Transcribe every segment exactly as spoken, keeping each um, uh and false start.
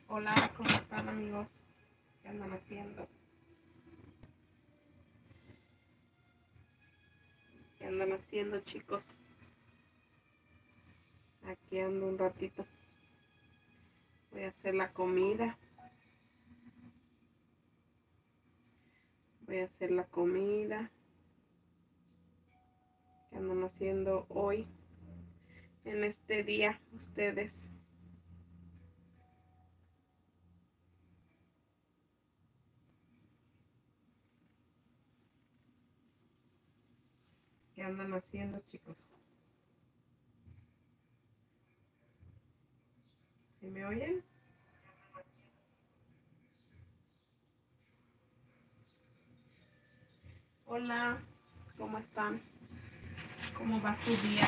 Hola, ¿cómo están amigos? ¿Qué andan haciendo? ¿Qué andan haciendo, chicos? Aquí ando un ratito. Voy a hacer la comida. Voy a hacer la comida. ¿Qué andan haciendo hoy? En este día, ustedes. ¿Qué andan haciendo, chicos? ¿Sí me oyen? Hola, ¿cómo están? ¿Cómo va su día?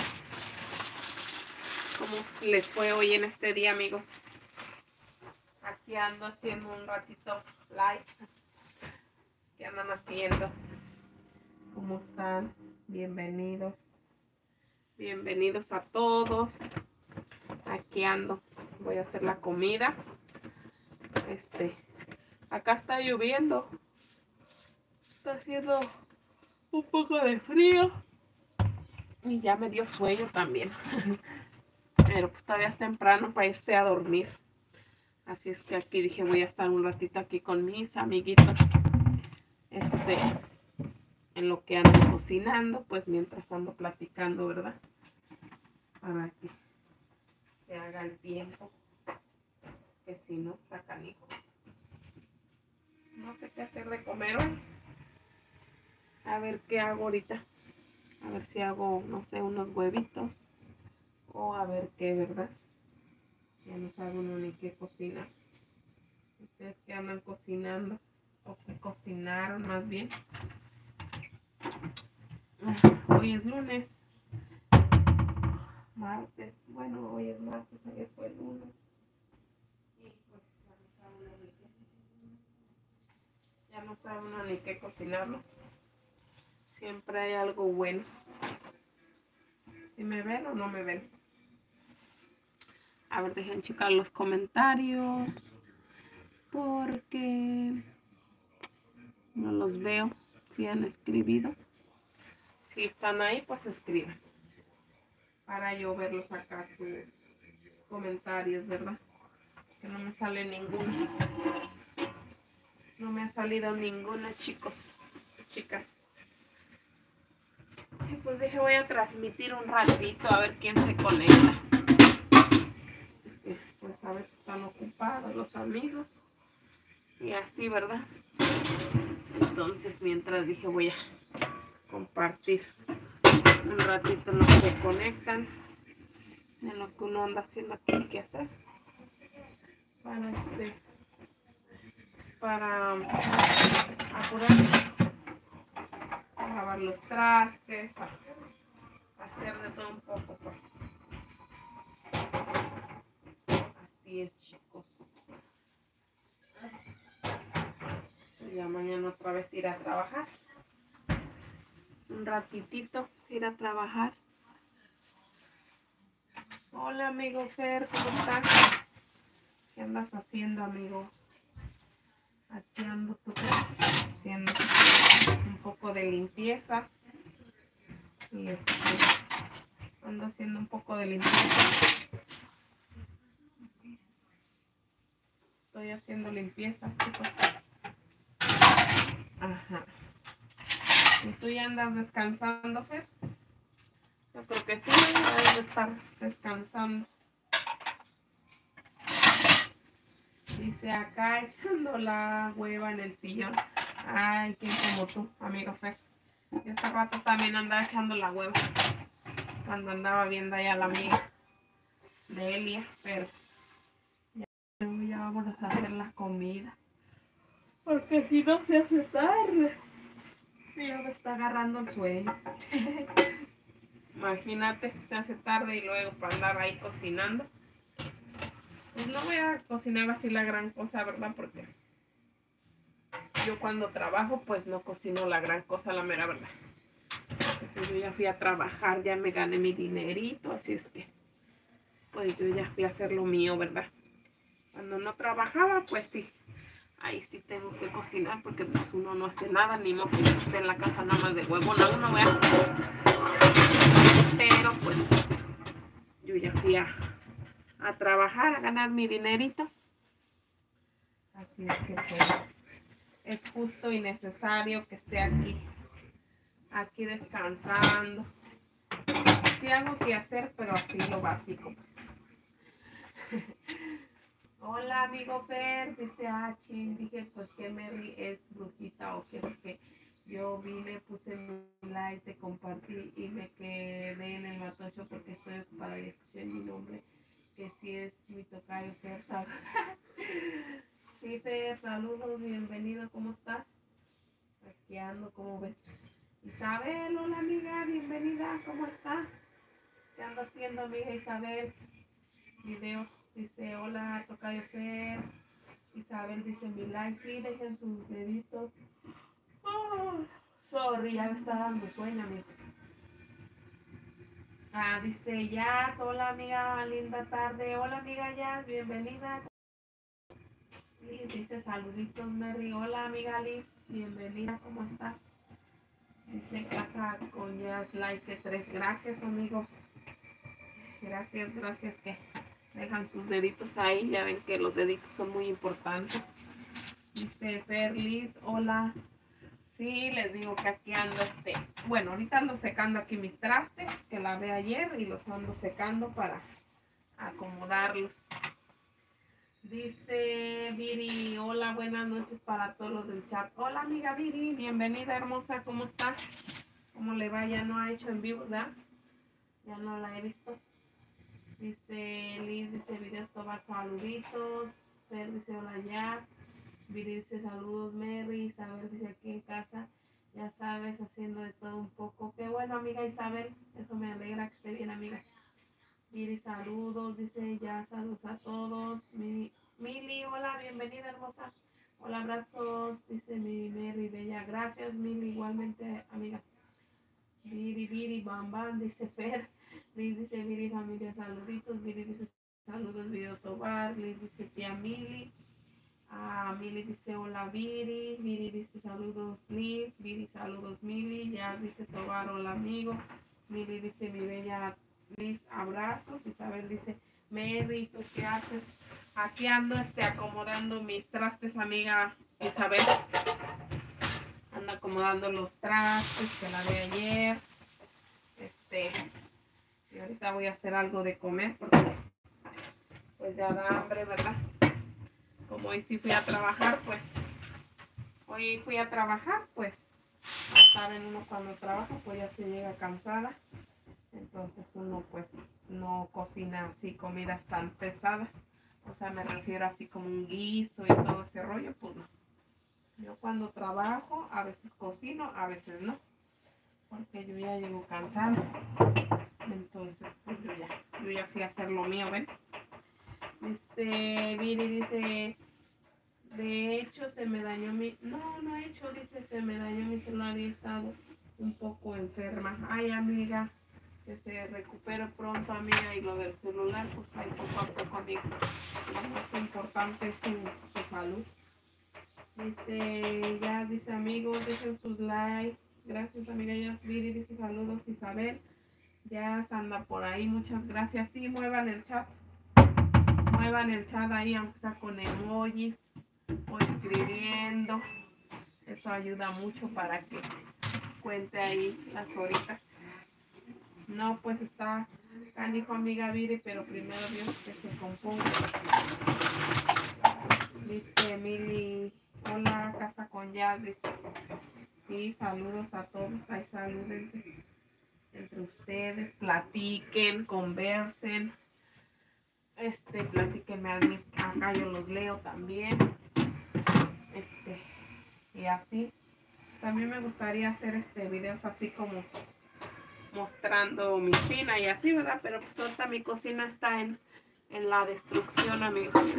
¿Cómo les fue hoy en este día, amigos? Aquí ando haciendo un ratito live. ¿Qué andan haciendo? ¿Cómo están? Bienvenidos. Bienvenidos a todos. Aquí ando. Voy a hacer la comida. Este, acá está lloviendo. Está haciendo un poco de frío. Y ya me dio sueño también. Pero pues todavía es temprano para irse a dormir. Así es que aquí dije voy a estar un ratito aquí con mis amiguitos. Este, en lo que ando cocinando, pues mientras ando platicando, ¿verdad? Para que se haga el tiempo. Que si no está canijo. No sé qué hacer de comer hoy. A ver qué hago ahorita. A ver si hago, no sé, unos huevitos. O a ver qué, ¿verdad? Ya no sabe uno ni qué cocinar. Ustedes que andan cocinando. O que cocinaron más bien. Hoy es lunes. Martes. Bueno, hoy es martes. Ayer fue lunes. Y pues ya no sabe uno ni qué. Ya no sabe uno ni qué cocinarlo. Siempre hay algo bueno. Si me ven o no me ven. A ver, dejen checar los comentarios. Porque no los veo. Si han escribido. Si están ahí, pues escriban. Para yo verlos acá sus comentarios, ¿verdad? Que no me sale ninguno. No me ha salido ninguna, chicos. Chicas. Y pues dije, voy a transmitir un ratito a ver quién se conecta. Pues a veces están ocupados los amigos. Y así, ¿verdad? Entonces, mientras dije, voy a compartir un ratito en lo que conectan. En lo que uno anda haciendo aquí que hacer. Para este... Para apurar. A lavar los trastes. A, a hacer de todo un poco, pues. Así es, chicos. Y ya mañana otra vez ir a trabajar. Un ratitito ir a trabajar. Hola, amigo Fer, ¿cómo estás? ¿Qué andas haciendo, amigo? Aquí ando, ¿tú crees? Haciendo un poco de limpieza. Y este, ando haciendo un poco de limpieza. Estoy haciendo limpieza, chicos. Ajá. ¿Y tú ya andas descansando, Fer? Yo creo que sí, debes de estar descansando. Dice acá echando la hueva en el sillón. Ay, ¿quién como tú, amigo Fer? Este rato también andaba echando la hueva. Cuando andaba viendo allá a la amiga de Elia. Pero ya, ya vamos a hacer la comida. Porque si no se hace tarde. Y ya me está agarrando el sueño. Imagínate, se hace tarde y luego para andar ahí cocinando. Pues no voy a cocinar así la gran cosa, ¿verdad? Porque yo cuando trabajo, pues no cocino la gran cosa, la mera verdad. Porque yo ya fui a trabajar, ya me gané mi dinerito, así es que, pues yo ya fui a hacer lo mío, ¿verdad? Cuando no trabajaba, pues sí, ahí sí tengo que cocinar porque pues uno no hace nada, ni modo que esté en la casa nada más de huevona uno, vea. Pero pues yo ya fui a, a trabajar, a ganar mi dinerito. Así es que pues es justo y necesario que esté aquí, aquí descansando. Sí hago que hacer, pero así lo básico pues. Hola amigo Per, dice ah, chin, dije pues que Mary es brujita o qué, porque yo vine, puse mi like, te compartí y me quedé en el matocho porque estoy ocupada y escuché mi nombre, que sí es mi tocayo Per, ¿sabes? Sí, Per, saludos, bienvenido, ¿cómo estás? Aquí ando, ¿cómo ves? Isabel, hola amiga, bienvenida, ¿cómo está? ¿Qué anda haciendo amiga Isabel? Videos, dice hola, tocayo Per. Isabel dice mi like, sí, dejen sus deditos. Oh, sorry, ya me está dando sueño, amigos. Ah, dice Jazz, hola amiga, linda tarde. Hola amiga Jazz, bienvenida. Liz dice saluditos, Mary. Hola amiga Liz, bienvenida, ¿cómo estás? Dice casa con Jazz, like tres. Gracias amigos. Gracias, gracias que dejan sus deditos ahí. Ya ven que los deditos son muy importantes. Dice Ferlis, hola. Sí, les digo que aquí ando este. Bueno, ahorita ando secando aquí mis trastes que lavé ayer y los ando secando para acomodarlos. Dice Viri, hola, buenas noches para todos los del chat. Hola amiga Viri, bienvenida hermosa, ¿cómo está? ¿Cómo le va? Ya no ha hecho en vivo, ¿verdad? Ya no la he visto. Dice Liz, dice videos, tomar saluditos. Fer dice hola ya. Viri dice saludos Mary. Isabel dice aquí en casa. Ya sabes, haciendo de todo un poco. Qué bueno amiga Isabel. Eso me alegra que esté bien amiga. Viri saludos. Dice ya saludos a todos. Mi, Mili, hola, bienvenida hermosa. Hola, abrazos. Dice mi Mary Bella. Gracias Mili, igualmente amiga. Viri, Viri, Bam Bam, dice Fer. Liz dice Viri, familia, saluditos. Viri dice saludos, video Tobar. Liz dice tía Mili. Ah, Mili dice hola Viri. Viri dice saludos Liz. Viri, saludos Mili. Ya dice Tobar, hola amigo. Mili dice mi bella Liz, abrazos. Isabel dice Mary, ¿tú qué haces? Aquí ando este, acomodando mis trastes, amiga Isabel. Ando acomodando los trastes que lavé ayer. Este, y ahorita voy a hacer algo de comer porque pues ya da hambre, ¿verdad? Como hoy sí fui a trabajar, pues hoy fui a trabajar, pues ya saben uno cuando trabaja pues ya se llega cansada. Entonces uno pues no cocina así comidas tan pesadas. O sea, me refiero así como un guiso y todo ese rollo, pues no. Yo cuando trabajo a veces cocino, a veces no. Porque yo ya llego cansada. Entonces, pues yo ya, yo ya fui a hacer lo mío, ¿ven? Dice, Viri dice, de hecho se me dañó mi, no, no he hecho, dice, se me dañó mi celular y he estado un poco enferma. Ay, amiga, que se recupere pronto, amiga, y lo del celular, pues ahí poco a poco, amiga. Lo más importante es su, su salud. Dice, ya, dice amigos, dejen sus likes. Gracias, amiga, ya, Viri dice saludos, Isabel. Ya anda por ahí, muchas gracias. Sí, muevan el chat. Muevan el chat ahí, aunque sea con emojis o escribiendo. Eso ayuda mucho para que cuente ahí las horitas. No, pues está canijo, amiga Viri, pero primero Dios que se componga. Dice Mili, hola, casa con jazz. Dice, sí, saludos a todos. Ahí salúdense entre ustedes, platiquen, conversen. Este, platíquenme a mí, acá yo los leo también. Este, y así. Pues a mí me gustaría hacer este videos así como mostrando mi cocina y así, ¿verdad? Pero pues ahorita mi cocina está en, en la destrucción, amigos.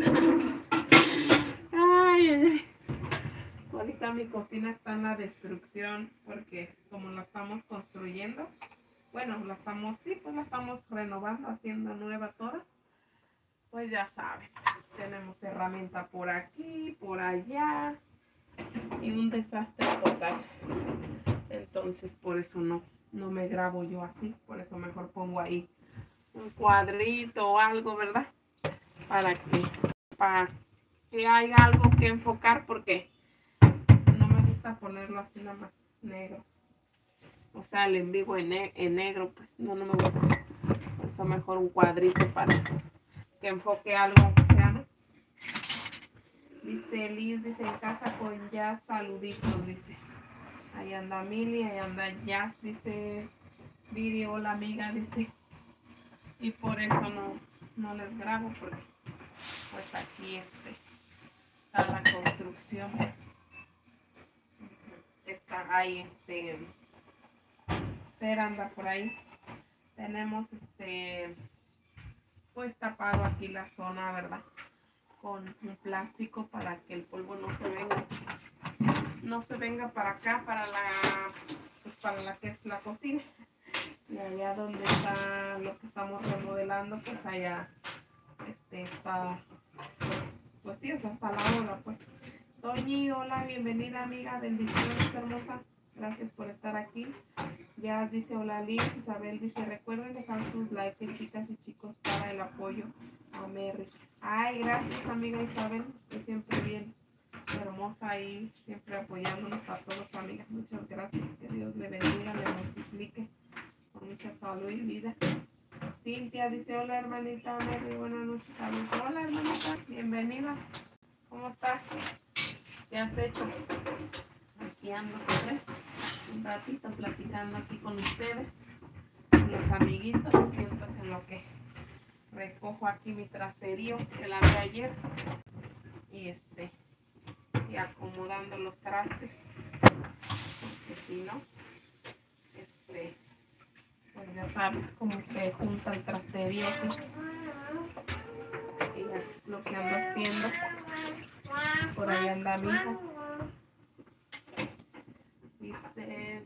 Ay, ay, ay. Ahorita mi cocina está en la destrucción porque como la estamos construyendo, bueno, la estamos, sí, pues la estamos renovando, haciendo nueva toda. pues ya saben, tenemos herramienta por aquí, por allá y un desastre total. Entonces por eso no, no me grabo yo así, por eso mejor pongo ahí un cuadrito o algo, ¿verdad? Para que, para que haya algo que enfocar, porque no me gusta ponerlo así nada más negro. O sea, el en vivo en, ne en negro, pues no, no me gusta. Por eso mejor un cuadrito para que enfoque algo, aunque sea, ¿no? Dice Liz, dice en casa con Jazz, saluditos, dice. Ahí anda Mili, ahí anda Jazz, dice Viri, hola amiga, dice. Y por eso no, no les grabo, porque pues aquí este, está la construcción, pues. Está ahí, este, Fer anda por ahí. Tenemos este, pues tapado aquí la zona, ¿verdad? Con un plástico para que el polvo no se venga, no se venga para acá, para la, pues para la que es la cocina. Y allá donde está lo que estamos remodelando, pues allá este, está, pues, pues sí, o sea, está la ola, pues. Toñi, hola, bienvenida amiga, bendiciones hermosa, gracias por estar aquí. Ya dice hola Liz, Isabel dice recuerden dejar sus likes chicas y chicos para el apoyo a Merry. Ay, gracias amiga Isabel, que siempre bien hermosa y siempre apoyándonos a todos amigas, muchas gracias, que Dios le bendiga, le multiplique con mucha salud y vida. Cintia dice hola hermanita Merry, buenas noches, saludos. Hola hermanita, bienvenida, ¿cómo estás? ¿Qué has hecho? Aquí ando, ¿ves? Un ratito platicando aquí con ustedes, los amiguitos, mientras en lo que recojo aquí mi trasterío que lavé ayer y este y acomodando los trastes, porque si no, este, pues ya sabes cómo se junta el trasterío aquí. Y es lo que ando haciendo. Por ahí anda mi hijo. Dice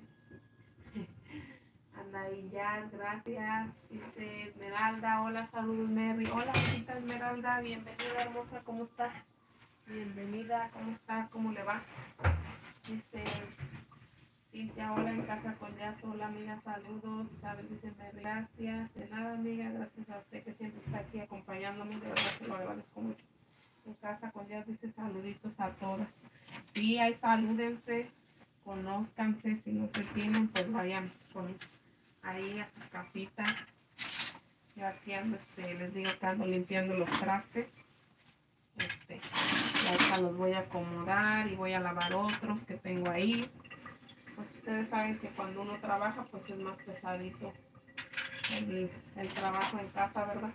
Anaí ya, gracias. Dice Esmeralda, hola, saludos Merry. Hola, bonita Esmeralda, bienvenida hermosa, ¿cómo está? Bienvenida, ¿cómo está? ¿Cómo le va? Dice Cintia, hola, en casa con Jazz, hola amiga, saludos. Isabel dice Merry, gracias. De nada amiga, gracias a usted que siempre está aquí acompañándome, de verdad que lo agradezco mucho. En casa con Jazz dice saluditos a todas. Sí, ahí salúdense, conózcanse, si no se tienen, pues vayan con ahí a sus casitas. Yo aquí ando, este, les digo que ando limpiando los trastes. Este, y ahorita los voy a acomodar y voy a lavar otros que tengo ahí. Pues ustedes saben que cuando uno trabaja, pues es más pesadito el, el trabajo en casa, ¿verdad?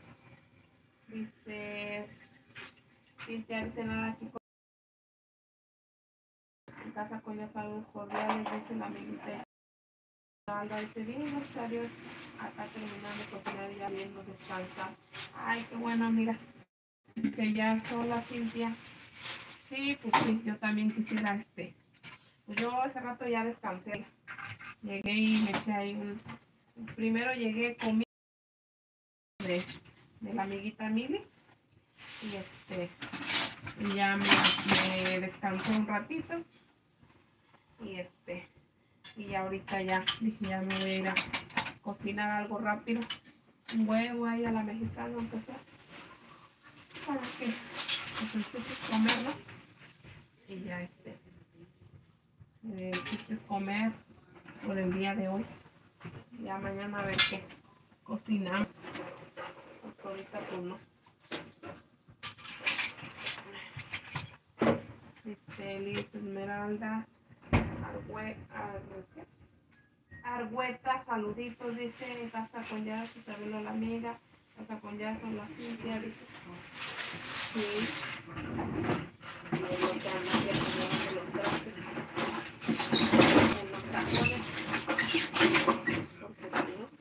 Dice Cintia, dice nada aquí con, en casa con los saludos cordiales, dice la amiguita. Alba dice, bien, gracias a Dios, acá terminando de cocinar y ya viendo descansar. Ay, qué bueno, amiga. Dice ya sola, Cintia. Sí, pues sí, yo también quisiera este. Pues yo hace rato ya descansé. Llegué y me eché ahí un. Primero llegué, comí de, de la amiguita Mili. Y este. Y ya me, me descansé un ratito. Y este. Y ahorita ya dije, ya me voy a ir a cocinar algo rápido. Un huevo ahí a la mexicana, aunque sea. Para que necesites comerlo. Y ya este. Eh, quieres comer por el día de hoy. Ya mañana a ver qué cocinamos. Porque ahorita pues no. Dice Liz Esmeralda. Argüe, argüe, Argüeta, saluditos, dice. En casa con Jazz, Isabel la amiga. Casa con Jazz, la Cintia, dice. Sí. Y es lo que anda aquí acomodando los trastes. En los cajones. Porque si no,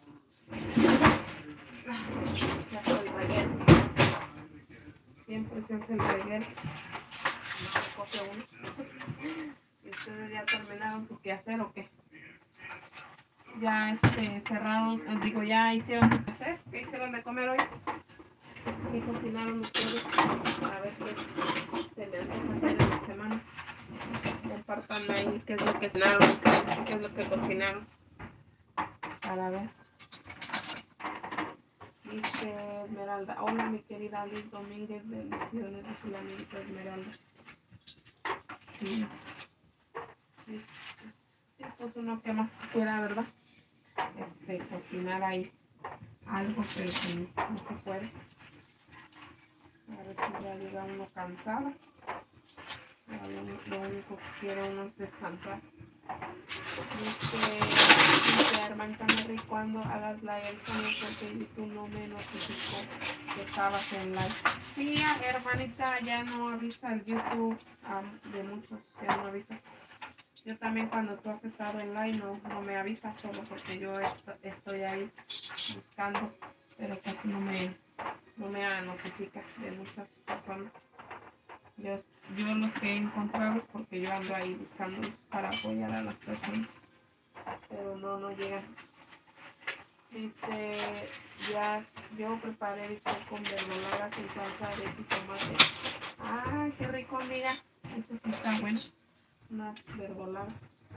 ya hace el reguero. Siempre se hace el reguero. No se coge uno. ¿Y ustedes ya terminaron su quehacer o qué? Ya este, cerraron, digo, ya hicieron su quehacer. ¿Qué hicieron de comer hoy? ¿Qué cocinaron ustedes? A ver qué se me antoja hacer en la semana. Compartan ahí qué es lo que cocinaron ustedes, qué es lo que cocinaron. Para ver. Dice Esmeralda. Hola, mi querida Liz Domínguez. Bendiciones, dice la amiguita Esmeralda. Sí. Sí, sí, pues uno que más quisiera, ¿verdad? Este, cocinar ahí algo, pero que no, no se puede. A ver si ya llega uno cansado. Lo, lo único que quiere uno es descansar. Dice, dice hermanita Mary, cuando hagas live, porque YouTube no me notificó que estabas en live. Sí, hermanita, ya no avisa el YouTube um, de muchos, ya no avisa. Yo también cuando tú has estado en live no, no me avisa, solo porque yo est estoy ahí buscando, pero casi no me, no me notifica de muchas personas. Yo, yo los que he encontrado es porque yo ando ahí buscándolos para apoyar a las personas, pero no, no llegan. Dice, ya yo preparé bistec con verdolagas en salsa de jitomate. ¡Ay, qué rico, amiga! Eso sí está bueno, unas verdolagas.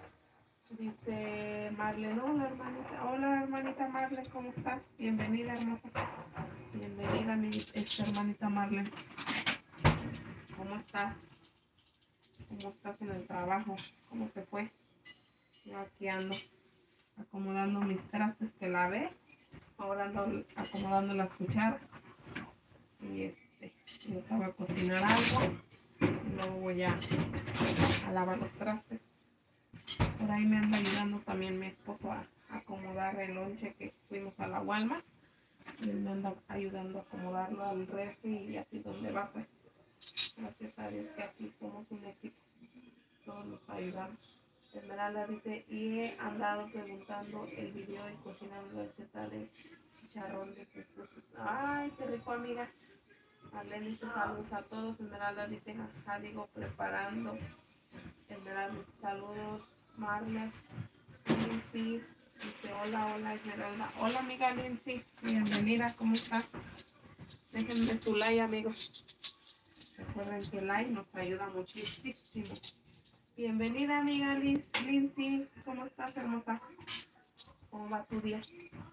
Dice Marlene, hola hermanita, hola hermanita Marlene, ¿cómo estás? Bienvenida, hermosa. Bienvenida, mi esta hermanita Marlene. ¿Cómo estás? ¿Cómo estás en el trabajo? ¿Cómo te fue? Yo aquí ando acomodando mis trastes que lavé, ahora ando acomodando las cucharas. Y este, yo estaba a cocinar algo y luego voy a, a lavar los trastes. Por ahí me anda ayudando también mi esposo a, a acomodar el lonche que fuimos a la Walmart. Y él me anda ayudando a acomodarlo al refri y así donde va, pues. Gracias a Dios que aquí somos un equipo. Todos nos ayudamos. Esmeralda dice, y he andado preguntando el video de cocinando la receta de chicharrón de pupusas. Ay, qué rico, amiga. Marlene dice saludos a todos. Esmeralda dice, jaja, digo, preparando. Esmeralda dice saludos, Marlene. Lindsay dice, hola, hola, Esmeralda. Hola, amiga Lindsay. Bienvenida, ¿cómo estás? Déjenme su like, amigos. Recuerden que el like nos ayuda muchísimo. Bienvenida, amiga Liz, Lindsay. ¿Cómo estás, hermosa? ¿Cómo va tu día?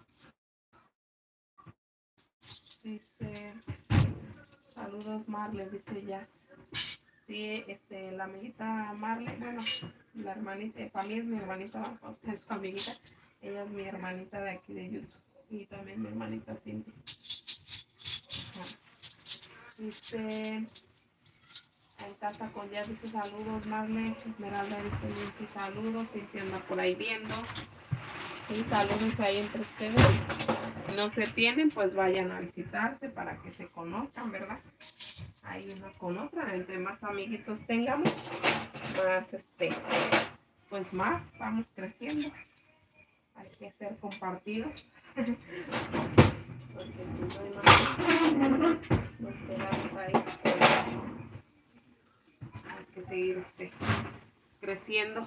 Dice, saludos, Marle, dice Jazz. Sí, este, la amiguita Marle, bueno, la hermanita, para mí es mi hermanita, para usted es su amiguita. Ella es mi hermanita de aquí de YouTube. Y también mi hermanita Cindy. Dice... En casa con ya dice saludos, Marle. Esmeralda dice Lindsay, saludos. Cintia anda por ahí viendo. Sí, saludos ahí entre ustedes. Si no se tienen, pues vayan a visitarse para que se conozcan, ¿verdad? Ahí una con otra. Entre más amiguitos tengamos, más este, pues más vamos creciendo. Hay que ser compartidos. Porque si no hay más, nos quedamos ahí. Que seguir este, creciendo.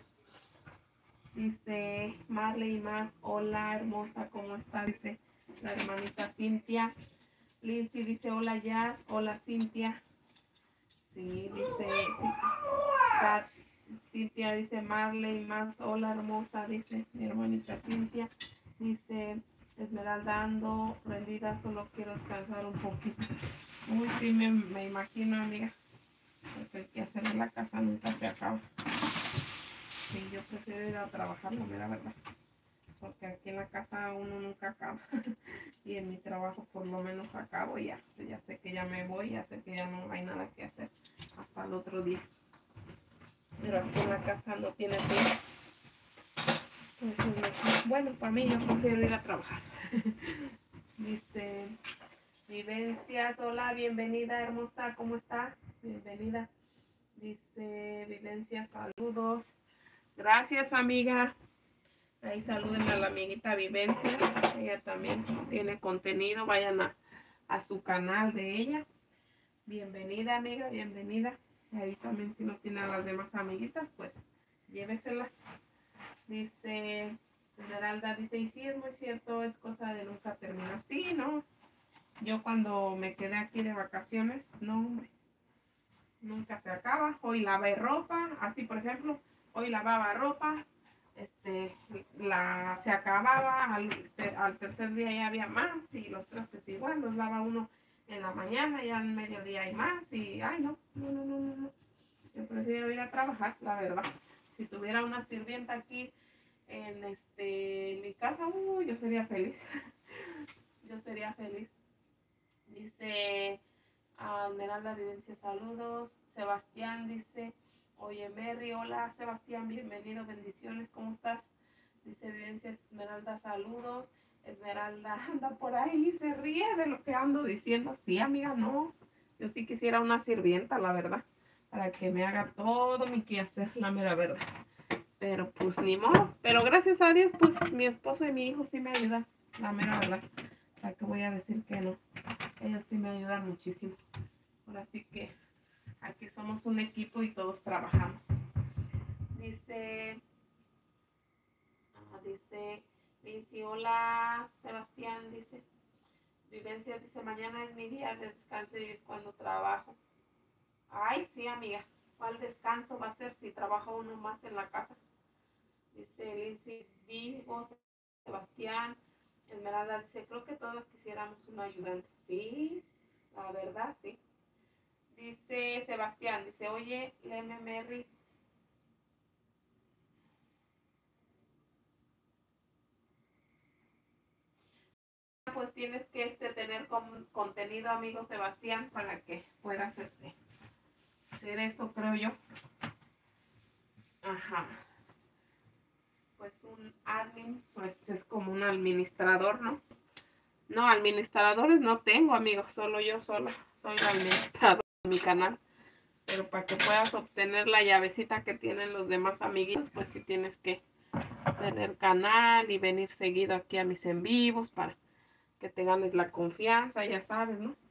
Dice Marley y más, hola hermosa, ¿cómo está? Dice la hermanita Cintia. Lindsay dice, hola Jazz, hola Cintia. Sí, dice sí, Cintia dice Marley y más, hola hermosa, dice mi hermanita Cintia. Dice Esmeralda, ando prendida, solo quiero descansar un poquito. Uy, sí, me, me imagino, amiga. Porque el que hacer en la casa nunca se acaba. Sí, yo prefiero ir a trabajar, la mera verdad. Porque aquí en la casa uno nunca acaba. Y en mi trabajo por lo menos acabo y ya. Ya sé que ya me voy, ya sé que ya no hay nada que hacer hasta el otro día. Pero aquí en la casa no tiene tiempo. Entonces, bueno, para mí yo prefiero ir a trabajar. Dice, Vivencias, hola, bienvenida hermosa, ¿cómo está? Bienvenida. Dice Vivencia, saludos. Gracias, amiga. Ahí saluden a la amiguita Vivencia. Ella también tiene contenido. Vayan a, a su canal de ella. Bienvenida, amiga, bienvenida. Ahí también si no tiene a las demás amiguitas, pues lléveselas. Dice Esmeralda, dice, y sí, es muy cierto, es cosa de nunca terminar. Sí, ¿no? Yo cuando me quedé aquí de vacaciones, no, hombre, nunca se acaba. Hoy lavé ropa, así por ejemplo, hoy lavaba ropa, este, la, se acababa, al, te, al tercer día ya había más, y los trastes igual, los lava uno en la mañana, y al mediodía hay más, y ay no, no, no, no, no, yo prefiero ir a trabajar, la verdad. Si tuviera una sirvienta aquí en, este, en mi casa, uh, yo sería feliz, yo sería feliz. Dice Esmeralda Vivencia, saludos. Sebastián dice, oye Mary, hola Sebastián, bienvenido, bendiciones, ¿cómo estás? Dice Vivencias, Esmeralda, saludos. Esmeralda anda por ahí, se ríe de lo que ando diciendo. Sí, amiga, no. Yo sí quisiera una sirvienta, la verdad, para que me haga todo mi quehacer, la mera verdad. Pero pues ni modo. Pero gracias a Dios, pues mi esposo y mi hijo sí me ayudan, la mera verdad. ¿Para qué voy a decir que no? Ellos sí me ayudan muchísimo. Ahora sí que aquí somos un equipo y todos trabajamos. Dice, ah, dice, dice, hola Sebastián, dice, Vivencias, dice, mañana es mi día de descanso y es cuando trabajo. Ay, sí, amiga, ¿cuál descanso va a ser si trabaja uno más en la casa? Dice Lindsay, digo, Sebastián, Esmeralda dice, creo que todos quisiéramos un ayudante. Sí, la verdad, sí. Dice Sebastián, dice, oye, Leme Mary, pues tienes que este, tener con, contenido, amigo Sebastián, para que puedas este, hacer eso, creo yo. Ajá. Pues un admin, pues es como un administrador, ¿no? No, administradores no tengo, amigos, solo yo sola soy la administradora de mi canal. Pero para que puedas obtener la llavecita que tienen los demás amiguitos, pues sí tienes que tener canal y venir seguido aquí a mis en vivos para que te ganes la confianza, ya sabes, ¿no?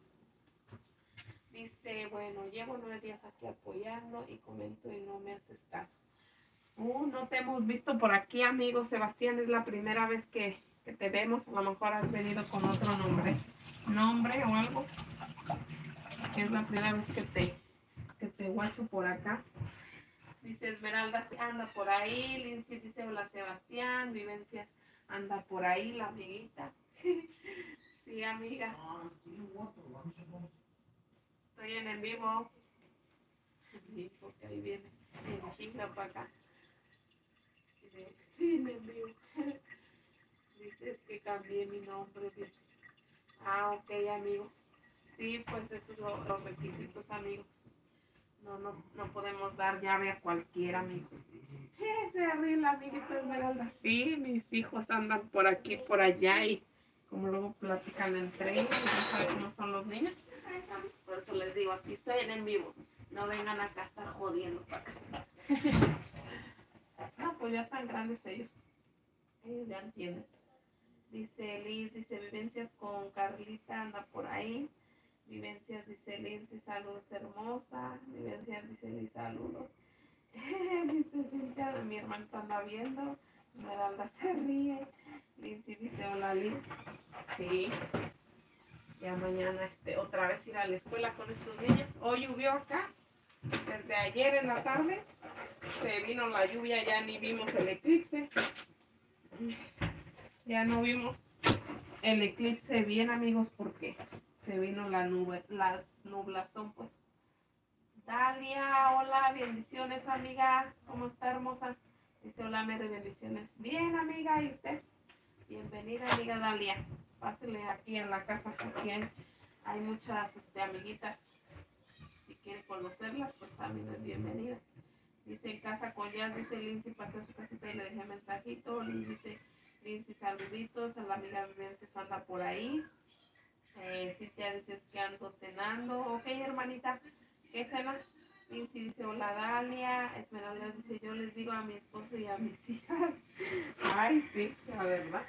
Dice, bueno, llevo nueve días aquí apoyando y comento y no me haces caso. Uh, no te hemos visto por aquí, amigo Sebastián, es la primera vez que, que te vemos. A lo mejor has venido con otro nombre, nombre o algo. Que es la primera vez que te, que te guacho por acá. Dice Esmeralda, anda por ahí. Lindsay dice, hola Sebastián. Vivencias, anda por ahí, la amiguita. Sí, amiga. Estoy en en vivo. Sí, porque ahí viene en chinga para acá. Sí, en en vivo. Dices que cambié mi nombre. Dice. Ah, ok, amigo. Sí, pues esos son los requisitos, amigo. No, no, no podemos dar llave a cualquier amigo. Se ríe la amiguita Esmeralda. Sí, mis hijos andan por aquí, por allá y como luego platican entre ellos, no saben cómo son los niños. Por eso les digo, aquí estoy en en vivo. No vengan acá a estar jodiendo para acá. No, pues ya están grandes ellos. Ellos ya entienden. Dice Liz, dice Vivencias con Carlita, anda por ahí. Vivencias, dice Liz, saludos hermosa. Vivencias, dice Liz, saludos. Dice Cintia, mi hermanita anda viendo. Esmeralda se ríe. Lindsay dice, hola Liz. Sí. Ya mañana este, otra vez ir a la escuela con estos niños. Hoy llovió acá. Desde ayer en la tarde. Se vino la lluvia, ya ni vimos el eclipse. Ya no vimos el eclipse bien, amigos, porque se vino la nube, las nublazón, pues. Dalia, hola, bendiciones, amiga. ¿Cómo está, hermosa? Dice, hola, Mary, bendiciones. Bien, amiga, ¿y usted? Bienvenida, amiga Dalia. Pásele aquí en la casa, aquí hay, hay muchas este, amiguitas. Si quiere conocerlas, pues también es bienvenida. Dice, en casa con Jazz, dice Lindsay, pasó a su casita y le dejé mensajito. Dice, Lindsay, saluditos. A la amiga Vivencias anda por ahí. Eh, Cintia dice que ando cenando. Ok, hermanita, ¿qué cenas? Lindsay dice, hola Dalia. Esmeralda dice, yo les digo a mi esposo y a mis hijas. Ay, sí, la verdad.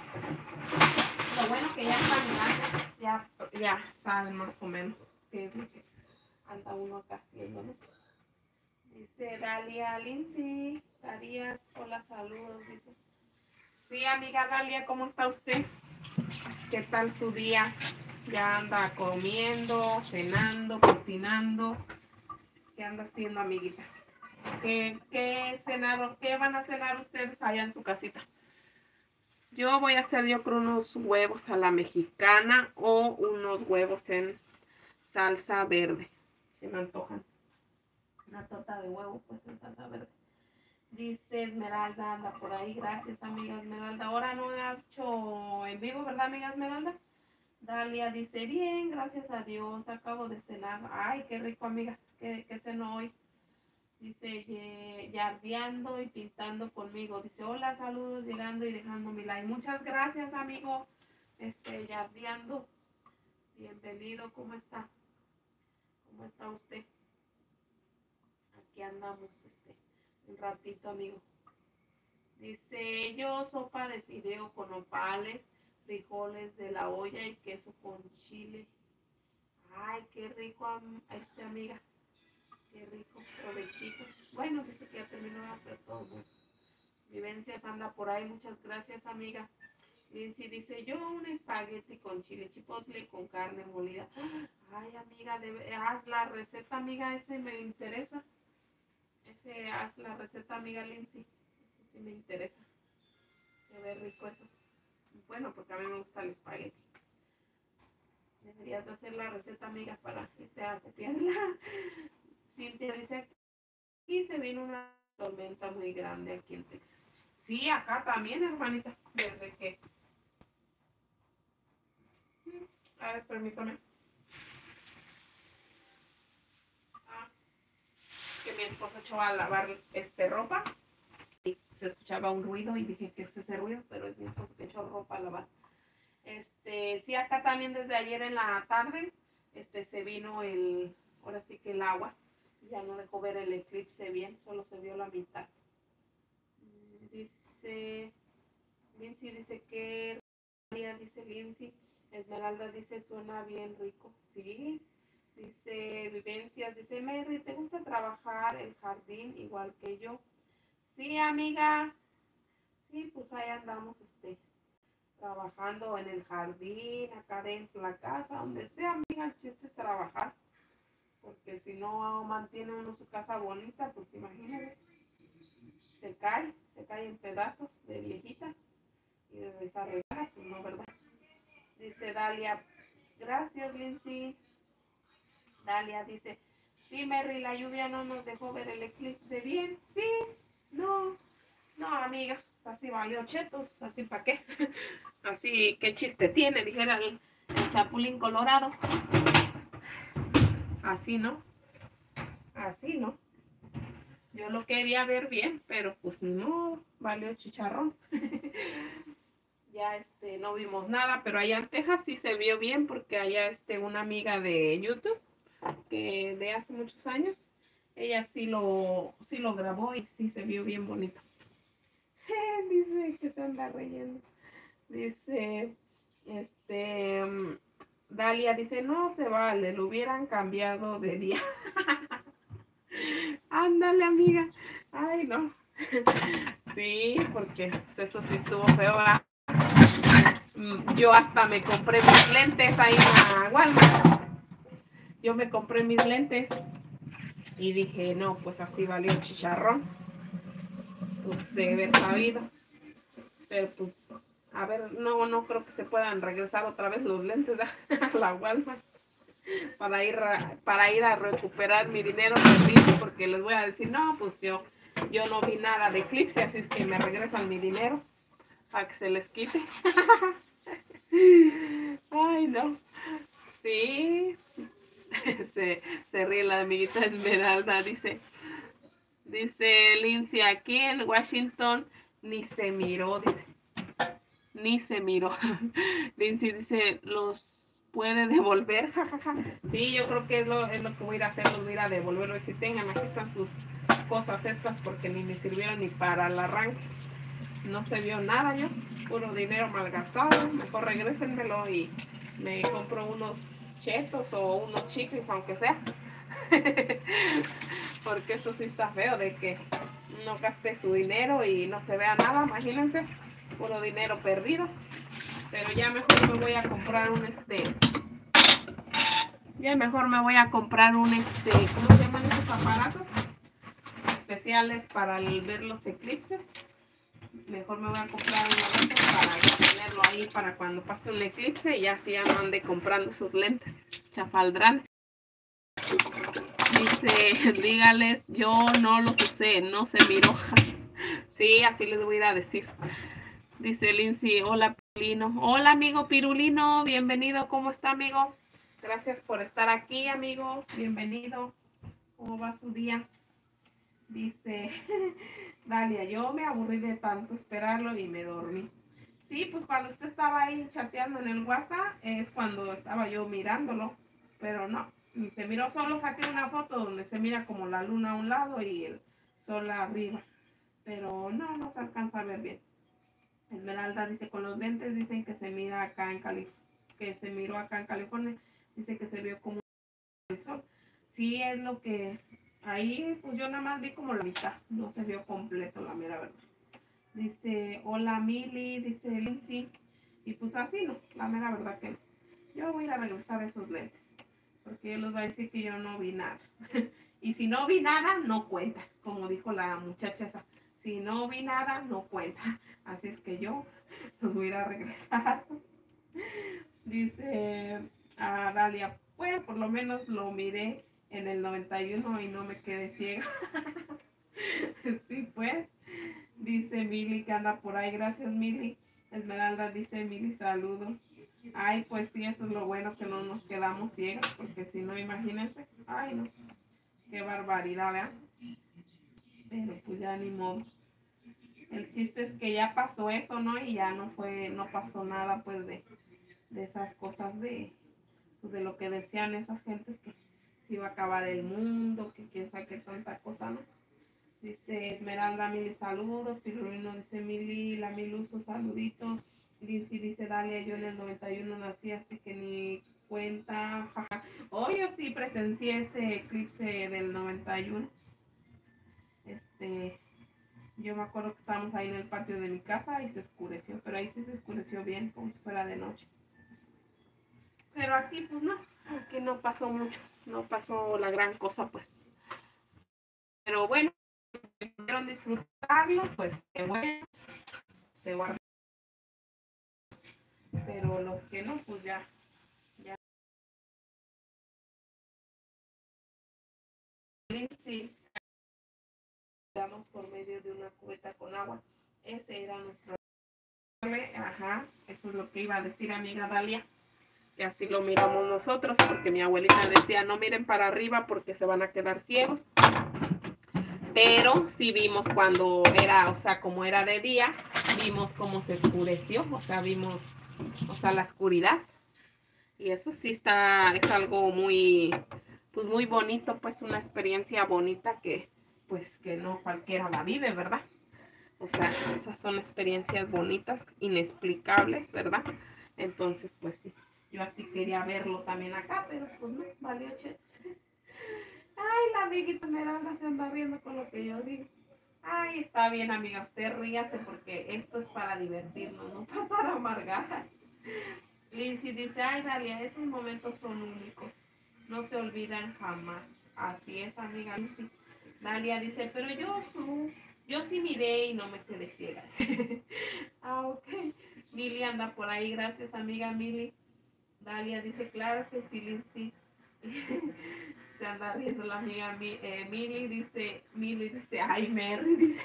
Lo bueno que ya están grandes, ya, ya saben más o menos qué es lo que anda uno acá haciendo, ¿no? Dice Dalia, Lindsay, Darías, hola, saludos, dice. Sí, amiga Dalia, ¿cómo está usted? ¿Qué tal su día? Ya anda comiendo, cenando, cocinando. ¿Qué anda haciendo, amiguita? ¿Qué, qué cenaron? ¿Qué van a cenar ustedes allá en su casita? Yo voy a hacer yo creo unos huevos a la mexicana o unos huevos en salsa verde. Se me antojan. Una torta de huevo pues en salsa verde. Dice Esmeralda, anda por ahí. Gracias, amiga Esmeralda. Ahora no he hecho en vivo, ¿verdad, amiga Esmeralda? Dalia dice, bien, gracias a Dios, acabo de cenar. Ay, qué rico, amiga. ¿Qué, qué cenó hoy? Dice, yardeando y pintando conmigo. Dice, hola, saludos, llegando y dejando mi like. Muchas gracias, amigo. Este, yardeando. Bienvenido, ¿cómo está? ¿Cómo está usted? Aquí andamos, este, un ratito, amigo. Dice, yo sopa de fideo con nopales, frijoles de la olla y queso con chile. Ay, qué rico, este, amiga. Qué rico, provechito. Bueno, dice que ya terminó de hacer todo. Vivencias anda por ahí, muchas gracias, amiga. Lindsay dice, yo un espagueti con chile chipotle con carne molida. Ay, amiga, debe, haz la receta, amiga, ese me interesa. Ese, haz la receta, amiga Lindsay. Eso sí me interesa. Se ve rico eso. Bueno, porque a mí me gusta el espagueti. Deberías de hacer la receta, amiga, para que te a copiarla. Cintia dice, aquí se vino una tormenta muy grande aquí en Texas. Sí, acá también, hermanita. Desde que... A ver, permítame. Ah, que mi esposo echó a lavar este ropa. Y se escuchaba un ruido y dije, ¿qué es ese ruido? Pero es mi esposo que echó ropa a lavar. Este, sí, acá también desde ayer en la tarde, este, se vino el, ahora sí que el agua. Ya no dejó ver el eclipse bien, solo se vio la mitad. Dice, Lindsay dice que, dice Lindsay, Esmeralda dice, suena bien rico. Sí, dice Vivencias, dice Mary, ¿te gusta trabajar el jardín igual que yo? Sí, amiga. Sí, pues ahí andamos, este, trabajando en el jardín, acá dentro de la casa, donde sea, amiga, el chiste es trabajar. Porque si no mantiene uno su casa bonita, pues imagínate, se cae, se cae en pedazos de viejita y de desarreglada, pues no, ¿verdad? Dice Dalia, gracias, Lindsay. Dalia dice, sí, Mary, la lluvia no nos dejó ver el eclipse bien. Sí, no, no, amiga, así va yo, chetos, así para qué. Así, ¿qué chiste tiene? Dijera el, el Chapulín Colorado. Así, ¿no? Así, ¿no? Yo lo quería ver bien, pero pues no, valió chicharrón. Ya este, no vimos nada, pero allá en Texas sí se vio bien porque allá este, una amiga de YouTube, que de hace muchos años, ella sí lo, sí lo grabó y sí se vio bien bonito. Dice que se anda riendo. Dice, este, Dalia dice, no se vale, lo hubieran cambiado de día. Ándale, amiga. Ay, no. Sí, porque eso sí estuvo feo, ¿verdad? Yo hasta me compré mis lentes ahí en la Walmart. Yo me compré mis lentes y dije, no, pues así valió el chicharrón. Pues de haber sabido. Pero pues, a ver, no, no creo que se puedan regresar otra vez los lentes a la Walmart. Para ir, a, para ir a recuperar mi dinero perdido, porque les voy a decir, no, pues yo, yo no vi nada de eclipse, así es que me regresan mi dinero para que se les quite. Ay, no. Sí. Se, se ríe la amiguita Esmeralda, dice, dice Lindsay, aquí en Washington ni se miró, dice, ni se miró. Lindsay dice, los puede devolver, jajaja. Sí, yo creo que es lo, es lo que voy a ir a hacer, los voy a ir a devolver, y si tengan, aquí están sus cosas estas, porque ni me sirvieron ni para el arranque, no se vio nada yo, puro dinero malgastado, mejor regrésenmelo y me compro unos chetos o unos chicles, aunque sea, porque eso sí está feo, de que no gaste su dinero y no se vea nada, imagínense, puro dinero perdido. Pero ya mejor me voy a comprar un este Ya mejor me voy a comprar un, este, ¿cómo se llaman esos aparatos? Especiales para el, ver los eclipses. Mejor me voy a comprar unos lentes para ya tenerlo ahí para cuando pase un eclipse y así ya no ande comprando esos lentes chafaldranes. Dice, dígales, yo no los usé, no se miró. Sí, así les voy a ir a decir. Dice Lindsay, hola Pirulino. Hola amigo Pirulino, bienvenido, ¿cómo está amigo? Gracias por estar aquí amigo, bienvenido. ¿Cómo va su día? Dice, Dalia, yo me aburrí de tanto esperarlo y me dormí. Sí, pues cuando usted estaba ahí chateando en el WhatsApp es cuando estaba yo mirándolo, pero no, ni se miró, solo saqué una foto donde se mira como la luna a un lado y el sol arriba, pero no, no se alcanza a ver bien. Esmeralda dice, con los lentes dicen que se mira acá en California, que se miró acá en California, dice que se vio como el sol. Sí, es lo que, ahí pues yo nada más vi como la mitad, no se vio completo la mera verdad. Dice, hola Mili, dice Lindsay, y pues así no, la mera verdad que no. Yo voy a ir a regresar esos lentes, porque yo les voy a decir que yo no vi nada. Y si no vi nada, no cuenta, como dijo la muchacha esa. Si no vi nada, no cuenta. Así es que yo los voy a ir a regresar. Dice a Dalia, pues por lo menos lo miré en el noventa y uno y no me quedé ciega. Sí, pues. Dice Mili que anda por ahí. Gracias, Mili. Esmeralda dice, Mili, saludos. Ay, pues sí, eso es lo bueno, que no nos quedamos ciegos, porque si no, imagínense. Ay, no. Qué barbaridad, ¿verdad? Pero pues ya ni modo. El chiste es que ya pasó eso, ¿no? Y ya no fue, no pasó nada, pues, de, de esas cosas de, pues, de lo que decían esas gentes, que se iba a acabar el mundo, que quién sabe qué tanta cosa, ¿no? Dice Esmeralda, Mili, saludos. Pirulino dice, Mili, la Miluso, saluditos. Lindsay dice, Dalia, yo en el noventa y uno nací, así que ni cuenta. Oh, yo sí presencié ese eclipse del noventa y uno. Este, yo me acuerdo que estábamos ahí en el patio de mi casa y se oscureció, pero ahí sí se oscureció bien, como si fuera de noche. Pero aquí, pues no, aquí no pasó mucho, no pasó la gran cosa, pues. Pero bueno, si pudieron disfrutarlo, pues qué bueno, se guarda. Pero los que no, pues ya, ya. Sí, damos por medio de una cubeta con agua. Ese era nuestro. Ajá, eso es lo que iba a decir amiga Dalia. Y así lo miramos nosotros, porque mi abuelita decía, no miren para arriba porque se van a quedar ciegos. Pero sí vimos cuando era, o sea, como era de día, vimos cómo se oscureció, o sea, vimos, o sea, la oscuridad. Y eso sí está, es algo muy, pues muy bonito, pues una experiencia bonita que, pues que no cualquiera la vive, ¿verdad? O sea, esas son experiencias bonitas, inexplicables, ¿verdad? Entonces, pues sí, yo así quería verlo también acá, pero pues no, valió chetos. Ay, la amiguita Esmeralda se anda riendo con lo que yo digo. Ay, está bien, amiga, usted ríase porque esto es para divertirnos, no para amargar. Lindsay dice, ay, Dalia, esos momentos son únicos, no se olvidan jamás. Así es, amiga Lindsay. Dalia dice, pero yo su, yo sí miré y no me quedé ciega. Ah, ok. Mili anda por ahí, gracias, amiga Mili. Dalia dice, claro que sí, Lindsay. Se anda riendo la amiga eh, Mili, dice, Mili dice, ay, Mary, dice.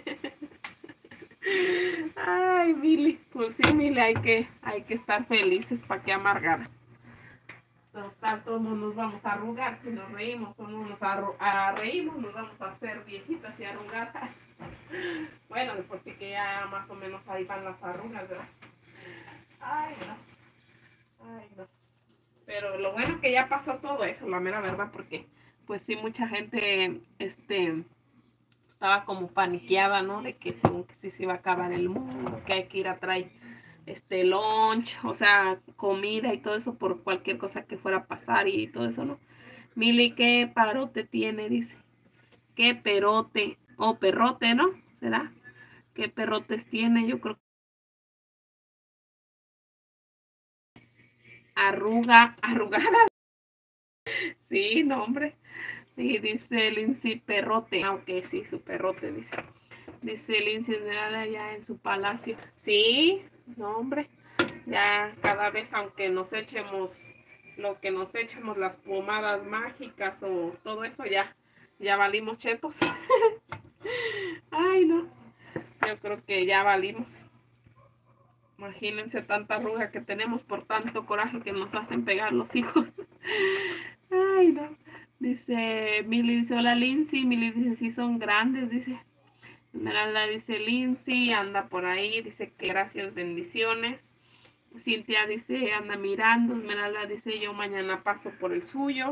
Ay, Mili, pues sí, Mili, hay que, hay que estar felices, para que amargar. Total, todos nos vamos a arrugar si nos reímos, o no nos arru a reímos, nos vamos a hacer viejitas y arrugadas. Bueno, de por sí que ya más o menos ahí van las arrugas, ¿verdad? Ay, no. Ay, no. Pero lo bueno que ya pasó todo eso, la mera verdad, porque pues sí, mucha gente, este, estaba como paniqueada, ¿no? De que según que sí se iba a acabar el mundo, que hay que ir a traer este lunch, o sea, comida y todo eso por cualquier cosa que fuera a pasar y todo eso, ¿no? Mili, ¿qué parote tiene? Dice. ¿Qué perote? O oh, perrote, ¿no? ¿Será? ¿Qué perrotes tiene? Yo creo que arruga, arrugada. Sí, no, hombre. Y dice Lindsay perrote, aunque sí, su perrote, dice. Dice Lindsay Esmeralda ya en su palacio. Sí, no, hombre. Ya cada vez, aunque nos echemos lo que nos echemos, las pomadas mágicas o todo eso, ya, ya valimos chetos. Ay, no. Yo creo que ya valimos. Imagínense tanta arruga que tenemos por tanto coraje que nos hacen pegar los hijos. Ay, no. Dice, Mili dice, hola Lindsay. Mili dice, sí son grandes, dice. Esmeralda dice, Lindsay, anda por ahí, dice que gracias, bendiciones. Cintia dice, anda mirando. Esmeralda dice, yo mañana paso por el suyo.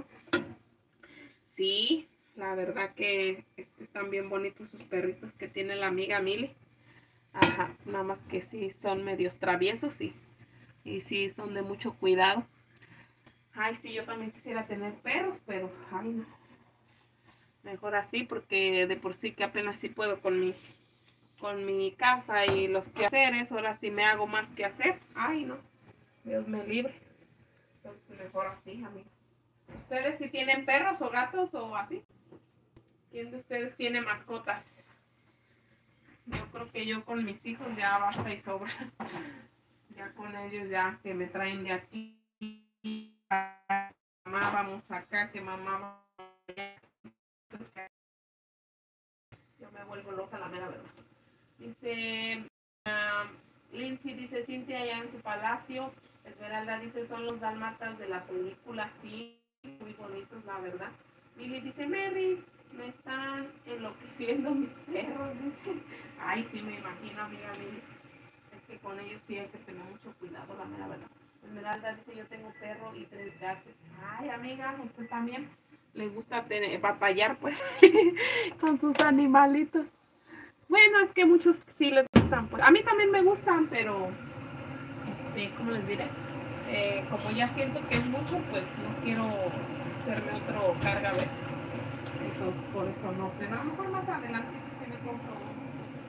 Sí, la verdad que este, están bien bonitos sus perritos que tiene la amiga Mili. Ajá, nada más que sí son medios traviesos y, y sí son de mucho cuidado. Ay, sí, yo también quisiera tener perros, pero ay, no. Mejor así porque de por sí que apenas sí puedo con mi, con mi casa y los quehaceres. Ahora sí me hago más que hacer. Ay, no. Dios me libre. Entonces mejor así, amigos. ¿Ustedes sí tienen perros o gatos o así? ¿Quién de ustedes tiene mascotas? Yo creo que yo con mis hijos ya basta y sobra. Ya con ellos ya que me traen de aquí. Mamá, vamos acá, que mamá va allá. Yo me vuelvo loca, la mera verdad. Dice, um, Lindsay dice, Cintia allá en su palacio. Esmeralda dice, son los dálmatas de la película, sí, muy bonitos, la verdad. Lili dice, Mary, me están enloqueciendo mis perros, dice. Ay, sí, me imagino, amiga Lili. Es que con ellos sí hay que tener mucho cuidado, la mera verdad. Esmeralda dice, yo tengo perro y tres gatos. Ay, amiga, usted también le gusta tener, batallar, pues, con sus animalitos. Bueno, es que muchos sí les gustan. Pues. A mí también me gustan, pero, este, ¿cómo les diré? Eh, como ya siento que es mucho, pues no quiero hacerme otro carga, ¿ves? Entonces, por eso no. Pero a lo mejor más adelante sí me compro uno.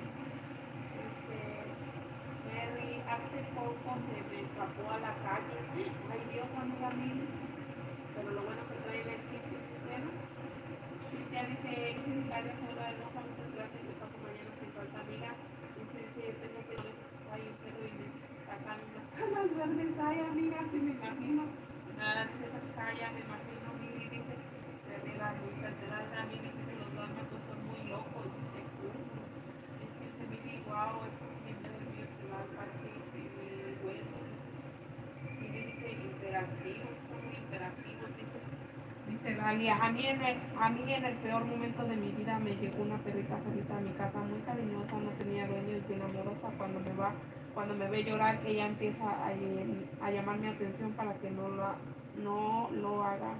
Dice, Mary, hace poco se me escapó a la calle. Ay, Dios, amiga mía. Pero lo bueno que trae el chip es usted, ¿no? Sí, ya dice, varias horas, no, muchas gracias, de paso mañana sin falta, amiga. Dice, sí, tengo seis veces, ay, pero y me sacan unas canas verdes, ay, amiga, sí me imagino. Nada, dice, calla, me imagino, Mili, dice, se ve la luz, te da la Mili, dice, los dálmatas son muy locos, dice, uh, dice, Mili, wow, esos niños míos se van a partir, y bueno, Mili dice, interactivos, son muy interactivos, dice. Dice Dalia, a mí, en el, a mí en el peor momento de mi vida me llegó una perrita solita a mi casa, muy cariñosa, no tenía dueños, bien amorosa. Cuando me va, cuando me ve llorar, ella empieza a, a llamar mi atención para que no lo, no lo haga,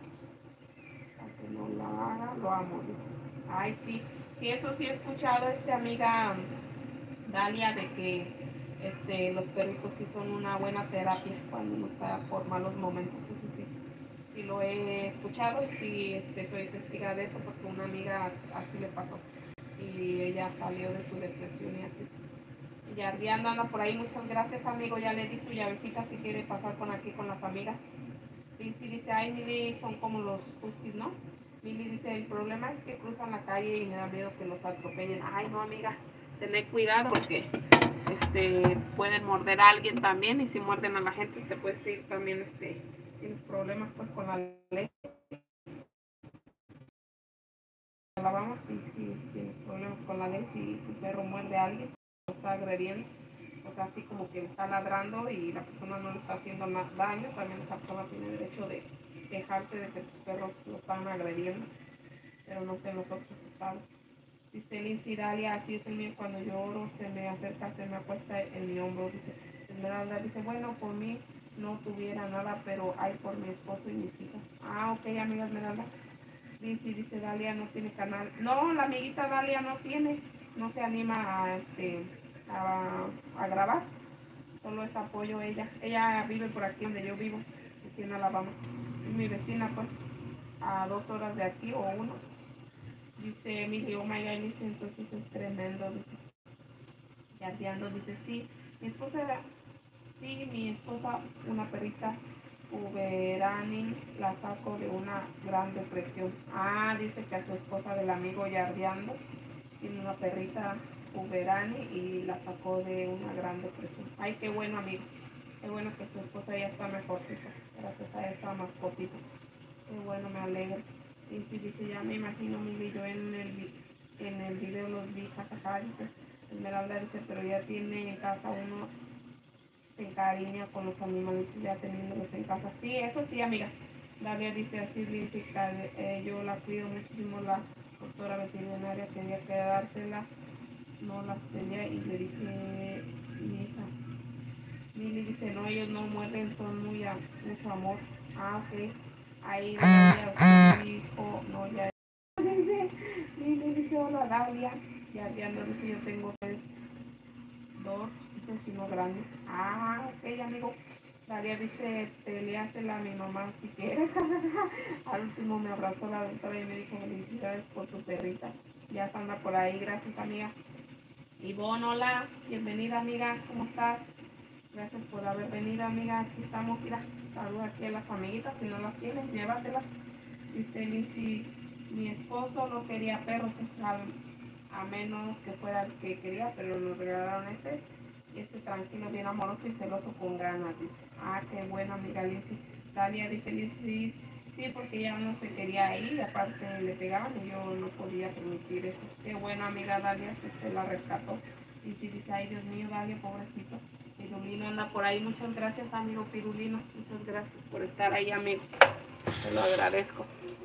para que no lo haga, lo amo, dice. Ay, sí, sí, eso sí he escuchado, este amiga Dalia, de que este, los perritos sí son una buena terapia cuando uno está por malos momentos, eso sí. Sí lo he escuchado y sí este, soy testiga de eso porque una amiga así le pasó y ella salió de su depresión y así. Y ya Ardiando anda por ahí, muchas gracias amigo, ya le di su llavecita si quiere pasar con aquí con las amigas. Lindsay dice, ay Mili, son como los huskies, ¿no? Mili dice, el problema es que cruzan la calle y me da miedo que los atropellen. Ay no amiga, tened cuidado porque este, pueden morder a alguien también y si muerden a la gente te puedes ir también, este, tienes problemas pues con la ley. Alabama, si, si tienes problemas con la ley, si tu perro muerde a alguien, lo está agrediendo, o sea, así como que le está ladrando y la persona no le está haciendo más daño, también esa persona tiene derecho de quejarse de que tus perros lo están agrediendo, pero no sé en los otros estados. Dice Lindsay Dalia, así es el mío, cuando lloro se me acerca, se me acuesta en mi hombro, dice Esmeralda, dice, bueno, por mí no tuviera nada, pero hay por mi esposo y mis hijas. Ah, ok, amiga Esmeralda. Dice, dice Dalia no tiene canal. No, la amiguita Dalia no tiene, no se anima a este a, a grabar. Solo es apoyo ella. Ella vive por aquí donde yo vivo, aquí en Alabama. Es mi vecina pues, a dos horas de aquí o uno. Dice mi oh my God, dice, entonces es tremendo, dice. Yateando, dice, sí, mi esposa, sí, mi esposa, una perrita Uberani la sacó de una gran depresión. Ah, dice que a su esposa del amigo Yardeando tiene una perrita Uberani y la sacó de una gran depresión. Ay, qué bueno, amigo. Qué bueno que su esposa ya está mejorcita gracias a esa mascotita. Qué bueno, me alegra. Y si dice, ya me imagino, mi yo en el, en el video los vi, jajaja, dice Esmeralda, dice, pero ya tiene en casa uno, se encariña con los animalitos ya teniéndolos en casa. Sí, eso sí, amiga. Dalia dice así, dice, eh, yo la cuido muchísimo, la doctora veterinaria tenía que dársela, no las tenía y le dije, mi hija, Lili dice, no, ellos no muerden, son muy a, mucho amor. Ah, ok. Ahí Dalia dijo, no, ya dice, Lili dice, hola Dalia, ya, ya no dice, yo tengo tres, dos hijos y uno grande. Ah, ok, amigo. Dalia dice, peleásela a mi mamá si quieres. Al último me abrazó la doctora y me dijo, felicidades por tu perrita. Ya se anda por ahí, gracias, amiga. Ivonne, hola, bienvenida, amiga, ¿cómo estás? Gracias por haber venido, amiga. Aquí estamos, mira, saluda aquí a las amiguitas, si no las tienes, llévatelas. Dice Lindsay, mi esposo no quería perros, a menos que fuera el que quería, pero nos regalaron ese. Y ese tranquilo, bien amoroso y celoso con ganas, dice. Ah, qué bueno, amiga Lindsay. Dalia dice, Lindsay, sí, porque ya no se quería ir, y aparte le pegaban y yo no podía permitir eso. Qué bueno, amiga Dalia, que se la rescató. Y si dice, ay, Dios mío, Dalia, pobrecito. Pirulino anda por ahí. Muchas gracias, amigo Pirulino. Muchas gracias por estar ahí, amigo. Te lo agradezco.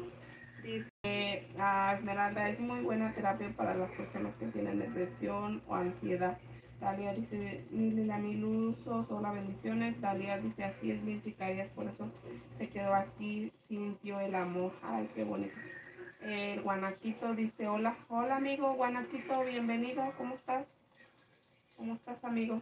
Dice ah, Esmeralda, es muy buena terapia para las personas que tienen depresión o ansiedad. Dalia dice, Lili, la mil usos, hola, bendiciones. Dalia dice, así es, Lindsay Carías, por eso se quedó aquí, sintió el amor. Ay, qué bonito. El Guanaquito dice, hola, hola, amigo Guanaquito, bienvenido, ¿cómo estás? ¿Cómo estás, amigo?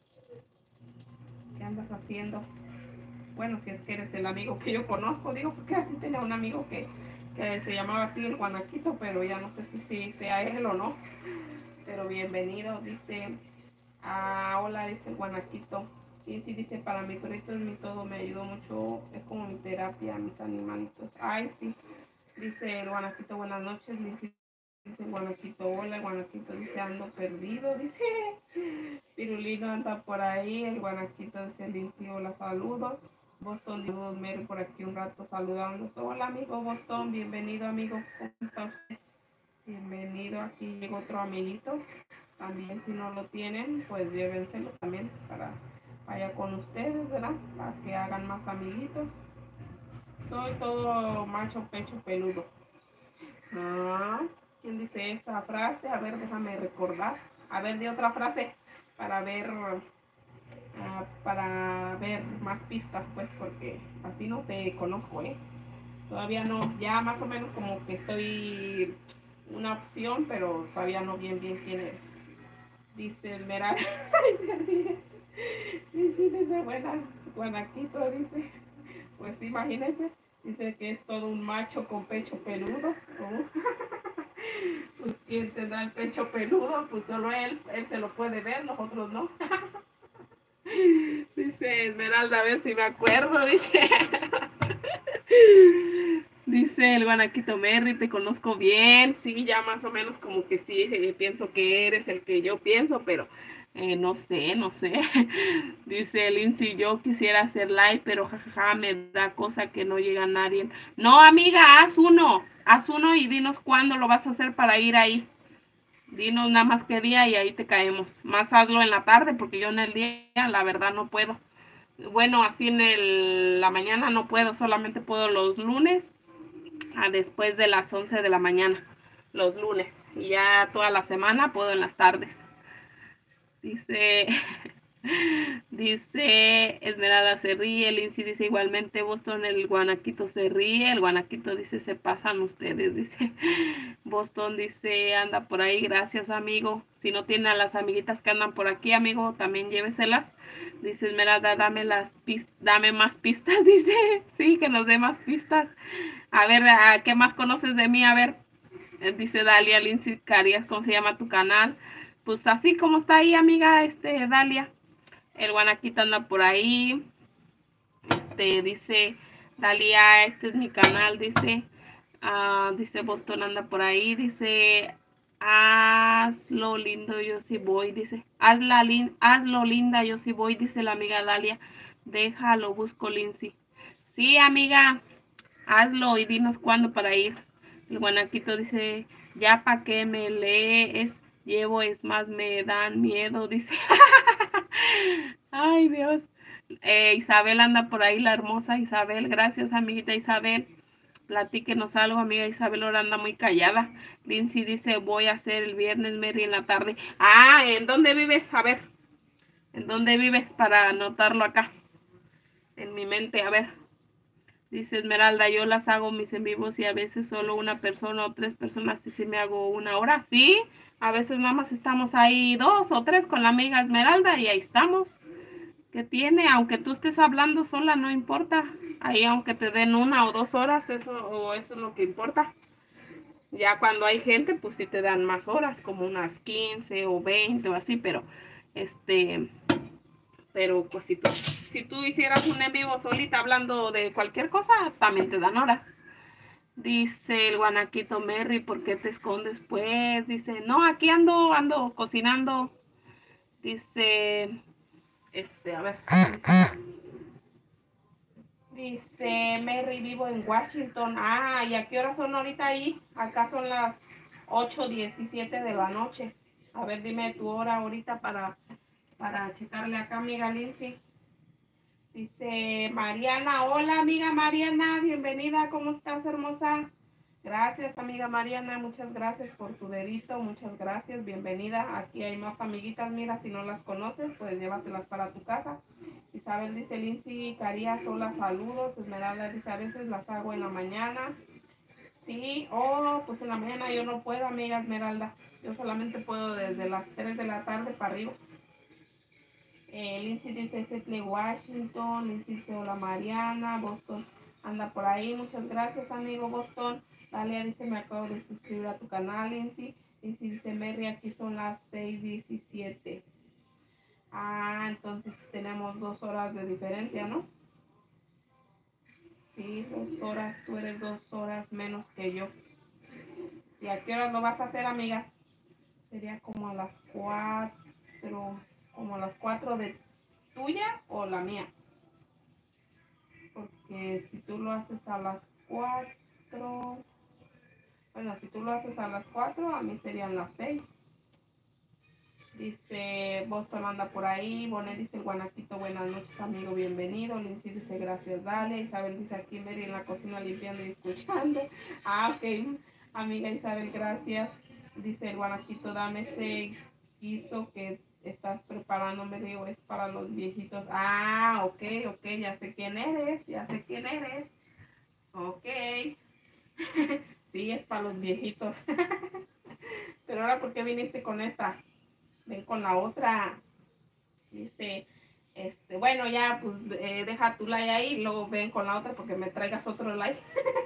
¿Qué andas haciendo? Bueno, si es que eres el amigo que yo conozco, digo, porque así tenía un amigo que, que se llamaba así el Guanaquito, pero ya no sé si, si sea él o no. Pero bienvenido, dice, ah, hola, dice el Guanaquito. Y sí, dice, para mi perrito es mi todo, me ayudó mucho, es como mi terapia, mis animalitos. Ay, sí, dice el Guanaquito, buenas noches, dice, dice el Guanaquito, hola, el Guanaquito dice, ando perdido, dice, Pirulino anda por ahí, el Guanaquito dice, Lindsay, hola, saludos. Boston, saludos, Mary, por aquí un rato saludando. Hola, amigo Boston, bienvenido, amigo, ¿cómo está usted? Bienvenido, aquí llegó otro amiguito. También, si no lo tienen, pues llévenselo también para vaya con ustedes, ¿verdad? Para que hagan más amiguitos. Soy todo macho, pecho, peludo. Ah, ¿quién dice esa frase? A ver, déjame recordar. A ver, de otra frase para ver, uh, para ver más pistas, pues, porque así no te conozco, ¿eh? Todavía no, ya más o menos como que estoy una opción, pero todavía no bien, bien quién eres. Dice Esmeralda, ay, se ríe. Dice, dice, buenas, Guanaquito, dice. Pues imagínense, dice que es todo un macho con pecho peludo. Uh. Pues quien tendrá el pecho peludo, pues solo él, él se lo puede ver, nosotros no. Dice Esmeralda, a ver si me acuerdo, dice. Dice el Guanaquito, Merry, te conozco bien. Sí, ya más o menos como que sí, eh, pienso que eres el que yo pienso, pero eh, no sé, no sé. Dice Lindsay, yo quisiera hacer live, pero jajaja, me da cosa que no llega nadie. No, amiga, haz uno, haz uno y dinos cuándo lo vas a hacer para ir ahí. Dinos nada más qué día y ahí te caemos. Más hazlo en la tarde porque yo en el día, la verdad, no puedo. Bueno, así en el, la mañana no puedo, solamente puedo los lunes a después de las once de la mañana, los lunes. Y ya toda la semana puedo en las tardes. Dice, dice Esmeralda se ríe, Lindsay dice igualmente, Boston, el Guanaquito se ríe, el Guanaquito dice se pasan ustedes, dice Boston, dice anda por ahí, gracias amigo, si no tiene a las amiguitas que andan por aquí, amigo, también lléveselas. Dice Esmeralda, dame las pistas, dame más pistas, dice, sí, que nos dé más pistas. A ver, ¿a qué más conoces de mí? A ver, dice Dalia, Lindsay Carías, ¿cómo se llama tu canal? Pues así como está ahí, amiga, este, Dalia. El Guanaquito anda por ahí. este, dice Dalia, este es mi canal, dice, uh, dice Boston anda por ahí, dice, hazlo lindo, yo sí voy, dice, hazla lin hazlo linda, yo sí voy, dice la amiga Dalia, déjalo, busco Lindsay. Sí, amiga, hazlo y dinos cuándo para ir. El guanaquito dice, ya pa' que me lees, llevo, es más, me dan miedo, dice. Ay, Dios. Eh, Isabel anda por ahí, la hermosa Isabel. Gracias, amiguita Isabel. Platíquenos algo, amiga Isabel, ahora anda muy callada. Lindsay dice, voy a hacer el viernes, Mary, en la tarde. Ah, ¿en dónde vives? A ver, ¿en dónde vives para anotarlo acá? En mi mente, a ver. Dice Esmeralda, yo las hago mis en vivos y a veces solo una persona o tres personas y si me hago una hora. Sí, a veces nada más estamos ahí dos o tres con la amiga Esmeralda y ahí estamos. ¿Qué tiene? Aunque tú estés hablando sola, no importa. Ahí aunque te den una o dos horas, eso, o eso es lo que importa. Ya cuando hay gente, pues sí te dan más horas, como unas quince o veinte o así, pero este... Pero pues si tú, si tú hicieras un en vivo solita hablando de cualquier cosa, también te dan horas. Dice el guanaquito, Mary, ¿por qué te escondes pues? Dice, no, aquí ando, ando cocinando. Dice, este, a ver. Dice, Mary, vivo en Washington. Ah, ¿y a qué hora son ahorita ahí? Acá son las ocho diecisiete de la noche. A ver, dime tu hora ahorita para, para checarle acá, amiga Lindsay. Dice Mariana, hola amiga Mariana, bienvenida, ¿cómo estás, hermosa? Gracias, amiga Mariana, muchas gracias por tu dedito, muchas gracias, bienvenida. Aquí hay más amiguitas, mira, si no las conoces, pues llévatelas para tu casa. Isabel dice, Lindsay, Carías, hola, saludos. Esmeralda dice, a veces las hago en la mañana. Sí, oh, pues en la mañana yo no puedo, amiga Esmeralda. Yo solamente puedo desde las tres de la tarde para arriba. Eh, Lindsay dice Seattle, Washington. Lindsay dice hola Mariana. Boston anda por ahí. Muchas gracias, amigo Boston. Dalia dice me acabo de suscribir a tu canal, Lindsay. Lindsay dice Mary, aquí son las seis diecisiete. Ah, entonces tenemos dos horas de diferencia, ¿no? Sí, dos horas. Tú eres dos horas menos que yo. ¿Y a qué horas lo vas a hacer, amiga? Sería como a las cuatro. Como a las cuatro de tuya o la mía. Porque si tú lo haces a las cuatro, bueno, si tú lo haces a las cuatro, a mí serían las seis. Dice Boston anda por ahí. Bonet dice el guanaquito, buenas noches, amigo, bienvenido. Lindsay dice gracias, dale. Isabel dice aquí Mary en la cocina limpiando y escuchando. Ah, ok, amiga Isabel, gracias. Dice el guanaquito, dame ese guiso que estás preparando, me digo, es para los viejitos. Ah, ok, ok, ya sé quién eres, ya sé quién eres. Ok. Sí, es para los viejitos. Pero ahora, ¿por qué viniste con esta? Ven con la otra. Dice, este, bueno, ya, pues eh, deja tu like ahí y luego ven con la otra porque me traigas otro like.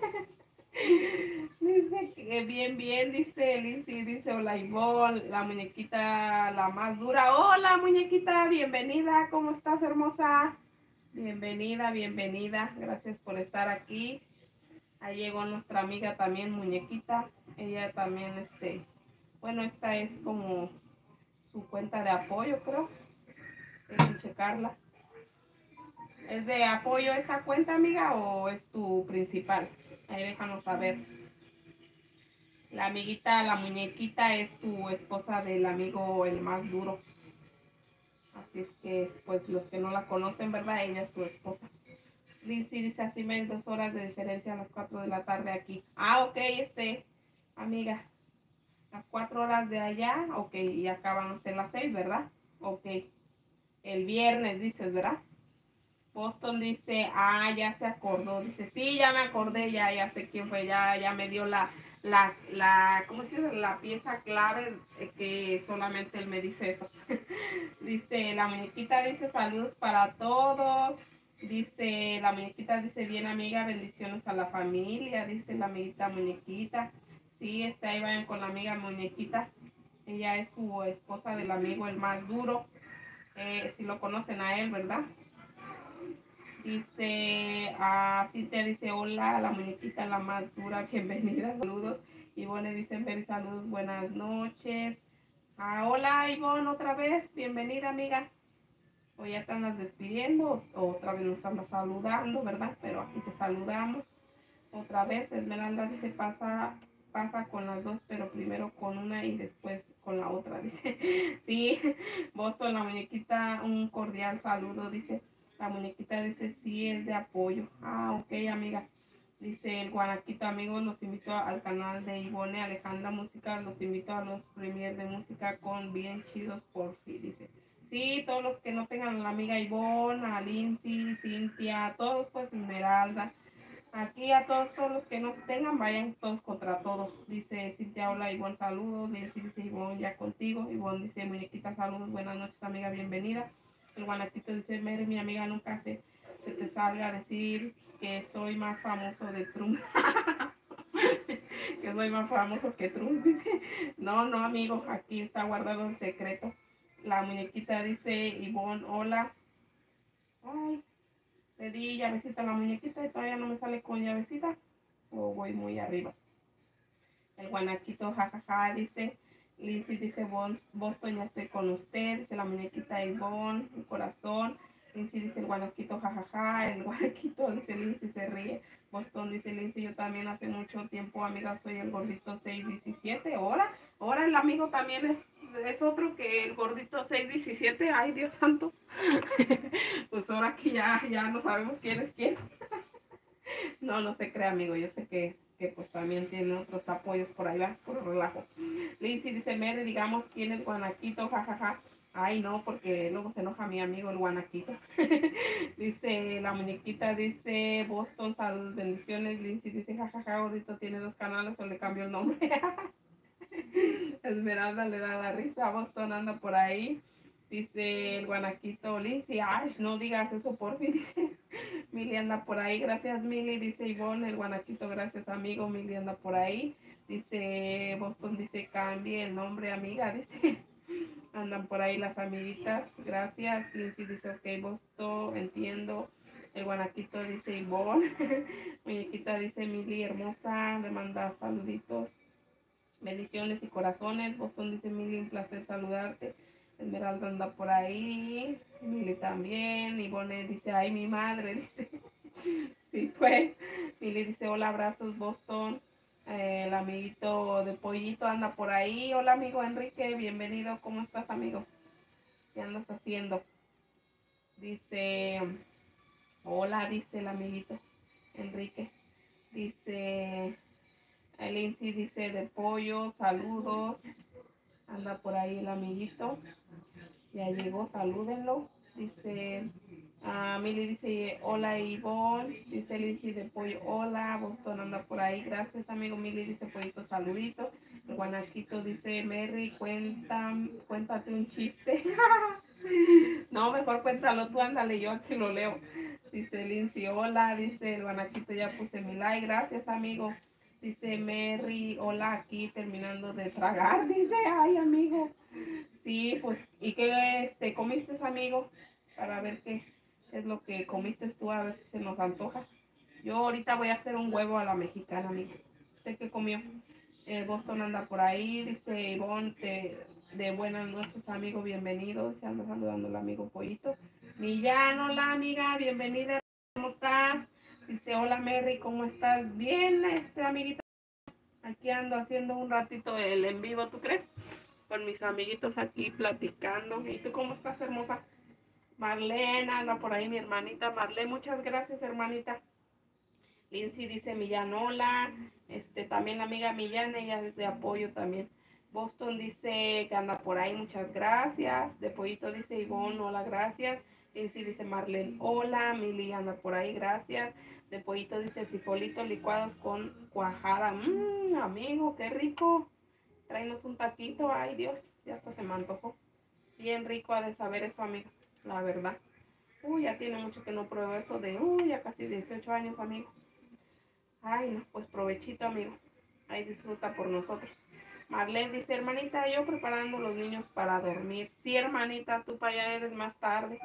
Dice que bien, bien, dice Lindsay, dice hola Ivonne, la muñequita la más dura. Hola muñequita, bienvenida, ¿cómo estás, hermosa? Bienvenida, bienvenida, gracias por estar aquí. Ahí llegó nuestra amiga también, muñequita. Ella también, este, bueno, esta es como su cuenta de apoyo, creo. Déjenme checarla. ¿Es de apoyo esta cuenta, amiga, o es tu principal? Ahí déjanos saber. La amiguita, la muñequita es su esposa del amigo el más duro. Así es que, pues, los que no la conocen, ¿verdad? Ella es su esposa. Lindsay dice así, me dos horas de diferencia a las cuatro de la tarde aquí. Ah, ok, este, amiga. Las cuatro horas de allá, ok, y acá van a ser las seis, ¿verdad? Ok. El viernes dices, ¿verdad? Boston dice, ah, ya se acordó. Dice, sí, ya me acordé, ya, ya sé quién fue, ya, ya me dio la, la, la, ¿cómo se dice? La pieza clave eh, que solamente él me dice eso. Dice, la muñequita dice, saludos para todos. Dice, la muñequita dice, bien amiga, bendiciones a la familia. Dice la amiguita muñequita. Sí, está ahí, vayan con la amiga muñequita. Ella es su esposa del amigo el más duro. Eh, si lo conocen a él, ¿verdad? Dice, ah, Cintia dice, hola, la muñequita la más dura, bienvenida, saludos. Ivonne dice, Mary, saludos, buenas noches. Ah, hola Ivonne, otra vez, bienvenida amiga. O ya te andas despidiendo, o otra vez nos andas saludando, ¿verdad? Pero aquí te saludamos. Otra vez, Esmeralda dice, pasa, pasa con las dos, pero primero con una y después con la otra, dice. Sí, Boston, la muñequita, un cordial saludo, dice. La muñequita dice, sí, es de apoyo. Ah, ok, amiga. Dice el Guanaquito, amigos, los invito al canal de Ivonne Alejandra Música, los invito a los premiers de música con bien chidos por fin, dice. Sí, todos los que no tengan a la amiga Ivonne, a Lindsay, Cintia, todos pues Esmeralda. Aquí a todos, todos los que no tengan, vayan todos contra todos. Dice Cintia, hola Ivonne, saludos. Lindsay dice Ivonne, ya contigo. Ivonne dice, muñequita, saludos, buenas noches amiga, bienvenida. El Guanaquito dice, Mary, mi amiga, nunca se, se te salga a decir que soy más famoso de Trump. Que soy más famoso que Trump, dice. No, no, amigo, aquí está guardado el secreto. La muñequita dice, Ivonne, hola. Ay, le di llavecita a la muñequita y todavía no me sale con llavecita. O voy muy arriba. El Guanaquito, jajaja, dice. Lindsay dice, Boston, ya estoy con usted. Dice la muñequita Ivonne, un corazón. Lindsay dice el Guanaquito, jajaja. El Guanaquito dice, Lindsay se ríe. Boston dice, Lindsay, yo también hace mucho tiempo, amiga, soy el gordito seis diecisiete. Ahora, ahora el amigo también es, es otro que el gordito seis diecisiete. Ay, Dios santo. Pues ahora aquí ya, ya no sabemos quién es quién. No, no se crea, amigo. Yo sé que, que pues también tiene otros apoyos por ahí, va, por relajo. Lindsay dice, Mary, digamos quién es Guanaquito, jajaja. Ay, no, porque luego se enoja mi amigo el Guanaquito. Dice, la muñequita dice, Boston, salud, bendiciones. Lindsay dice, jajaja, gordito tiene dos canales o le cambio el nombre. Esmeralda le da la risa, Boston anda por ahí. Dice el Guanaquito, Lindsay, ay, no digas eso por fin, dice. Mili anda por ahí, gracias Mili, dice Ivonne, el Guanaquito, gracias amigo, Mili anda por ahí. Dice Boston, dice, cambie el nombre, amiga, dice. Andan por ahí las amiguitas, gracias. Lindsay dice, ok, Boston, entiendo. El Guanaquito dice Ivonne. Muñequita dice, Mili, hermosa, le manda saluditos. Bendiciones y corazones. Boston dice, Mili, un placer saludarte. Esmeralda anda por ahí. Mili también. Ivonne dice, ay, mi madre, dice. Sí, pues. Mili dice, hola, abrazos, Boston. Eh, el amiguito de Pollito anda por ahí. Hola, amigo Enrique, bienvenido. ¿Cómo estás, amigo? ¿Qué andas haciendo? Dice, hola, dice el amiguito Enrique. Dice, Lindsay dice, de pollo, saludos. Anda por ahí el amiguito. Ya llegó, salúdenlo. Dice, uh, Mili dice, hola Ivonne. Dice Lindsay de pollo, hola. Boston anda por ahí. Gracias, amigo. Mili dice, pollito, saludito. El Guanaquito dice, Mary, cuenta, cuéntate un chiste. No, mejor cuéntalo tú, ándale, yo aquí lo leo. Dice Lindsay, hola. Dice el Guanaquito, ya puse mi like. Gracias, amigo. Dice Mary, hola, aquí terminando de tragar. Dice, ay, amigo. Sí, pues, ¿y qué este, comiste, amigo? Para ver qué es lo que comiste tú, a ver si se nos antoja. Yo ahorita voy a hacer un huevo a la mexicana, amigo. ¿Usted qué comió? El Boston anda por ahí, dice Ivonne, te, de buenas noches, amigo, bienvenido. Se anda saludando el amigo Pollito. Millán, hola, amiga, bienvenida, ¿cómo estás? Dice, hola, Mary, ¿cómo estás? Bien, este, amiguito. Aquí ando haciendo un ratito el en vivo, ¿tú crees? Con mis amiguitos aquí platicando. ¿Y tú cómo estás, hermosa? Marlene, anda por ahí mi hermanita Marlene. Muchas gracias, hermanita. Lindsay dice Millán, hola. Este, también amiga Millán, ella es de apoyo también. Boston dice que anda por ahí, muchas gracias. De Pollito dice Ivonne, hola, gracias. Lindsay dice Marlene, hola. Mili anda por ahí, gracias. De Pollito dice frijolitos licuados con cuajada. Mmm, amigo, qué rico. Tráenos un taquito, ay Dios, ya hasta se me antojó. Bien rico ha de saber eso, amigo, la verdad. Uy, ya tiene mucho que no pruebo eso de, uy, ya casi dieciocho años, amigo. Ay, no, pues provechito, amigo. Ahí disfruta por nosotros. Marlene dice, hermanita, yo preparando los niños para dormir. Sí, hermanita, tú para allá eres más tarde.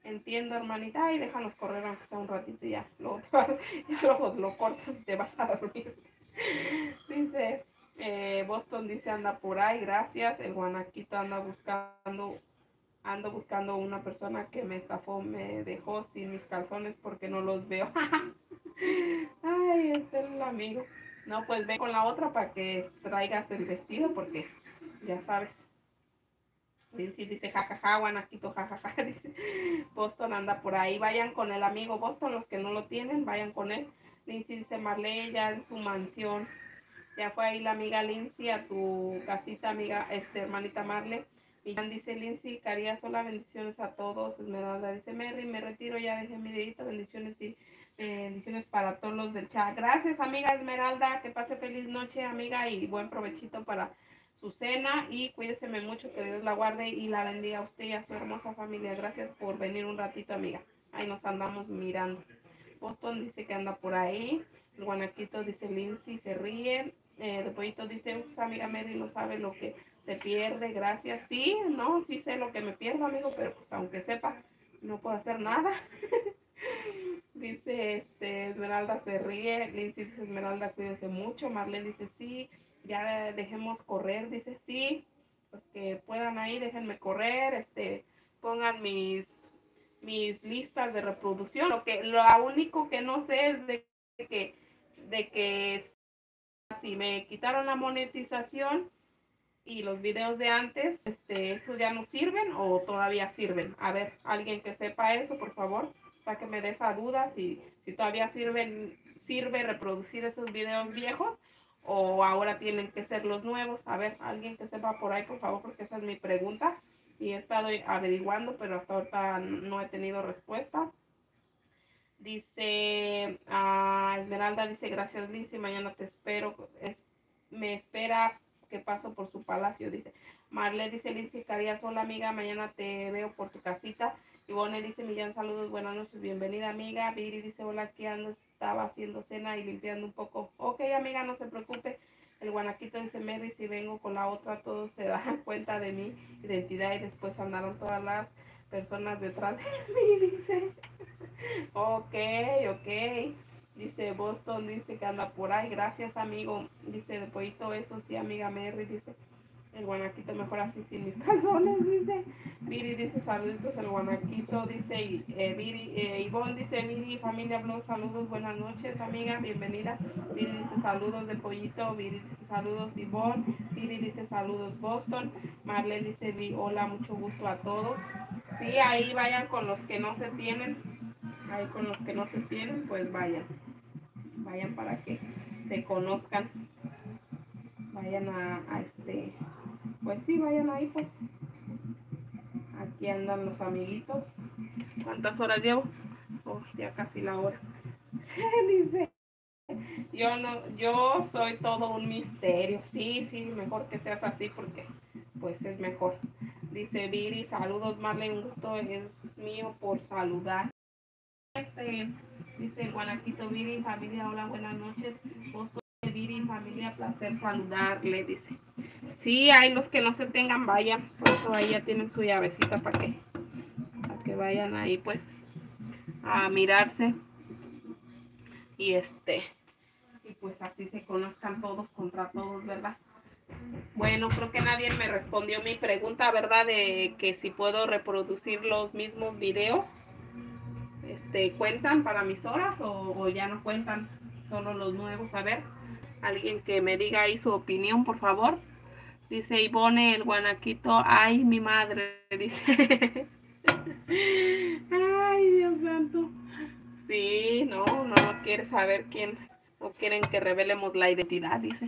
Entiendo, hermanita. Ay, déjanos correr aunque sea un ratito y ya. Luego, te vas, ya luego lo cortas y te vas a dormir. Dice, eh, Boston dice anda por ahí, gracias. El guanaquito anda buscando, ando buscando una persona que me estafó, me dejó sin mis calzones porque no los veo. Ay, este es el amigo. No, pues ven con la otra para que traigas el vestido porque ya sabes. Lindsay dice jajaja, guanaquito jajaja, dice Boston anda por ahí, vayan con el amigo Boston, los que no lo tienen, vayan con él. Lindsay dice Marley ya en su mansión, ya fue ahí la amiga Lindsay a tu casita, amiga, este, hermanita Marley. Y Jan dice Lindsay, Caría sola, bendiciones a todos. Esmeralda dice Mary, me retiro, ya dejé mi dedito, bendiciones y eh, bendiciones para todos los del chat. Gracias, amiga Esmeralda, que pase feliz noche, amiga, y buen provechito para su cena y cuídese mucho, que Dios la guarde y la bendiga a usted y a su hermosa familia. Gracias por venir un ratito, amiga. Ahí nos andamos mirando. Boston dice que anda por ahí. El guanaquito dice Lindsay, se ríe. Eh, de pollito dice, ups, amiga Mary no sabe lo que se pierde, gracias. Sí, no, sí sé lo que me pierdo, amigo, pero pues aunque sepa, no puedo hacer nada. Dice, este, Esmeralda se ríe. Lindsay dice, Esmeralda, cuídese mucho. Marlene dice, sí, ya dejemos correr. Dice, sí, pues que puedan ahí, déjenme correr, este, pongan mis, mis listas de reproducción. Lo que, lo único que no sé es de que, de que si me quitaron la monetización y los videos de antes, este, ¿eso ya no sirven o todavía sirven? A ver, alguien que sepa eso, por favor, sáqueme de esa duda, si, si todavía sirven, sirve reproducir esos videos viejos o ahora tienen que ser los nuevos. A ver, alguien que sepa por ahí, por favor, porque esa es mi pregunta y he estado averiguando, pero hasta ahorita no he tenido respuesta. Dice, uh, Esmeralda dice, gracias Lindsay, mañana te espero, es, me espera que paso por su palacio, dice. Marle dice, Lindsay, Carías, hola amiga, mañana te veo por tu casita. Ivonne dice, Millán, saludos, buenas noches, bienvenida amiga. Viri dice, hola, aquí ando, estaba haciendo cena y limpiando un poco. Ok, amiga, no se preocupe. El guanaquito dice, Mary, si vengo con la otra, todos se dan cuenta de mi identidad y después andaron todas las personas detrás de mí, dice. Ok, ok. Dice Boston, dice que anda por ahí. Gracias, amigo. Dice de pollito, eso sí, amiga Mary. Dice el guanaquito mejor así sin mis calzones. Dice Viri, dice saluditos el guanaquito. Dice eh, Viri, eh, Ivonne dice Viri, familia blog, saludos, buenas noches, amiga, bienvenida. Viri dice saludos de pollito. Viri dice saludos Ivonne. Viri dice saludos Boston. Marlene dice hola, mucho gusto a todos. Sí, ahí vayan con los que no se tienen. Ahí con los que no se tienen, pues vayan. Vayan para que se conozcan. Vayan a, a este. Pues sí, vayan ahí, pues. Aquí andan los amiguitos. ¿Cuántas horas llevo? Oh, ya casi la hora. Sí, dice. Yo no, yo soy todo un misterio. Sí, sí, mejor que seas así porque pues es mejor. Dice Viri, saludos Marlene, un gusto es mío por saludar. Este, dice Guanaquito Viri, familia, hola, buenas noches. Boston Viri, familia, placer saludarle, dice. Sí, hay los que no se tengan, vayan. Por eso ahí ya tienen su llavecita para que, para que vayan ahí, pues, a mirarse. Y este, y pues así se conozcan todos contra todos, ¿verdad? Bueno, creo que nadie me respondió mi pregunta, ¿verdad? De que si puedo reproducir los mismos videos. Este, ¿cuentan para mis horas o, o ya no cuentan? Solo los nuevos. A ver, alguien que me diga ahí su opinión, por favor. Dice Ivonne, el guanaquito, ay, mi madre, dice. Ay, Dios santo. Sí, no, no quiere saber quién, no quieren que revelemos la identidad, dice.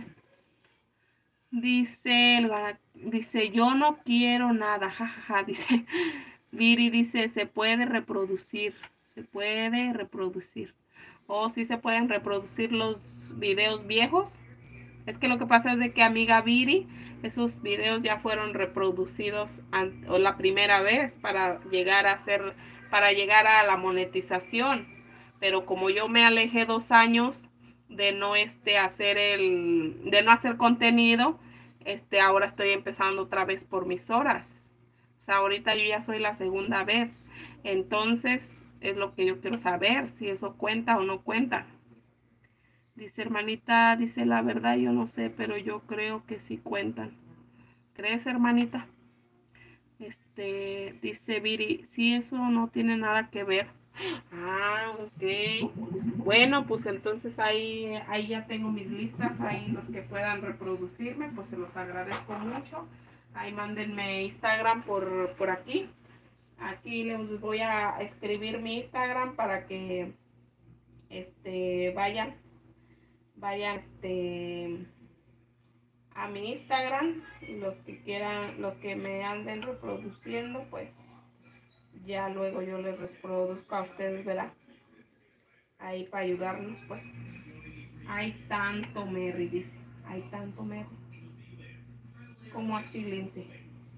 Dice, el dice, yo no quiero nada, jajaja, ja, ja, dice. Viri dice, se puede reproducir, se puede reproducir. O oh, sí se pueden reproducir los videos viejos. Es que lo que pasa es de que, amiga Viri, esos videos ya fueron reproducidos o la primera vez para llegar a ser, para llegar a la monetización. Pero como yo me alejé dos años de no este hacer el, de no hacer contenido, este ahora estoy empezando otra vez por mis horas. O sea, ahorita yo ya soy la segunda vez. Entonces, es lo que yo quiero saber, si eso cuenta o no cuenta. Dice hermanita, dice la verdad, yo no sé, pero yo creo que sí cuentan. ¿Crees, hermanita? Este, dice Viri, sí, eso no tiene nada que ver. Ah, ok. Bueno, pues entonces ahí, ahí ya tengo mis listas, ahí los que puedan reproducirme, pues se los agradezco mucho. Ahí mándenme Instagram por, por aquí. Aquí les voy a escribir mi Instagram para que este vayan, vayan este a mi Instagram. Los que quieran, los que me anden reproduciendo, pues ya luego yo les reproduzco a ustedes, ¿verdad? Ahí para ayudarnos, pues. Hay tanto Merry, dice. Hay tanto Merry. ¿Cómo así, Lindsay?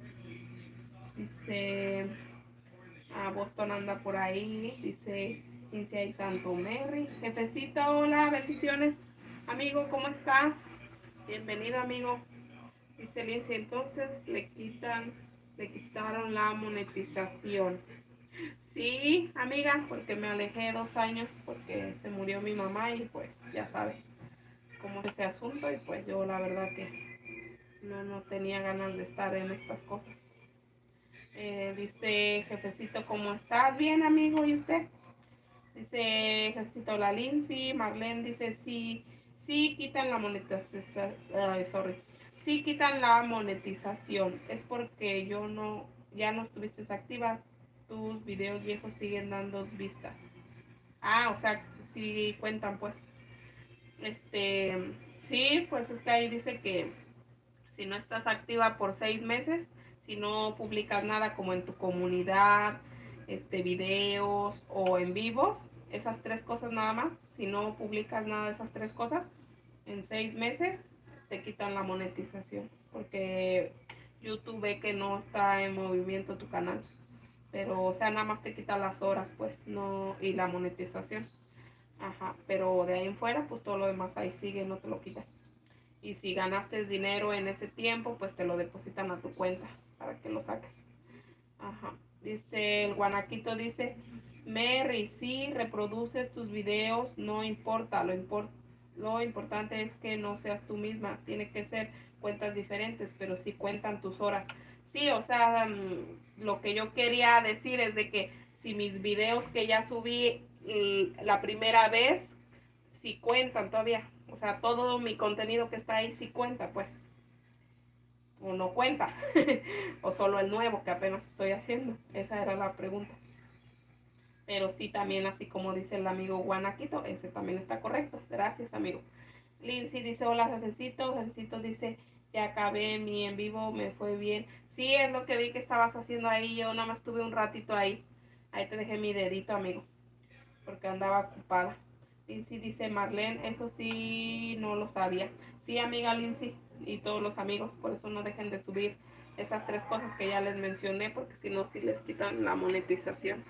Dice, ah, Boston anda por ahí. Dice, Lindsay, hay tanto Merry. Jefecito, hola, bendiciones. Amigo, ¿cómo está? Bienvenido, amigo. Dice Lindsay, entonces le quitan, le quitaron la monetización. Sí, amiga, porque me alejé dos años porque se murió mi mamá y pues ya sabes cómo es ese asunto, y pues yo la verdad que no, no tenía ganas de estar en estas cosas. Eh, dice Jefecito, ¿cómo estás? Bien, amigo, ¿y usted? Dice Jefecito, la Lindsay. Marlene dice, sí, sí quitan la monetización, uh, sorry, sí quitan la monetización, es porque yo no, ya no estuviste activa, tus videos viejos siguen dando vistas. Ah, o sea, sí cuentan, pues. Este, sí, pues es que ahí dice que si no estás activa por seis meses, si no publicas nada como en tu comunidad, este, videos o en vivos, esas tres cosas nada más, si no publicas nada de esas tres cosas, en seis meses te quitan la monetización, porque YouTube ve que no está en movimiento tu canal, pero o sea, nada más te quita las horas, pues, no, y la monetización. Ajá, pero de ahí en fuera, pues todo lo demás ahí sigue, no te lo quitan. Y si ganaste dinero en ese tiempo, pues te lo depositan a tu cuenta para que lo saques. Ajá. Dice el guanaquito, dice, Mary, si reproduces tus videos, no importa, lo, import lo importante es que no seas tú misma, tiene que ser cuentas diferentes, pero sí cuentan tus horas. Sí, o sea, um, lo que yo quería decir es de que si mis videos que ya subí la primera vez, sí cuentan todavía. O sea, todo mi contenido que está ahí sí cuenta, pues. O no cuenta. O solo el nuevo que apenas estoy haciendo. Esa era la pregunta. Pero sí, también así como dice el amigo Guanaquito, ese también está correcto. Gracias, amigo. Lindsay dice, hola, jefecito. Jefecito dice, ya acabé mi en vivo, me fue bien. Sí, es lo que vi que estabas haciendo ahí. Yo nada más tuve un ratito ahí. Ahí te dejé mi dedito, amigo. Porque andaba ocupada. Lindsay dice, Marlene, eso sí no lo sabía. Sí, amiga Lindsay y todos los amigos, por eso no dejen de subir esas tres cosas que ya les mencioné, porque si no, sí les quitan la monetización.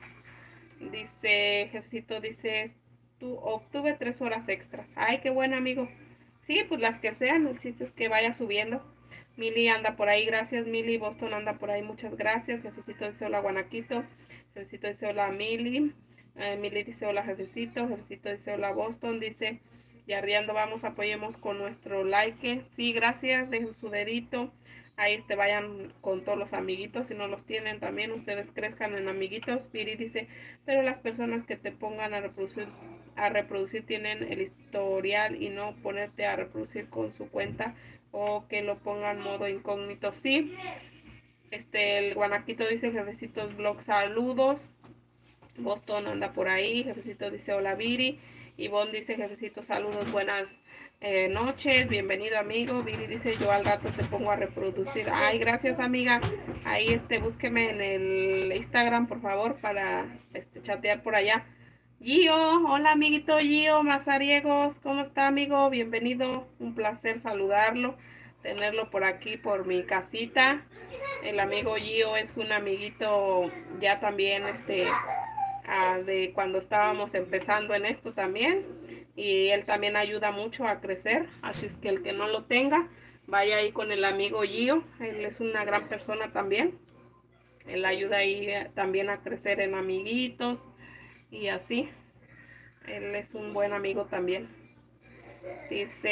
Dice, jefecito, dice, tú obtuve tres horas extras. Ay, qué bueno, amigo. Sí, pues las que sean, el chiste es que vaya subiendo. Mili anda por ahí, gracias Mili. Boston anda por ahí, muchas gracias. Jefecito dice hola Guanaquito. Jefecito dice hola Mili. Eh, Mili dice hola jefecito. Jefecito dice hola Boston. Dice, y arriando vamos, apoyemos con nuestro like. Sí, gracias, dejen su dedito. Ahí este, vayan con todos los amiguitos, si no los tienen también, ustedes crezcan en amiguitos. Viri dice, pero las personas que te pongan a reproducir, a reproducir tienen el historial y no ponerte a reproducir con su cuenta, o que lo pongan modo incógnito. Sí, este, el Guanaquito dice, jefecitos blog, saludos. Boston anda por ahí, jefecito dice hola Viri. Ivonne dice, jefecito, saludos, buenas eh, noches, bienvenido amigo. Viri dice, yo al rato te pongo a reproducir. Ay, gracias amiga. Ahí este, búsqueme en el Instagram, por favor, para este, chatear por allá. Gio, hola amiguito Gio Mazariegos, ¿cómo está amigo? Bienvenido, un placer saludarlo, tenerlo por aquí, por mi casita. El amigo Gio es un amiguito ya también, este... Uh, de cuando estábamos empezando en esto también, y él también ayuda mucho a crecer, así es que el que no lo tenga, vaya ahí con el amigo Gio, él es una gran persona también, Él ayuda ahí también a crecer en amiguitos y así. Él es un buen amigo también. Dice,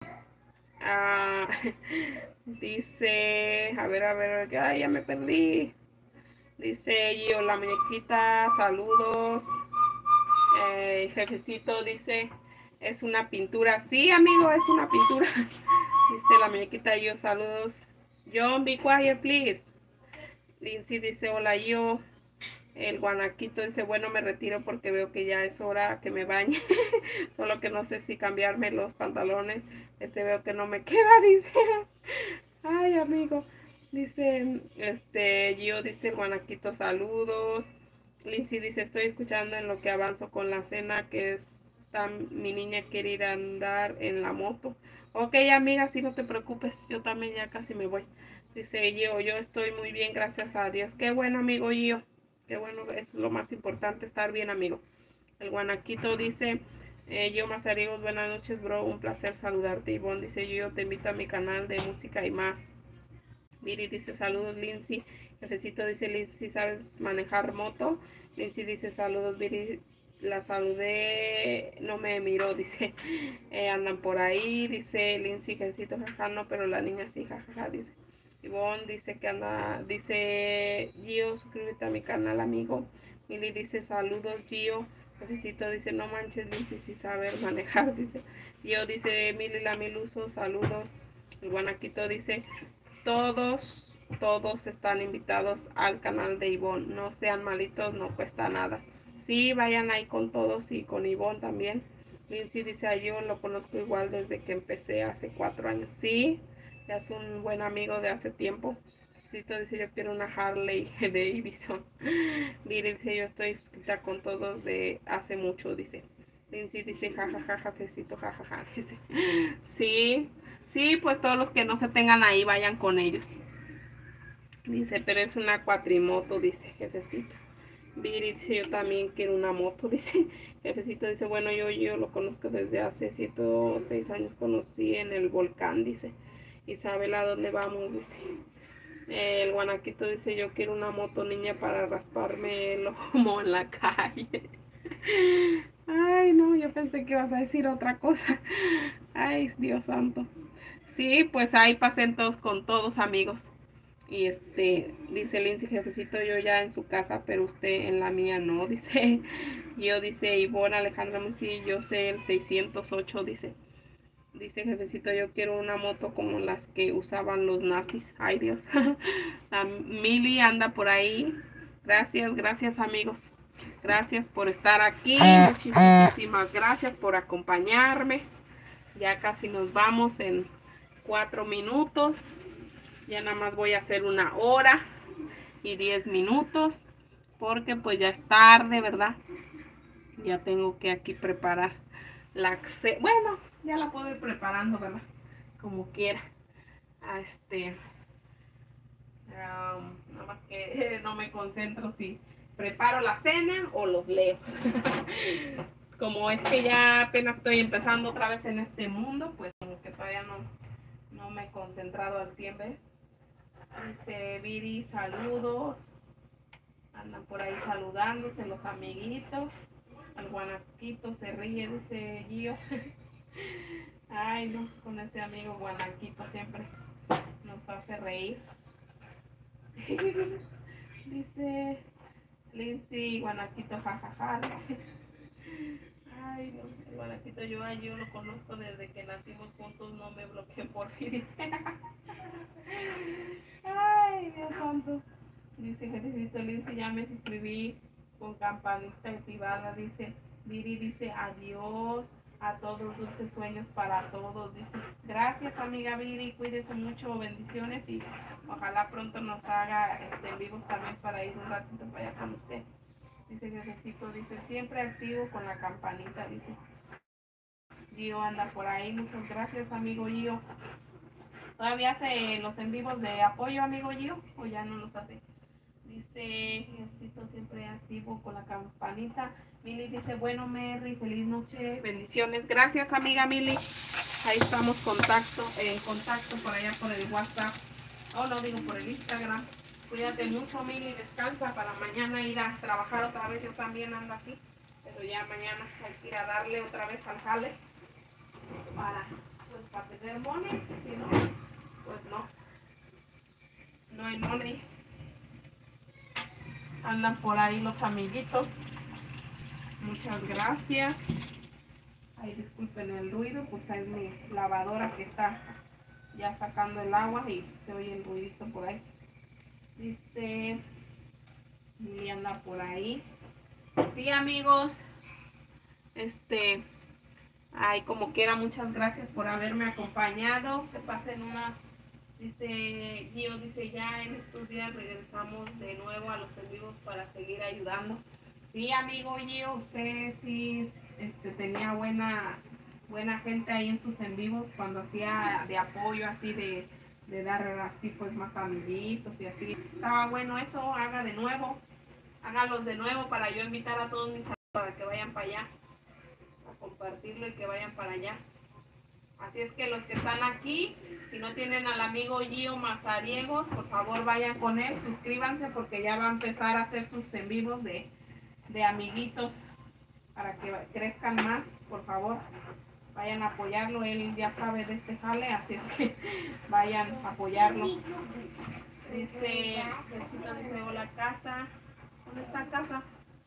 ah, dice, a ver, a ver, ay, ya me perdí. Dice yo, la muñequita, saludos. Eh, jefecito dice, es una pintura. Sí, amigo, es una pintura. Dice la muñequita, yo, saludos. John, be quiet, please. Lindsay dice, hola, yo. El guanaquito dice, bueno, me retiro porque veo que ya es hora que me bañe. Solo que no sé si cambiarme los pantalones. Este veo que no me queda, dice. Ay, amigo. Dice, este, Gio dice, el guanaquito, saludos. Lindsay dice, estoy escuchando en lo que avanzo con la cena, que es mi niña quiere ir a andar en la moto. Ok, amiga, si no te preocupes, yo también ya casi me voy. Dice Gio, yo estoy muy bien, gracias a Dios. Qué bueno, amigo Gio. Qué bueno, es lo más importante, estar bien, amigo. El guanaquito dice, eh, yo Mazariegos, buenas noches, bro, un placer saludarte. Ivonne dice, yo te invito a mi canal de música y más. Viri dice, saludos, Lindsay. Jefecito dice, Lindsay, ¿sabes manejar moto? Lindsay dice, saludos, Viri. La saludé, no me miró, dice, eh, andan por ahí, dice Lindsay, Jefecito, jaja, no, pero la niña sí, jajaja, dice. Ivonne dice que anda, dice, Gio, suscríbete a mi canal, amigo. Mili dice, saludos, Gio. Jefecito dice, no manches, Lindsay, sí saber manejar, dice. Gio dice, Mili la Miluso, saludos. El guanaquito dice, todos, todos están invitados al canal de Ivonne. No sean malitos, no cuesta nada. Sí, vayan ahí con todos y con Ivonne también. Lindsay dice, yo lo conozco igual desde que empecé hace cuatro años. Sí, ya es un buen amigo de hace tiempo. Cito dice, yo quiero una Harley Davidson. Viri dice, yo estoy suscrita con todos de hace mucho, dice. Lindsay dice, jajaja, jefecito, jajaja, dice. Sí, sí, pues todos los que no se tengan ahí, vayan con ellos. Dice, pero es una cuatrimoto, dice, jefecito. Viri dice, yo también quiero una moto, dice. Jefecito dice, bueno, yo, yo lo conozco desde hace siete o seis años, conocí en el volcán, dice. Isabel, ¿a dónde vamos? Dice. El guanaquito dice, yo quiero una moto, niña, para rasparme el lomo en la calle. Ay, no, yo pensé que ibas a decir otra cosa. Ay, Dios santo. Sí, pues ahí pasen todos con todos, amigos. Y este, dice Lindsay, jefecito, yo ya en su casa, pero usted en la mía no, dice. Yo, dice Ivonne Alejandra, sí, yo sé el seiscientos ocho, dice. Dice, jefecito, yo quiero una moto como las que usaban los nazis. Ay, Dios. La Mili anda por ahí. Gracias, gracias, amigos. Gracias por estar aquí. Muchísimas gracias por acompañarme. Ya casi nos vamos en cuatro minutos. Ya nada más voy a hacer una hora y diez minutos. Porque pues ya es tarde, ¿verdad? Ya tengo que aquí preparar la... Bueno, ya la puedo ir preparando, ¿verdad? Como quiera. A este... Um, nada más que no me concentro si preparo la cena o los leo. Como es que ya apenas estoy empezando otra vez en este mundo, pues como que todavía no, no me he concentrado al cien, ¿ves? Dice Viri, saludos. Andan por ahí saludándose los amiguitos. El guanaquito se ríe, dice Gio. Ay, no, con ese amigo guanaquito siempre nos hace reír. Dice Lindsay, guanaquito, jajaja. Ay, no, el guanaquito, yo, yo lo conozco desde que nacimos juntos, no me bloqueé por fin, dice. Ay, Dios santo. Dice Jesucristo, Lindsay, ya me suscribí con campanita activada, dice. Viri dice, adiós a todos, dulces sueños para todos, dice. Gracias, amiga Viri, cuídese mucho, bendiciones y ojalá pronto nos haga este, en vivos también para ir un ratito para allá con usted. Dice Jesucristo, dice, siempre activo con la campanita, dice. Gio anda por ahí, muchas gracias, amigo Gio. ¿Todavía hace los en vivos de apoyo, amigo Gio, o ya no los hace? Dice, Jesucristo siempre activo con la campanita. Mili dice, bueno, Merry, feliz noche, bendiciones. Gracias, amiga Mili. Ahí estamos contacto, en contacto por allá por el WhatsApp. Oh, no, digo por el Instagram. Cuídate mucho, Mili, descansa para mañana ir a trabajar otra vez. Yo también ando aquí, pero ya mañana hay que ir a darle otra vez al jale para, pues, para tener money. Si no, pues no, no hay money. Andan por ahí los amiguitos. Muchas gracias. Ay, disculpen el ruido, pues es mi lavadora que está ya sacando el agua y se oye el ruidito por ahí. Dice, y anda por ahí. Sí, amigos, este, ay, como quiera, muchas gracias por haberme acompañado. Que pasen una, dice Gio, dice, ya en estos días regresamos de nuevo a los en vivos para seguir ayudando. Sí, amigo Gio, usted sí este, tenía buena, buena gente ahí en sus en vivos cuando hacía de apoyo, así de, de dar así pues más amiguitos y así. Estaba bueno eso, haga de nuevo, hágalos de nuevo para yo invitar a todos mis amigos para que vayan para allá, a compartirlo y que vayan para allá. Así es que los que están aquí, si no tienen al amigo Gio Mazariegos, por favor vayan con él, suscríbanse porque ya va a empezar a hacer sus en vivos de, de amiguitos para que crezcan más, por favor. Vayan a apoyarlo, él ya sabe de este jale, así es que vayan a apoyarlo. Dice, Jesús dice, hola casa. ¿Dónde está casa?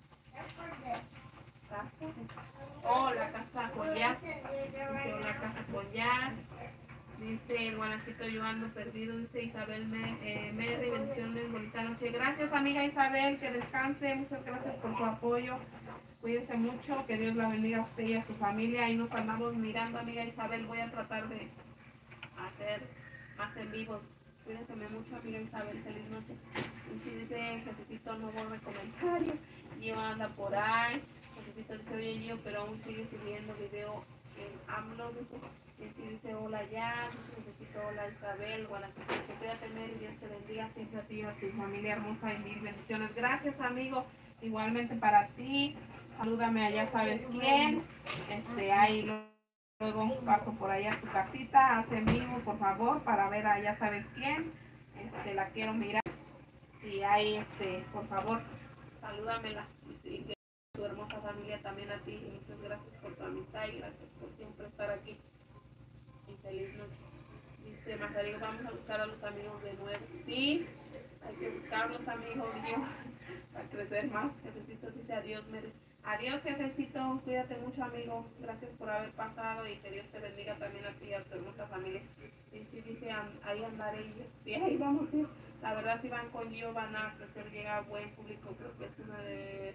Casa. Oh, la casa con jazz. Dice, hola casa con jazz. Dice el Guanacito, yo ando perdido. Dice Isabel eh, Merry, bendiciones, bonita noche. Gracias, amiga Isabel, que descanse. Muchas gracias por su apoyo. Cuídense mucho, que Dios la bendiga a usted y a su familia. Ahí nos andamos mirando, amiga Isabel. Voy a tratar de hacer más en vivos. Cuídense mucho, amiga Isabel. Feliz noche. Y dice, Jefecito, no borre comentario. Gio anda por ahí. Jefecito dice, oye Gio, pero aún sigue subiendo video en AMLO. Dice, y dice, hola ya. Dice, Jefecito, hola Isabel. Guanajuato, que cuídate, Mary. Dios te bendiga siempre a ti y a tu familia hermosa y mil bendiciones. Gracias, amigo. Igualmente para ti. Salúdame a ya sabes quién. Este, ahí luego paso por allá a su casita. Hace en vivo, por favor, para ver a ya sabes quién. Este, la quiero mirar. Y ahí, este, por favor, salúdamela. Y que tu hermosa familia también a ti. Y muchas gracias por tu amistad y gracias por siempre estar aquí. Y feliz noche. Dice Mazarigo, vamos a buscar a los amigos de nuevo. Sí, hay que buscarlos, amigos míos, para crecer más. Jefecito dice adiós, Mary. Adiós, Jefecito, cuídate mucho, amigo. Gracias por haber pasado y que Dios te bendiga también a ti y a tu hermosa familia. Y sí, dice, ahí andaré yo. Sí, ahí vamos a ir. La verdad, si van con yo, van a crecer, llega a buen público. Creo que es una de...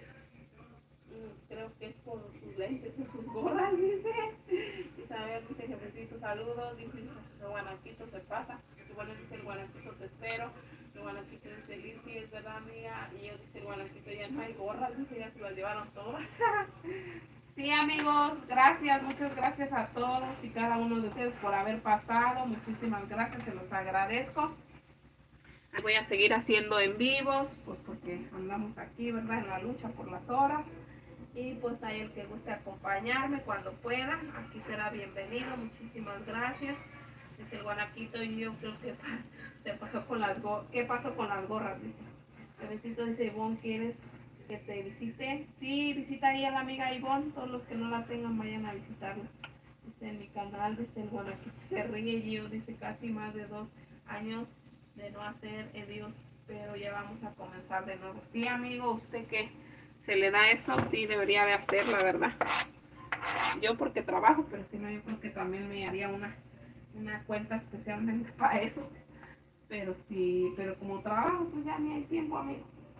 Creo que es por sus lentes o sus gorras, dice. Isabel dice, Jefecito, saludos. Dice, el Guanaquito se pasa. Y bueno, dice el Guanaquito, te espero. El Guanaquito dice, Liz, sí, es verdad, amiga. Y yo dice, el Guanaquito, ya no hay gorras, dice, ya se las llevaron todas. Sí, amigos, gracias, muchas gracias a todos y cada uno de ustedes por haber pasado. Muchísimas gracias, se los agradezco. Voy a seguir haciendo en vivos, pues porque andamos aquí, ¿verdad? En la lucha por las horas. Y pues hay el que guste acompañarme cuando pueda, aquí será bienvenido. Muchísimas gracias. Dice el Guanaquito y yo creo que se pasó con las gorras. ¿Qué pasó con las gorras? Dice. Te visito, dice Ivonne, ¿quieres que te visite? Sí, visita ahí a la amiga Ivonne. Todos los que no la tengan vayan a visitarla. Dice en mi canal, dice el Guanaquito, se ríe y yo, dice casi más de dos años de no hacer envíos, pero ya vamos a comenzar de nuevo. Sí, amigo, usted que se le da eso, sí debería de hacer, la verdad. Yo porque trabajo, pero si no, yo creo que también me haría una, una cuenta especialmente para eso. Pero sí, pero como trabajo, pues ya ni hay tiempo, amigo.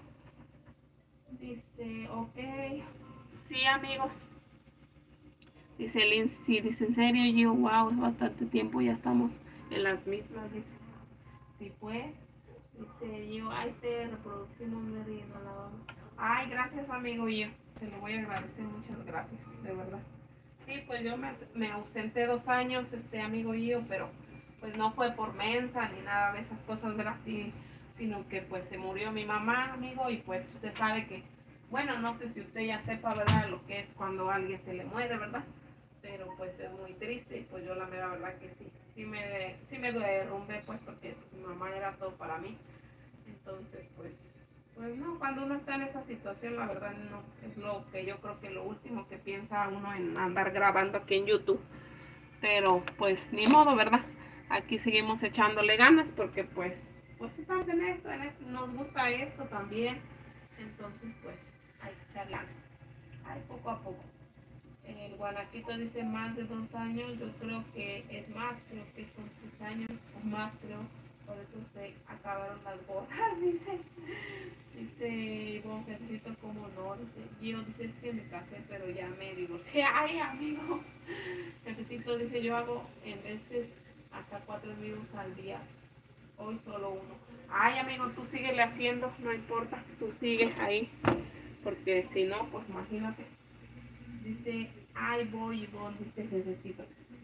Dice, ok. Sí, amigos. Dice Lynn, sí, dice, en serio, yo, wow, es bastante tiempo, ya estamos en las mismas, dice. Sí, pues. Dice yo, ay, te reproducimos, Mary, en Alabama. Ay, gracias, amigo, yo se lo voy a agradecer, muchas gracias, de verdad. Sí, pues yo me, me ausenté dos años, este amigo yo, pero pues no fue por mensa ni nada de esas cosas, ¿verdad? Sí, sino que pues se murió mi mamá, amigo, y pues usted sabe que, bueno, no sé si usted ya sepa, ¿verdad? Lo que es cuando alguien se le muere, ¿verdad? Pero pues es muy triste y pues yo la mera verdad que sí, sí me, sí me derrumbé pues porque pues, mi mamá era todo para mí. Entonces, pues, pues no, cuando uno está en esa situación, la verdad no es lo que yo creo que lo último que piensa uno en andar grabando aquí en YouTube. Pero pues ni modo, ¿verdad? Aquí seguimos echándole ganas porque pues, pues estamos en esto, en esto, nos gusta esto también. Entonces, pues, hay que echar ganas. Hay poco a poco. El Guanaquito dice más de dos años, yo creo que es más, creo que son tres años o más, creo, por eso se acabaron las gorras, dice, dice Ivonne, felicito como no, dice, Gio dice, es que me casé, pero ya me divorcié, ay amigo, felicito, dice, yo hago en veces hasta cuatro vivos al día, hoy solo uno, ay amigo, tú síguele haciendo, no importa, tú sigues ahí, porque si no, pues imagínate. Dice, ay voy Ivonne, dice Jefecito.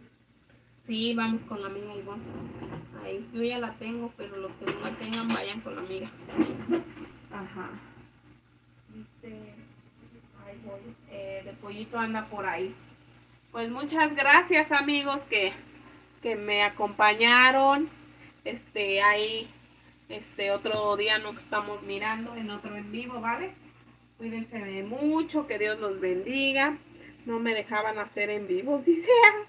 Sí, vamos con la amiga Ivonne. Ahí, yo ya la tengo, pero los que no la tengan vayan con la amiga. Ajá. Dice, ay voy, eh, de pollito anda por ahí. Pues muchas gracias amigos que, que me acompañaron. Este, ahí, este otro día nos estamos mirando en otro en vivo, ¿vale? Cuídense mucho, que Dios los bendiga. No me dejaban hacer en vivo, dice.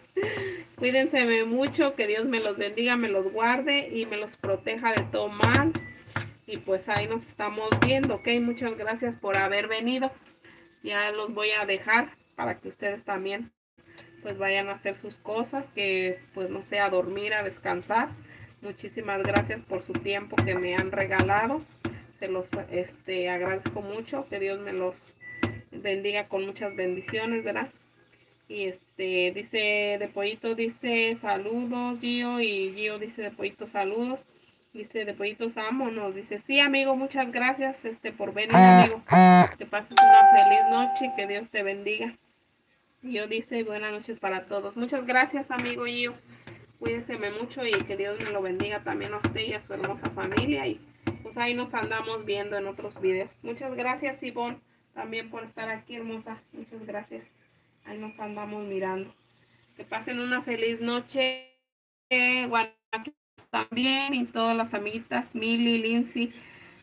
Cuídense mucho, que Dios me los bendiga, me los guarde y me los proteja de todo mal. Y pues ahí nos estamos viendo, ¿ok? Muchas gracias por haber venido. Ya los voy a dejar para que ustedes también pues vayan a hacer sus cosas, que pues no sé, a dormir, a descansar. Muchísimas gracias por su tiempo que me han regalado. Se los este, agradezco mucho, que Dios me los bendiga con muchas bendiciones, ¿verdad? Y este, dice de Pollito, dice saludos Gio, y Gio dice de Pollito saludos, dice de Pollitos ámonos, dice sí amigo, muchas gracias este por venir amigo, que pases una feliz noche, que Dios te bendiga. Gio dice buenas noches para todos, muchas gracias amigo Gio, cuídense mucho y que Dios me lo bendiga también a usted y a su hermosa familia, y pues ahí nos andamos viendo en otros videos. Muchas gracias Ivonne también por estar aquí, hermosa, muchas gracias. Ahí nos andamos mirando. Que pasen una feliz noche. Guanajuato también. Y todas las amiguitas. Mili, Lindsay.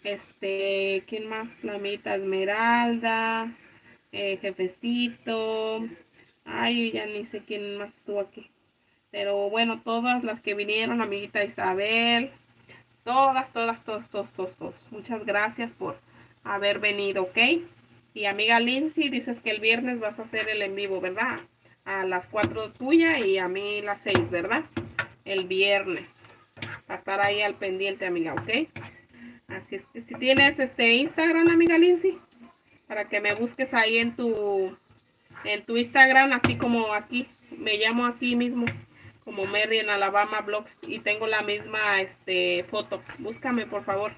Este, ¿quién más? La amiguita Esmeralda. Eh, Jefecito. Ay, ya ni sé quién más estuvo aquí. Pero bueno, todas las que vinieron. Amiguita Isabel. Todas, todas, todos, todos, todos, todos. Muchas gracias por haber venido, ¿ok? Y amiga Lindsay, dices que el viernes vas a hacer el en vivo, ¿verdad? A las cuatro tuya y a mí las seis, ¿verdad? El viernes. Va a estar ahí al pendiente, amiga, ¿ok? Así es que si tienes este Instagram, amiga Lindsay, para que me busques ahí en tu, en tu Instagram, así como aquí. Me llamo aquí mismo, como Mary en Alabama Blogs, y tengo la misma este, foto. Búscame, por favor,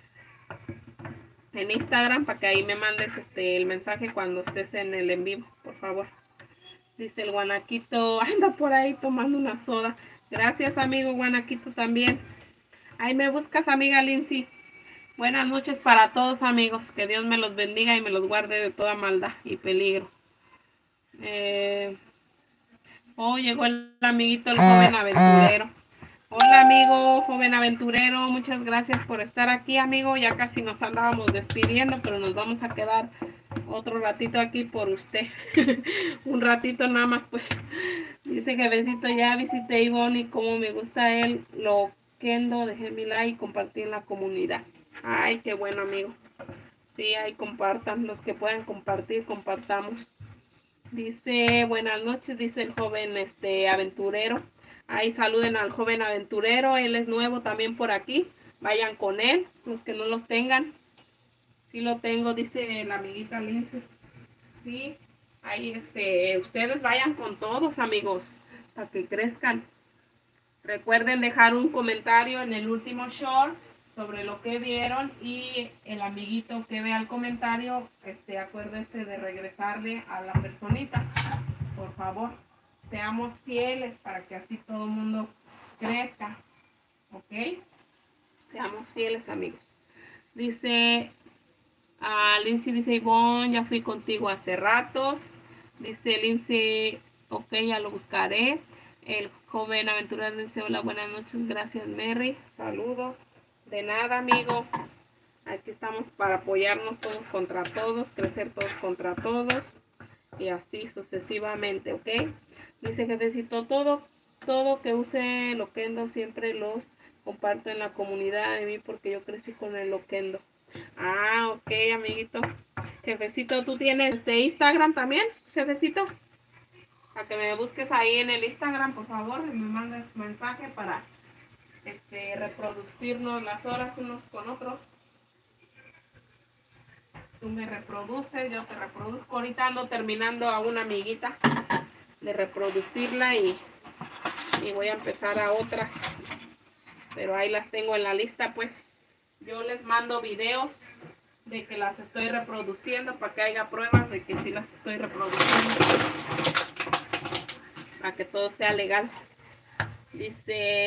en Instagram, para que ahí me mandes este el mensaje cuando estés en el en vivo, por favor. Dice el Guanaquito, anda por ahí tomando una soda. Gracias amigo Guanaquito también. Ahí me buscas amiga Lindsay. Buenas noches para todos amigos, que Dios me los bendiga y me los guarde de toda maldad y peligro. Eh... Oh, llegó el amiguito, el joven aventurero. Hola amigo, joven aventurero, muchas gracias por estar aquí amigo, ya casi nos andábamos despidiendo, pero nos vamos a quedar otro ratito aquí por usted, un ratito nada más pues. Dice Jefecito, ya visité Ivonne y como me gusta él, lo quendo, dejé mi like y compartí en la comunidad. Ay, qué bueno amigo, sí, ahí compartan, los que puedan compartir, compartamos. Dice, buenas noches, dice el joven este aventurero. Ahí saluden al joven aventurero, él es nuevo también por aquí. Vayan con él, los que no los tengan. Sí lo tengo, dice la amiguita Lindsay. Sí, ahí este, ustedes vayan con todos amigos, para que crezcan. Recuerden dejar un comentario en el último short sobre lo que vieron, y el amiguito que vea el comentario, este, acuérdese de regresarle a la personita, por favor. Seamos fieles para que así todo el mundo crezca, ¿ok? Seamos fieles amigos. Dice, uh, Lindsay dice, Ivonne, ya fui contigo hace ratos. Dice Lindsay, ok, ya lo buscaré. El joven aventurero dice, hola, buenas noches, gracias Mary, saludos. De nada amigo, Aquí estamos para apoyarnos todos contra todos, crecer todos contra todos y así sucesivamente, ¿ok? Dice jefecito, todo, todo que use Loquendo siempre los comparto en la comunidad de mí porque yo crecí con el Loquendo. Ah, ok, amiguito. Jefecito, ¿tú tienes este Instagram también, jefecito? A que me busques ahí en el Instagram, por favor, y me mandes mensaje para este, reproducirnos las horas unos con otros. Tú me reproduces, yo te reproduzco. Ahorita ando terminando a una amiguita de reproducirla y, y voy a empezar a otras. Pero ahí las tengo en la lista, pues. Yo les mando videos de que las estoy reproduciendo para que haya pruebas de que sí las estoy reproduciendo. Para que todo sea legal. Dice...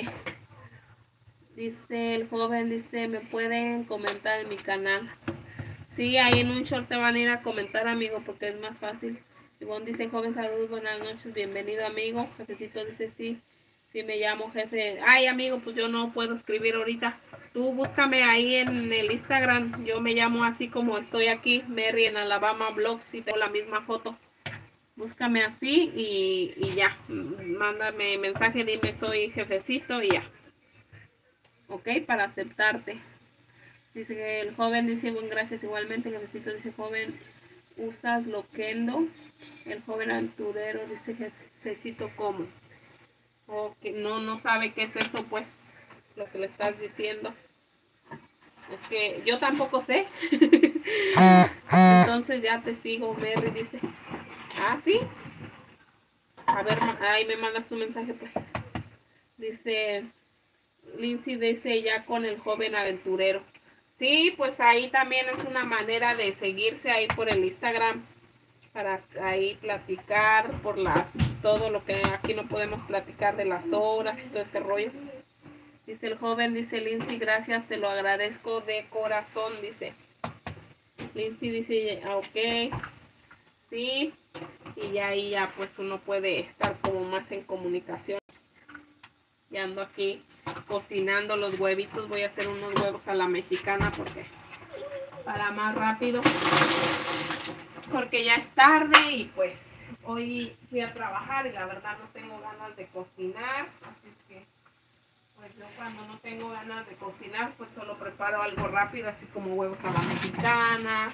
Dice el joven, dice, ¿me pueden comentar en mi canal? Sí, ahí en un short te van a ir a comentar, amigo, porque es más fácil. Ivonne dice, joven, saludos, buenas noches, bienvenido, amigo. Jefecito dice, sí, sí me llamo, jefe. Ay, amigo, pues yo no puedo escribir ahorita. Tú búscame ahí en el Instagram. Yo me llamo así como estoy aquí, Mary en Alabama Blogs, y tengo la misma foto. Búscame así y, y ya. Mándame mensaje, dime soy jefecito y ya. Ok, para aceptarte. Dice que el joven dice, bueno, gracias igualmente, jefecito, dice, joven, ¿usas Loquendo? El joven aventurero dice, jefecito, ¿cómo? O que no, no sabe qué es eso, pues, lo que le estás diciendo. Es que yo tampoco sé. Entonces ya te sigo, Mary dice. Ah, ¿sí? A ver, ahí me mandas un mensaje, pues. Dice, Lindsay dice, ya con el joven aventurero. Sí, pues ahí también es una manera de seguirse ahí por el Instagram para ahí platicar por las todo lo que aquí no podemos platicar de las horas y todo ese rollo. Dice el joven, dice Lindsay, gracias, te lo agradezco de corazón, dice. Lindsay dice, ok, sí, y ahí ya pues uno puede estar como más en comunicación. Ya ando aquí cocinando los huevitos, voy a hacer unos huevos a la mexicana porque para más rápido, porque ya es tarde y pues hoy fui a trabajar y la verdad no tengo ganas de cocinar, así es que pues yo cuando no tengo ganas de cocinar pues solo preparo algo rápido, así como huevos a la mexicana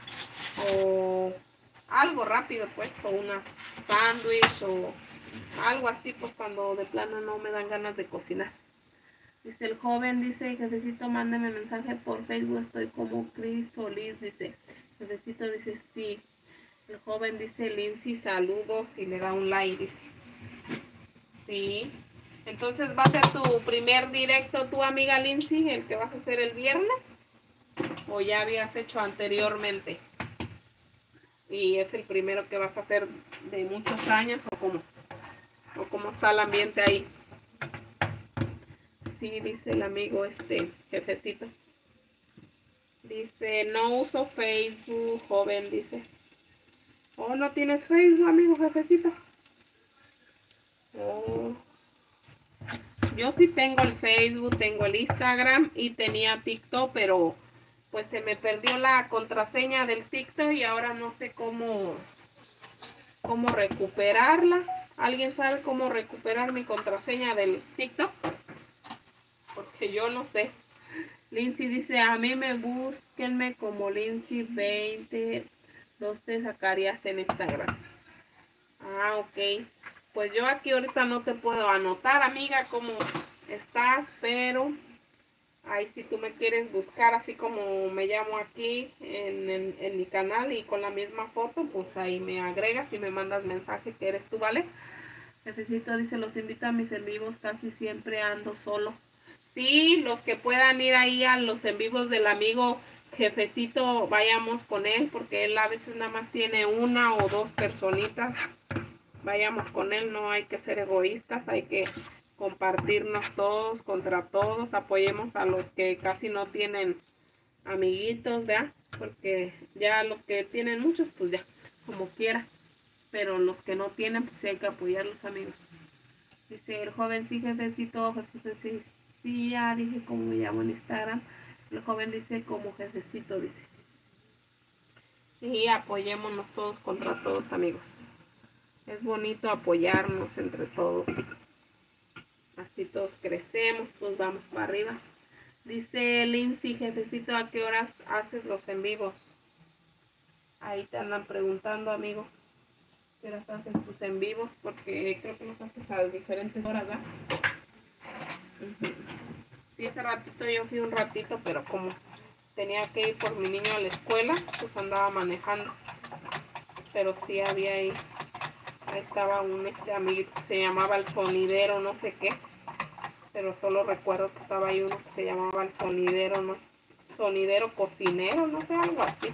o algo rápido pues, o unas sándwich o algo así, pues cuando de plano no me dan ganas de cocinar. Dice el joven, dice, jefecito, mándeme mensaje por Facebook, estoy como Cris Solís, dice. Jefecito dice, sí. El joven dice, Lindsay, saludos, y le da un like, dice. Sí. Entonces va a ser tu primer directo, tu amiga Lindsay, el que vas a hacer el viernes. ¿O ya habías hecho anteriormente? Y es el primero que vas a hacer de muchos años, ¿o cómo? ¿O cómo está el ambiente ahí? Sí, dice el amigo este jefecito. Dice, no uso Facebook, joven, dice. Oh, ¿no tienes Facebook, amigo jefecito? Oh. Yo sí tengo el Facebook, tengo el Instagram y tenía TikTok, pero pues se me perdió la contraseña del TikTok y ahora no sé cómo, cómo recuperarla. ¿Alguien sabe cómo recuperar mi contraseña del TikTok? Porque yo no sé. Lindsay dice, a mí me búsquenme como Lindsay veinte doce Zacarías en Instagram. Ah, ok. Pues yo aquí ahorita no te puedo anotar, amiga, cómo estás, pero ahí si tú me quieres buscar así como me llamo aquí en, en, en mi canal y con la misma foto, pues ahí me agregas y me mandas mensaje que eres tú, ¿vale? Jefecito dice, los invito a mis en vivos, casi siempre ando solo. Sí, los que puedan ir ahí a los en vivos del amigo jefecito, vayamos con él, porque él a veces nada más tiene una o dos personitas. Vayamos con él, no hay que ser egoístas, hay que compartirnos todos contra todos, apoyemos a los que casi no tienen amiguitos, ¿verdad? Porque ya los que tienen muchos, pues ya, como quiera, pero los que no tienen, pues sí hay que apoyarlos, amigos. Dice el joven, sí, jefecito, jefecito, sí, sí, ya dije cómo me llamo en Instagram. El joven dice como jefecito, dice. Sí, apoyémonos todos contra todos, amigos. Es bonito apoyarnos entre todos. Así todos crecemos, todos vamos para arriba. Dice Lindsay, jefecito, ¿a qué horas haces los en vivos? Ahí te andan preguntando, amigo. ¿Qué horas haces tus en vivos? Porque creo que los haces a diferentes horas, ¿verdad? Uh-huh. Sí, ese ratito yo fui un ratito, pero como tenía que ir por mi niño a la escuela, pues andaba manejando. Pero sí había ahí, ahí estaba un este amiguito que se llamaba el sonidero, no sé qué. Pero solo recuerdo que estaba ahí uno que se llamaba el sonidero, no sonidero cocinero, no sé, algo así.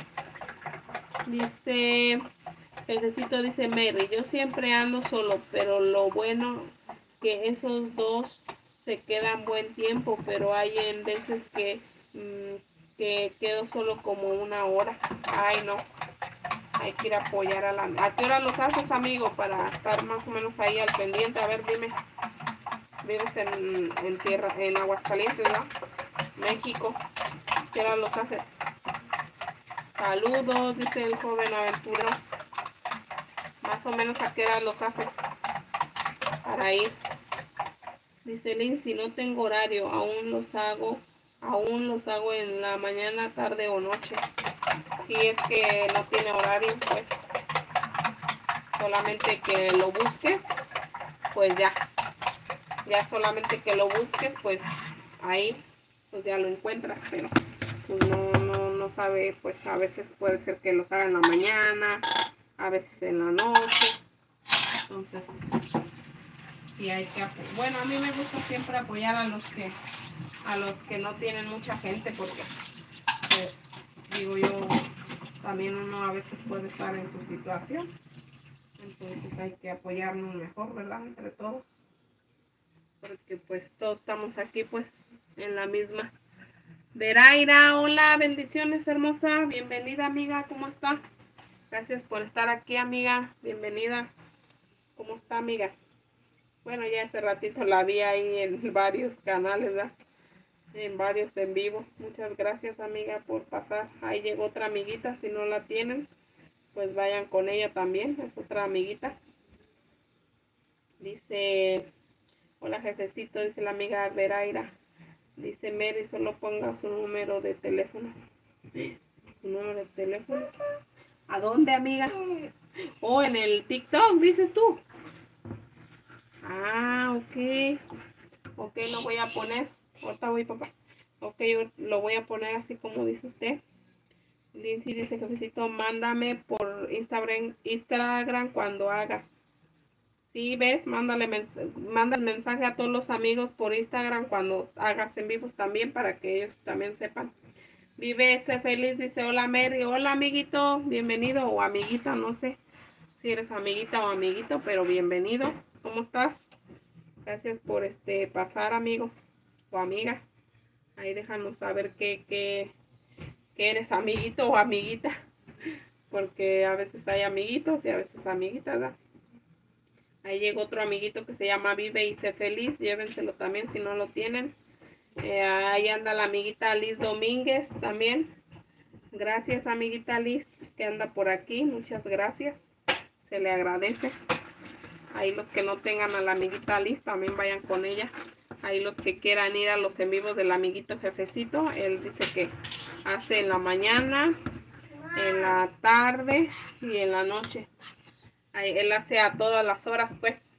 Dice, Pececito dice Mary, yo siempre ando solo, pero lo bueno que esos dos se quedan buen tiempo, pero hay en veces que, mmm, que quedo solo como una hora. Ay, no. Hay que ir a apoyar a la... ¿A qué hora los haces, amigo? Para estar más o menos ahí al pendiente. A ver, dime. Vives en, en tierra, en Aguascalientes, ¿verdad? México. ¿Qué hora los haces? Saludos, dice el joven aventurero. Más o menos a qué hora los haces para ir. Dice Lindsay, no tengo horario, aún los hago, aún los hago en la mañana, tarde o noche. Si es que no tiene horario, pues solamente que lo busques, pues ya. Ya solamente que lo busques, pues ahí pues ya lo encuentras, pero pues no, no, no sabe, pues a veces puede ser que los haga en la mañana, a veces en la noche. Entonces, sí hay que apoyar. Bueno, a mí me gusta siempre apoyar a los que a los que no tienen mucha gente, porque pues digo yo, también uno a veces puede estar en su situación. Entonces hay que apoyarnos mejor, ¿verdad? Entre todos. Porque pues todos estamos aquí pues en la misma. Veraira, hola, bendiciones hermosa, bienvenida amiga, ¿cómo está? Gracias por estar aquí amiga, bienvenida. ¿Cómo está amiga? Bueno, ya hace ratito la vi ahí en varios canales, ¿verdad? En varios en vivos. Muchas gracias amiga por pasar. Ahí llegó otra amiguita, si no la tienen, pues vayan con ella también, es otra amiguita. Dice... Hola jefecito, dice la amiga Veraira. Dice Mary, solo ponga su número de teléfono. Su número de teléfono. ¿A dónde, amiga? Oh, en el TikTok, dices tú. Ah, ok. Ok, lo voy a poner. Ahorita voy, papá. Ok, yo lo voy a poner así como dice usted. Lindsay dice, jefecito, mándame por Instagram, Instagram cuando hagas. Sí, ves, mándale mens manda el mensaje a todos los amigos por Instagram cuando hagas en vivos también para que ellos también sepan. Vive, sé feliz, dice hola Mary, hola amiguito, bienvenido o amiguita, no sé si eres amiguita o amiguito, pero bienvenido. ¿Cómo estás? Gracias por este pasar, amigo o amiga. Ahí déjanos saber que, que, que eres amiguito o amiguita, porque a veces hay amiguitos y a veces amiguitas, ¿verdad? Ahí llegó otro amiguito que se llama Vive y sé feliz. Llévenselo también si no lo tienen. Eh, ahí anda la amiguita Liz Domínguez también. Gracias amiguita Liz que anda por aquí. Muchas gracias. Se le agradece. Ahí los que no tengan a la amiguita Liz también vayan con ella. Ahí los que quieran ir a los en vivos del amiguito jefecito. Él dice que hace en la mañana, en la tarde y en la noche. Ahí, él hace a todas las horas pues.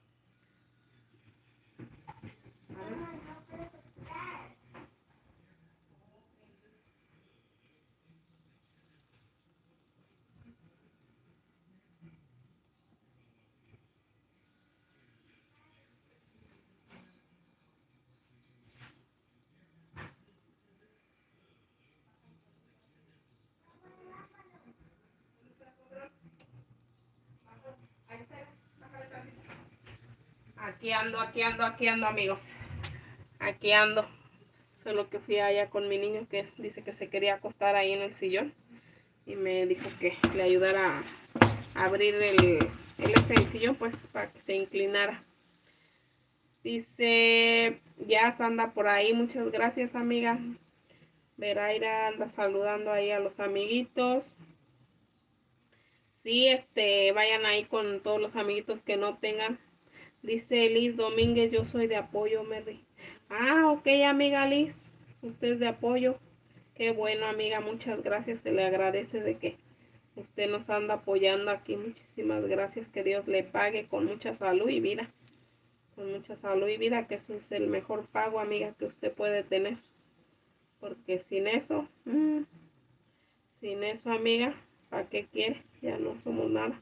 Aquí ando, aquí ando, aquí ando, amigos. Aquí ando. Solo que fui allá con mi niño que dice que se quería acostar ahí en el sillón. Y me dijo que le ayudara a abrir el, el ese sillón, pues, para que se inclinara. Dice, ya anda por ahí. Muchas gracias, amiga. Veraira anda saludando ahí a los amiguitos. Sí, este, vayan ahí con todos los amiguitos que no tengan. Dice Liz Domínguez, yo soy de apoyo, Mary. Ah, ok, amiga Liz, usted es de apoyo. Qué bueno, amiga, muchas gracias. Se le agradece de que usted nos anda apoyando aquí. Muchísimas gracias. Que Dios le pague con mucha salud y vida. Con mucha salud y vida, que eso es el mejor pago, amiga, que usted puede tener. Porque sin eso, mmm, sin eso, amiga, ¿para qué quiere? Ya no somos nada.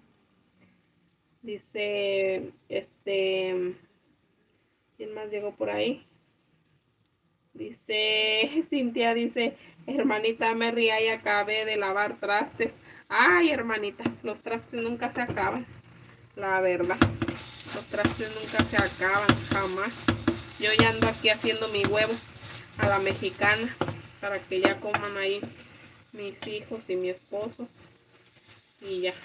Dice, este, ¿quién más llegó por ahí? Dice, Cintia dice, hermanita Mary, ahí acabé de lavar trastes. Ay, hermanita, los trastes nunca se acaban, la verdad. Los trastes nunca se acaban, jamás. Yo ya ando aquí haciendo mi huevo a la mexicana, para que ya coman ahí mis hijos y mi esposo. Y ya.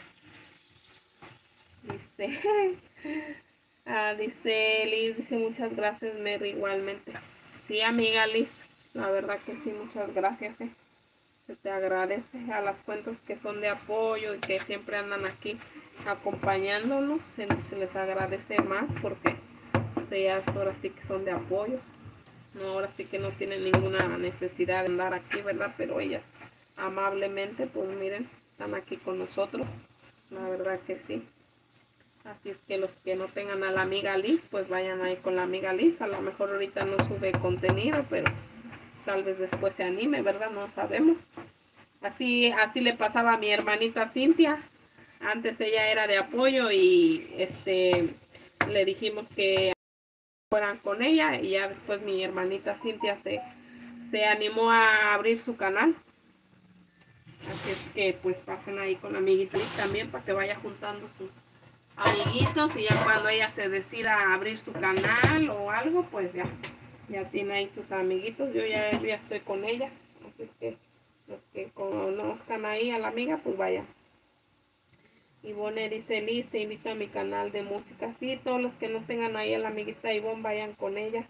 Dice, ah, dice Liz, dice muchas gracias Mary, igualmente. Sí, amiga Liz, la verdad que sí, muchas gracias, eh. Se te agradece a las cuentas que son de apoyo y que siempre andan aquí acompañándonos. Se, se les agradece más porque pues, ellas ahora sí que son de apoyo. No, ahora sí que no tienen ninguna necesidad de andar aquí, ¿verdad? Pero ellas amablemente, pues miren, están aquí con nosotros. La verdad que sí. Así es que los que no tengan a la amiga Liz, pues vayan ahí con la amiga Liz. A lo mejor ahorita no sube contenido, pero tal vez después se anime, ¿verdad? No sabemos. Así, así le pasaba a mi hermanita Cintia. Antes ella era de apoyo y este le dijimos que fueran con ella y ya después mi hermanita Cintia se, se animó a abrir su canal. Así es que pues pasen ahí con la amiguita Liz también para que vaya juntando sus amiguitos y ya cuando ella se decida a abrir su canal o algo, pues ya, ya tiene ahí sus amiguitos. Yo ya, yo ya estoy con ella, así es que los que conozcan ahí a la amiga, pues vayan. Ivonne dice, Liz, te invito a mi canal de música. Sí, todos los que no tengan ahí a la amiguita Ivonne, vayan con ella.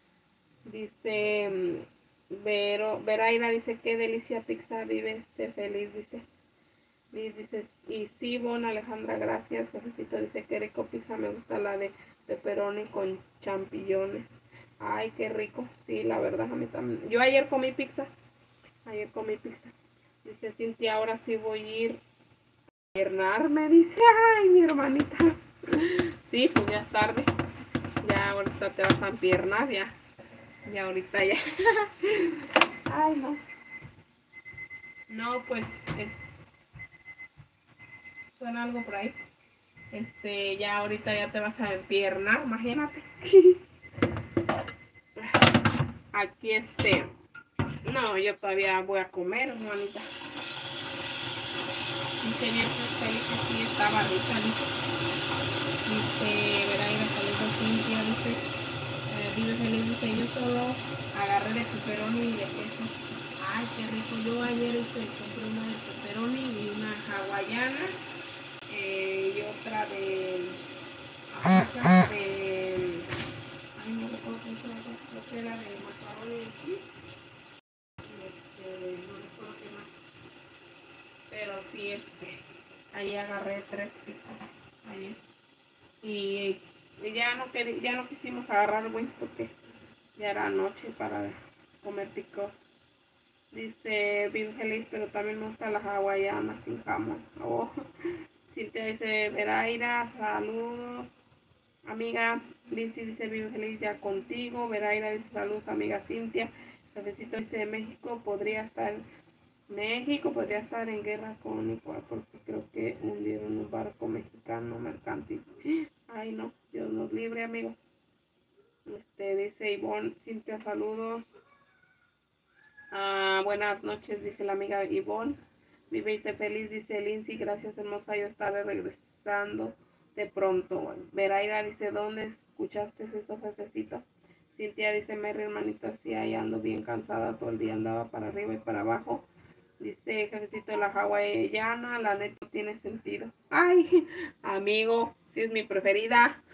Dice, Vero, Veraira dice, qué delicia pizza, vive, sé feliz, dice. Liz dice, y sí, Bon, Alejandra, gracias. Jefecito dice, qué rico pizza, me gusta la de pepperoni con champiñones. Ay, qué rico, sí, la verdad, a mí también. Yo ayer comí pizza, ayer comí pizza. Dice Cintia, ahora sí voy a ir a piernar, me dice, ay, mi hermanita. Sí, pues ya es tarde, ya ahorita te vas a empiernar, ya, ya ahorita ya. Ay, no. No, pues, es, suena algo por ahí. Este, ya ahorita ya te vas a empiernar, imagínate. Aquí este, no, yo todavía voy a comer, hermanita. Dice bien feliz, sí, estaba rica, dice. Dice, Veraira, saludos Cintia, dice. Eh, vive feliz, dice, yo solo agarré de pepperoni y de queso. Ay, qué rico. Yo ayer este, compré una de pepperoni y una hawaiana eh, y otra de, otra de, ay, no recuerdo cómo se llama, creo que era de macaroni y cheese. Este, no recuerdo qué más. Pero sí, este, ahí agarré tres pizzas ayer. Y, y ya no querí, ya no quisimos agarrar wings porque ya era noche para comer picos. Dice, bien feliz, pero también me gusta la hawaiana sin jamón. Oh. Cintia dice, Veraira, saludos. Amiga, Lindsay dice, bien feliz ya contigo. Veraira dice, saludos, amiga Cintia. Jefecito dice, México podría estar, México podría estar en guerra con Ecuador porque creo que hundieron un barco mexicano mercantil. Ay, no, Dios nos libre, amigo. Este, dice Ivonne, Cintia, saludos. Ah, buenas noches, dice la amiga Ivonne. Vive y sé feliz, dice Lindsay. Gracias, hermosa. Yo estaré regresando de pronto. Veraira dice, ¿dónde escuchaste eso, jefecito? Cintia dice, Mary, hermanita, sí, ahí ando bien cansada. Todo el día andaba para arriba y para abajo. Dice, jefecito, la hawaiana, la neta tiene sentido. Ay, amigo, sí es mi preferida.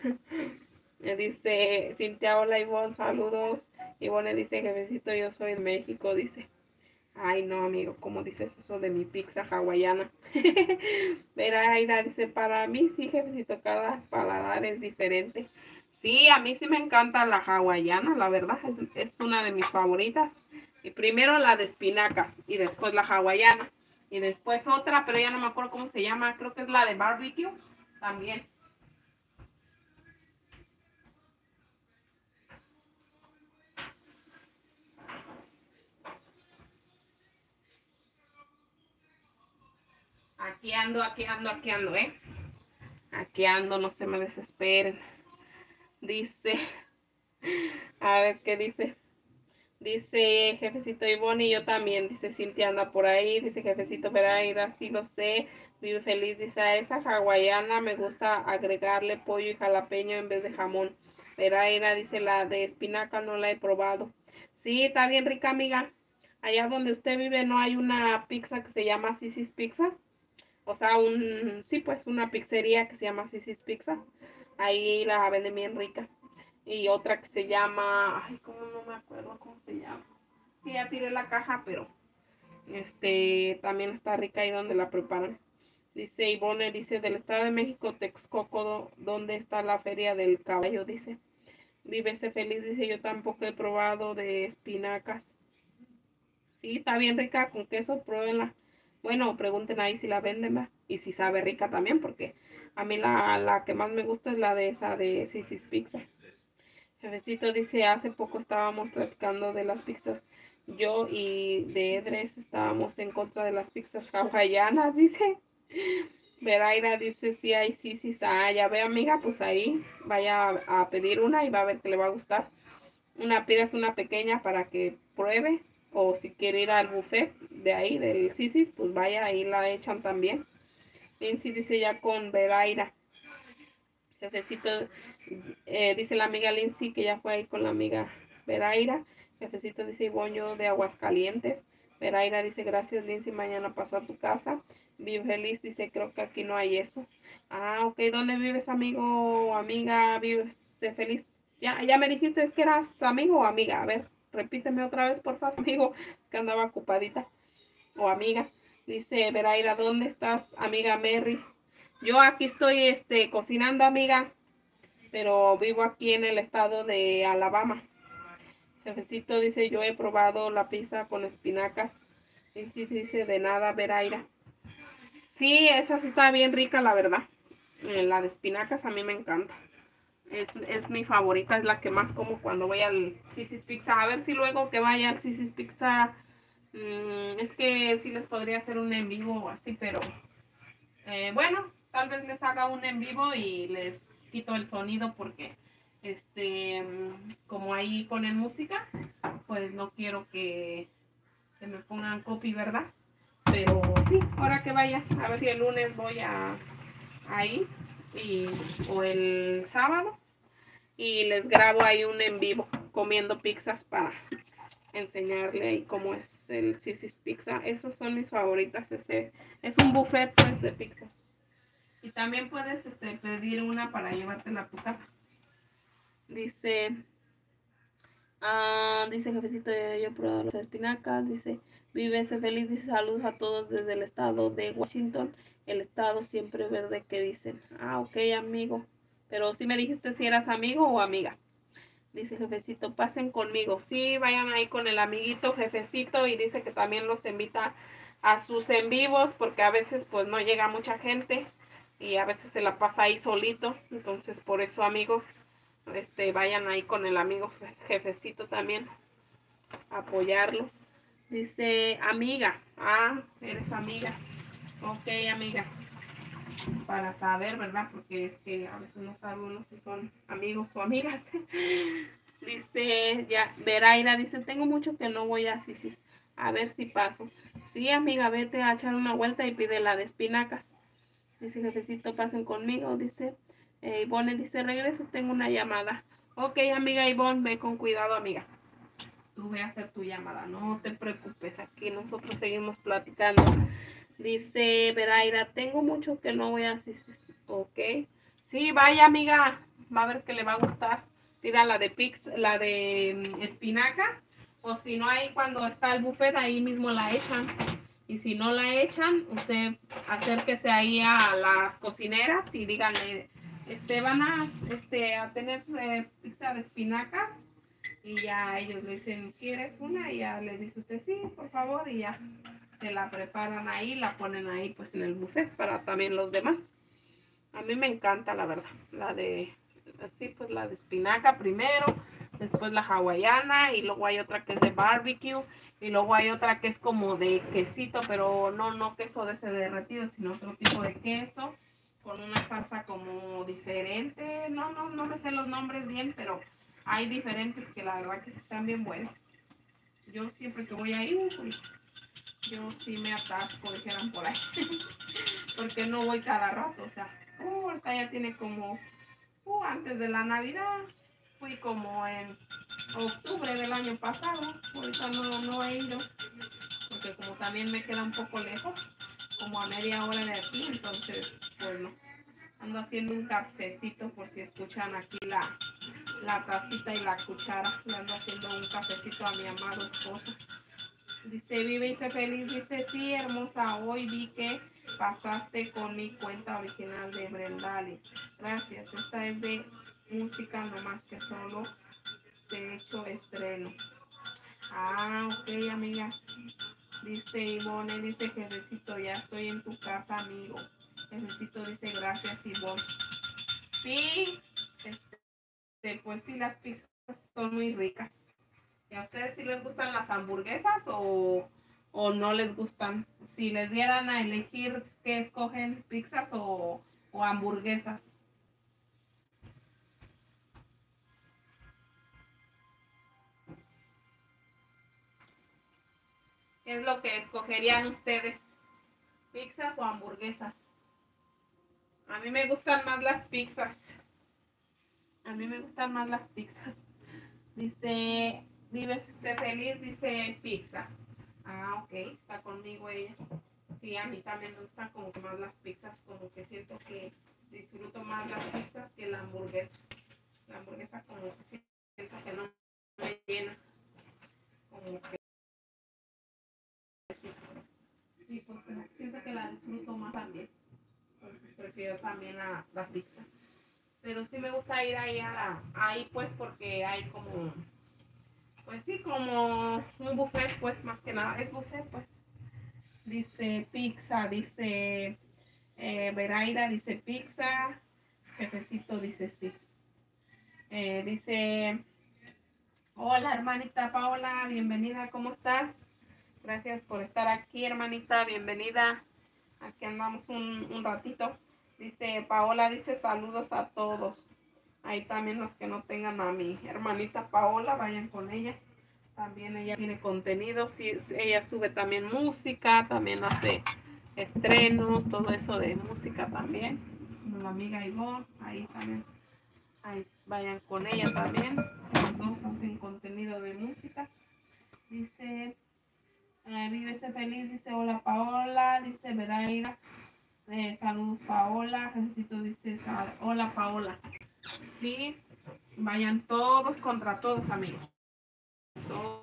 Dice Cintia, hola Ivonne, saludos. Ivonne dice, jefecito, yo soy de México, dice. Ay, no, amigo, ¿cómo dices eso de mi pizza hawaiana? Veraira dice, para mí sí, jefecito, cada paladar es diferente. Sí, a mí sí me encanta la hawaiana, la verdad, es, es una de mis favoritas. Y primero la de espinacas y después la hawaiana. Y después otra, pero ya no me acuerdo cómo se llama, creo que es la de barbecue también. Aquí ando, aquí ando, aquí ando, ¿eh? Aquí ando, no se me desesperen. Dice, a ver qué dice. Dice jefecito Ivonne y yo también. Dice Cintia anda por ahí. Dice jefecito Veraira, sí lo sé. Vive feliz. Dice a esa hawaiana me gusta agregarle pollo y jalapeño en vez de jamón. Veraira dice la de espinaca no la he probado. Sí, está bien rica, amiga. Allá donde usted vive no hay una pizza que se llama Sisi's Pizza. O sea, un, sí, pues una pizzería que se llama Sisi's Pizza. Ahí la venden bien rica. Y otra que se llama, ay, cómo no me acuerdo cómo se llama. Sí, ya tiré la caja, pero este también está rica ahí donde la preparan. Dice Ivonne, dice, del Estado de México, Texcoco, ¿dónde está la feria del caballo? Dice, vívese feliz, dice, yo tampoco he probado de espinacas. Sí, está bien rica con queso, pruébenla. Bueno, pregunten ahí si la venden, ¿va? Y si sabe rica también, porque a mí la, la que más me gusta es la de esa de Sisi's Pizza. Jefecito dice, hace poco estábamos platicando de las pizzas. Yo y de Edres estábamos en contra de las pizzas hawaianas, dice. Veraira dice, sí, hay sí, sí, ah, ya ve, amiga, pues ahí vaya a, a pedir una y va a ver que le va a gustar. Una pidas una pequeña para que pruebe, o si quiere ir al buffet de ahí, del Sisis, pues vaya, ahí la echan también. Lindsay dice ya con Veraira. Jefecito, eh, dice la amiga Lindsay que ya fue ahí con la amiga Veraira. Jefecito dice Ivonne, yo de Aguascalientes. Veraira dice gracias Lindsay, mañana paso a tu casa. Vive feliz, dice creo que aquí no hay eso. Ah, ok, ¿dónde vives amigo o amiga? Vives feliz. Ya, ya me dijiste que eras amigo o amiga. A ver, repíteme otra vez, por favor, amigo, que andaba ocupadita. O amiga. Dice Veraira, ¿dónde estás, amiga Mary? Yo aquí estoy este, cocinando, amiga, pero vivo aquí en el estado de Alabama. Jefecito dice, yo he probado la pizza con espinacas. Y sí dice, de nada, Veraira. Sí, esa sí está bien rica, la verdad. Eh, la de espinacas a mí me encanta. Es, es mi favorita, es la que más como cuando voy al Sisi's Pizza. A ver si luego que vaya al Sisi's Pizza, mmm, es que sí les podría hacer un en vivo o así, pero eh, bueno, tal vez les haga un en vivo y les quito el sonido porque este como ahí ponen música, pues no quiero que, que me pongan copy, ¿verdad? Pero sí, ahora que vaya, a ver si el lunes voy a ahí y, o el sábado y les grabo ahí un en vivo comiendo pizzas para enseñarle ahí cómo es el Sisi's Pizza. Esas son mis favoritas, ese es un buffet pues de pizzas. Y también puedes este, pedir una para llevártela a tu casa. Dice, ah, dice jefecito, yo, yo he probado las espinacas. Dice, vívese feliz. Dice, saludos a todos desde el estado de Washington. El estado siempre verde que dicen. Ah, ok, amigo. Pero sí me dijiste si eras amigo o amiga. Dice jefecito, pasen conmigo. Sí, vayan ahí con el amiguito jefecito. Y dice que también los invita a sus en vivos porque a veces pues no llega mucha gente y a veces se la pasa ahí solito. Entonces por eso, amigos, este vayan ahí con el amigo jefecito también a apoyarlo. Dice amiga. Ah, eres amiga. Ok, amiga. Para saber, ¿verdad? Porque es que a veces no sabe uno si son amigos o amigas. Dice ya Veraira, dice, tengo mucho que no voy a Sisis, a ver si paso. Sí, amiga, vete a echar una vuelta y pide la de espinacas. Dice, jefecito, pasen conmigo. Dice, eh, Ivonne, dice, regresa, tengo una llamada. Ok, amiga Ivonne, ve con cuidado, amiga. Tú ve a hacer tu llamada, no te preocupes, aquí nosotros seguimos platicando. Dice Veraira, tengo mucho que no voy a Sisis. Ok. Sí, vaya, amiga, va a ver que le va a gustar. Pida la de Pix, la de espinaca O si no, ahí cuando está el buffet, ahí mismo la echan. Y si no la echan, usted acérquese ahí a las cocineras y díganle, este, van a, este, a tener eh, pizza de espinacas. Y ya ellos le dicen, ¿quieres una? Y ya le dice usted, sí, por favor. Y ya se la preparan ahí, la ponen ahí pues en el buffet para también los demás. A mí me encanta, la verdad, la de, así pues la de espinaca primero, después la hawaiana y luego hay otra que es de barbecue y luego hay otra que es como de quesito, pero no, no queso de ese derretido, sino otro tipo de queso con una salsa como diferente. No, no, no me sé los nombres bien, pero hay diferentes que la verdad que sí están bien buenas. Yo siempre que voy ahí, uy, yo sí me atasco, dijeran por ahí, porque no voy cada rato, o sea, uh, ahorita ya tiene como, uh, antes de la Navidad, fui como en octubre del año pasado, ahorita no, no he ido, porque como también me queda un poco lejos, como a media hora de aquí, entonces, pues no, ando haciendo un cafecito por si escuchan aquí la, la tacita y la cuchara, le ando haciendo un cafecito a mi amado esposo. Dice, vive y sé feliz. Dice, sí, hermosa, hoy vi que pasaste con mi cuenta original de Brendalis. Gracias, esta es de música, nomás que solo se hecho estreno. Ah, ok, amiga. Dice Ivone, dice Jefecito, ya estoy en tu casa, amigo. Jefecito dice, gracias, Ivone. Sí, este, pues sí, las pizzas son muy ricas. ¿Y a ustedes sí les gustan las hamburguesas o, o no les gustan? Si les dieran a elegir, ¿qué escogen? ¿Pizzas o, o hamburguesas? ¿Qué es lo que escogerían ustedes? ¿Pizzas o hamburguesas? A mí me gustan más las pizzas. A mí me gustan más las pizzas. Dice, vive sé feliz, dice pizza. Ah, ok, está conmigo ella. Sí, a mí también me gustan como que más las pizzas, como que siento que disfruto más las pizzas que la hamburguesa. La hamburguesa como que siento que no me llena, como que sí, pues como que siento que la disfruto más también. Entonces prefiero también la, la pizza. Pero sí me gusta ir ahí a la, ahí pues porque hay como, pues sí, como un buffet, pues más que nada, es buffet pues. Dice pizza, dice eh, Veraida, dice pizza, Jefecito dice sí. Eh, dice, hola hermanita Paola, bienvenida, ¿cómo estás? Gracias por estar aquí, hermanita, bienvenida. Aquí andamos un, un ratito. Dice Paola, dice saludos a todos. Ahí también los que no tengan a mi hermanita Paola, vayan con ella. También ella tiene contenido, sí, ella sube también música, también hace estrenos, todo eso de música también. Como la amiga Ivonne, ahí también. Ahí vayan con ella también. Los dos hacen contenido de música. Dice, eh, vívese feliz, dice hola Paola, dice Veraida, eh, saludos Paola, Jesucito dice hola Paola. Sí, vayan todos contra todos, amigos. Todos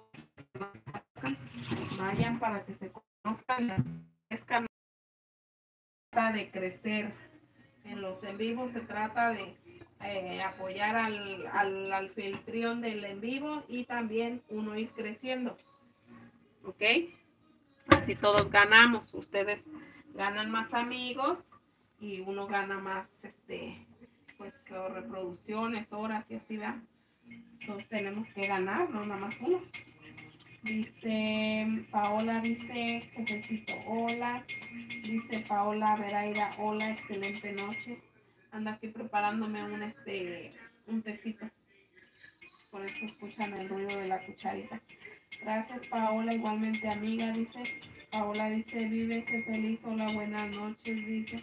vayan para que se conozcan, crezcan, de crecer. En los en vivos se trata de eh, apoyar al, al anfitrión del en vivo y también uno ir creciendo. ¿Ok? Así todos ganamos. Ustedes ganan más amigos y uno gana más, este, pues, reproducciones, horas y así va. Todos tenemos que ganar, no nada más uno. Dice Paola, dice Jefecito, hola. Dice Paola Veraida, hola, excelente noche. Ando aquí preparándome un, este, un tecito. Por eso escuchan el ruido de la cucharita. Gracias Paola, igualmente amiga, dice. Paola dice, vive, sé feliz, hola, buenas noches, dice.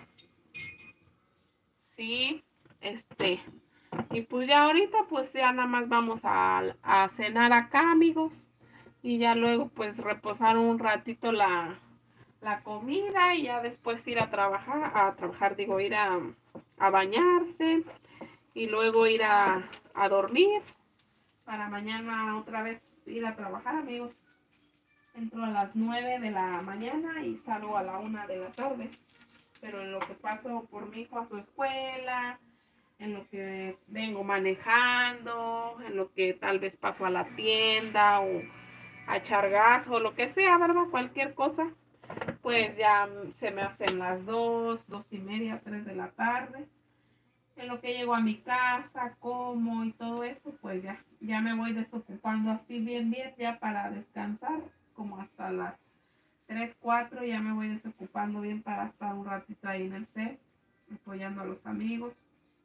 Sí, este, y pues ya ahorita pues ya nada más vamos a, a cenar acá, amigos. Y ya luego pues reposar un ratito la, la comida y ya después ir a trabajar, a trabajar, digo, ir a, a bañarse y luego ir a, a dormir. para mañana otra vez ir a trabajar, amigos. Entro a las nueve de la mañana y salgo a la una de la tarde. Pero en lo que paso por mi hijo a su escuela, en lo que vengo manejando, en lo que tal vez paso a la tienda o a echar gas o lo que sea, ¿verdad? Cualquier cosa, pues ya se me hacen las dos, dos y media, tres de la tarde. En lo que llego a mi casa, como y todo eso, pues ya, ya me voy desocupando así bien, bien, ya para descansar, como hasta las tres, cuatro, ya me voy desocupando bien para estar un ratito ahí en el set, apoyando a los amigos.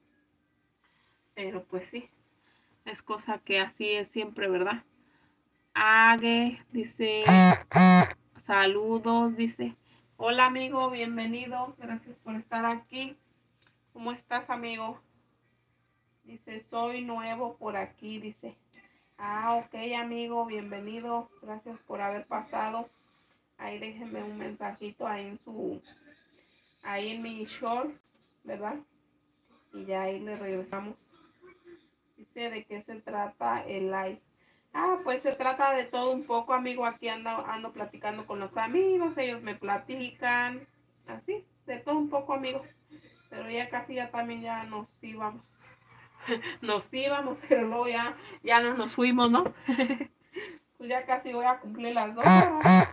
Pero pues sí, es cosa que así es siempre, ¿verdad? Ague, dice, saludos, dice, hola amigo, bienvenido, gracias por estar aquí. ¿Cómo estás, amigo? Dice, soy nuevo por aquí, dice. Ah, ok, amigo, bienvenido. Gracias por haber pasado. Ahí déjenme un mensajito ahí en su, ahí en mi short, ¿verdad? Y ya ahí le regresamos. Dice, ¿de qué se trata el live? Ah, pues se trata de todo un poco, amigo. Aquí ando, ando platicando con los amigos, ellos me platican. Así, de todo un poco, amigo. Pero ya casi ya también ya nos íbamos. Nos íbamos, pero luego ya, ya no nos fuimos, ¿no? Pues ya casi voy a cumplir las dos horas.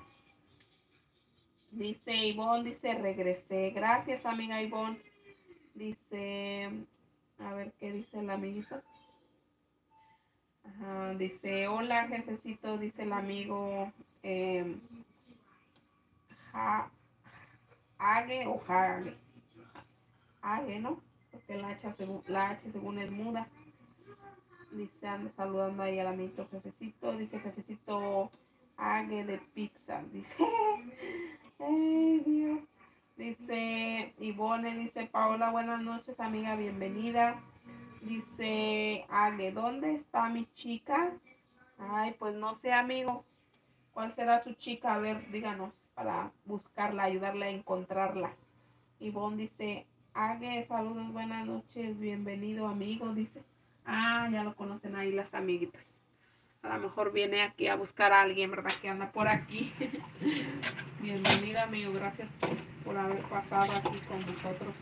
Dice Ivonne, dice, regresé. Gracias, amiga Ivonne. Dice, a ver qué dice el amiguito. Ajá, dice, hola, jefecito, dice el amigo eh, ja, Age o Jage. Age, ¿no? Porque la H, según, la H según es muda. Dice, anda saludando ahí al amiguito jefecito. Dice, jefecito Age de pizza. Dice, ay Dios. Dice Ivone, dice Paola, buenas noches, amiga, bienvenida. Dice Ale, ¿dónde está mi chica? Ay, pues no sé, amigo. ¿Cuál será su chica? A ver, díganos, para buscarla, ayudarle a encontrarla. Ivonne dice, Ale, saludos, buenas noches, bienvenido, amigo, dice. Ah, ya lo conocen ahí las amiguitas. A lo mejor viene aquí a buscar a alguien, ¿verdad? Que anda por aquí. Bienvenida, amigo, gracias por, por haber pasado aquí con nosotros.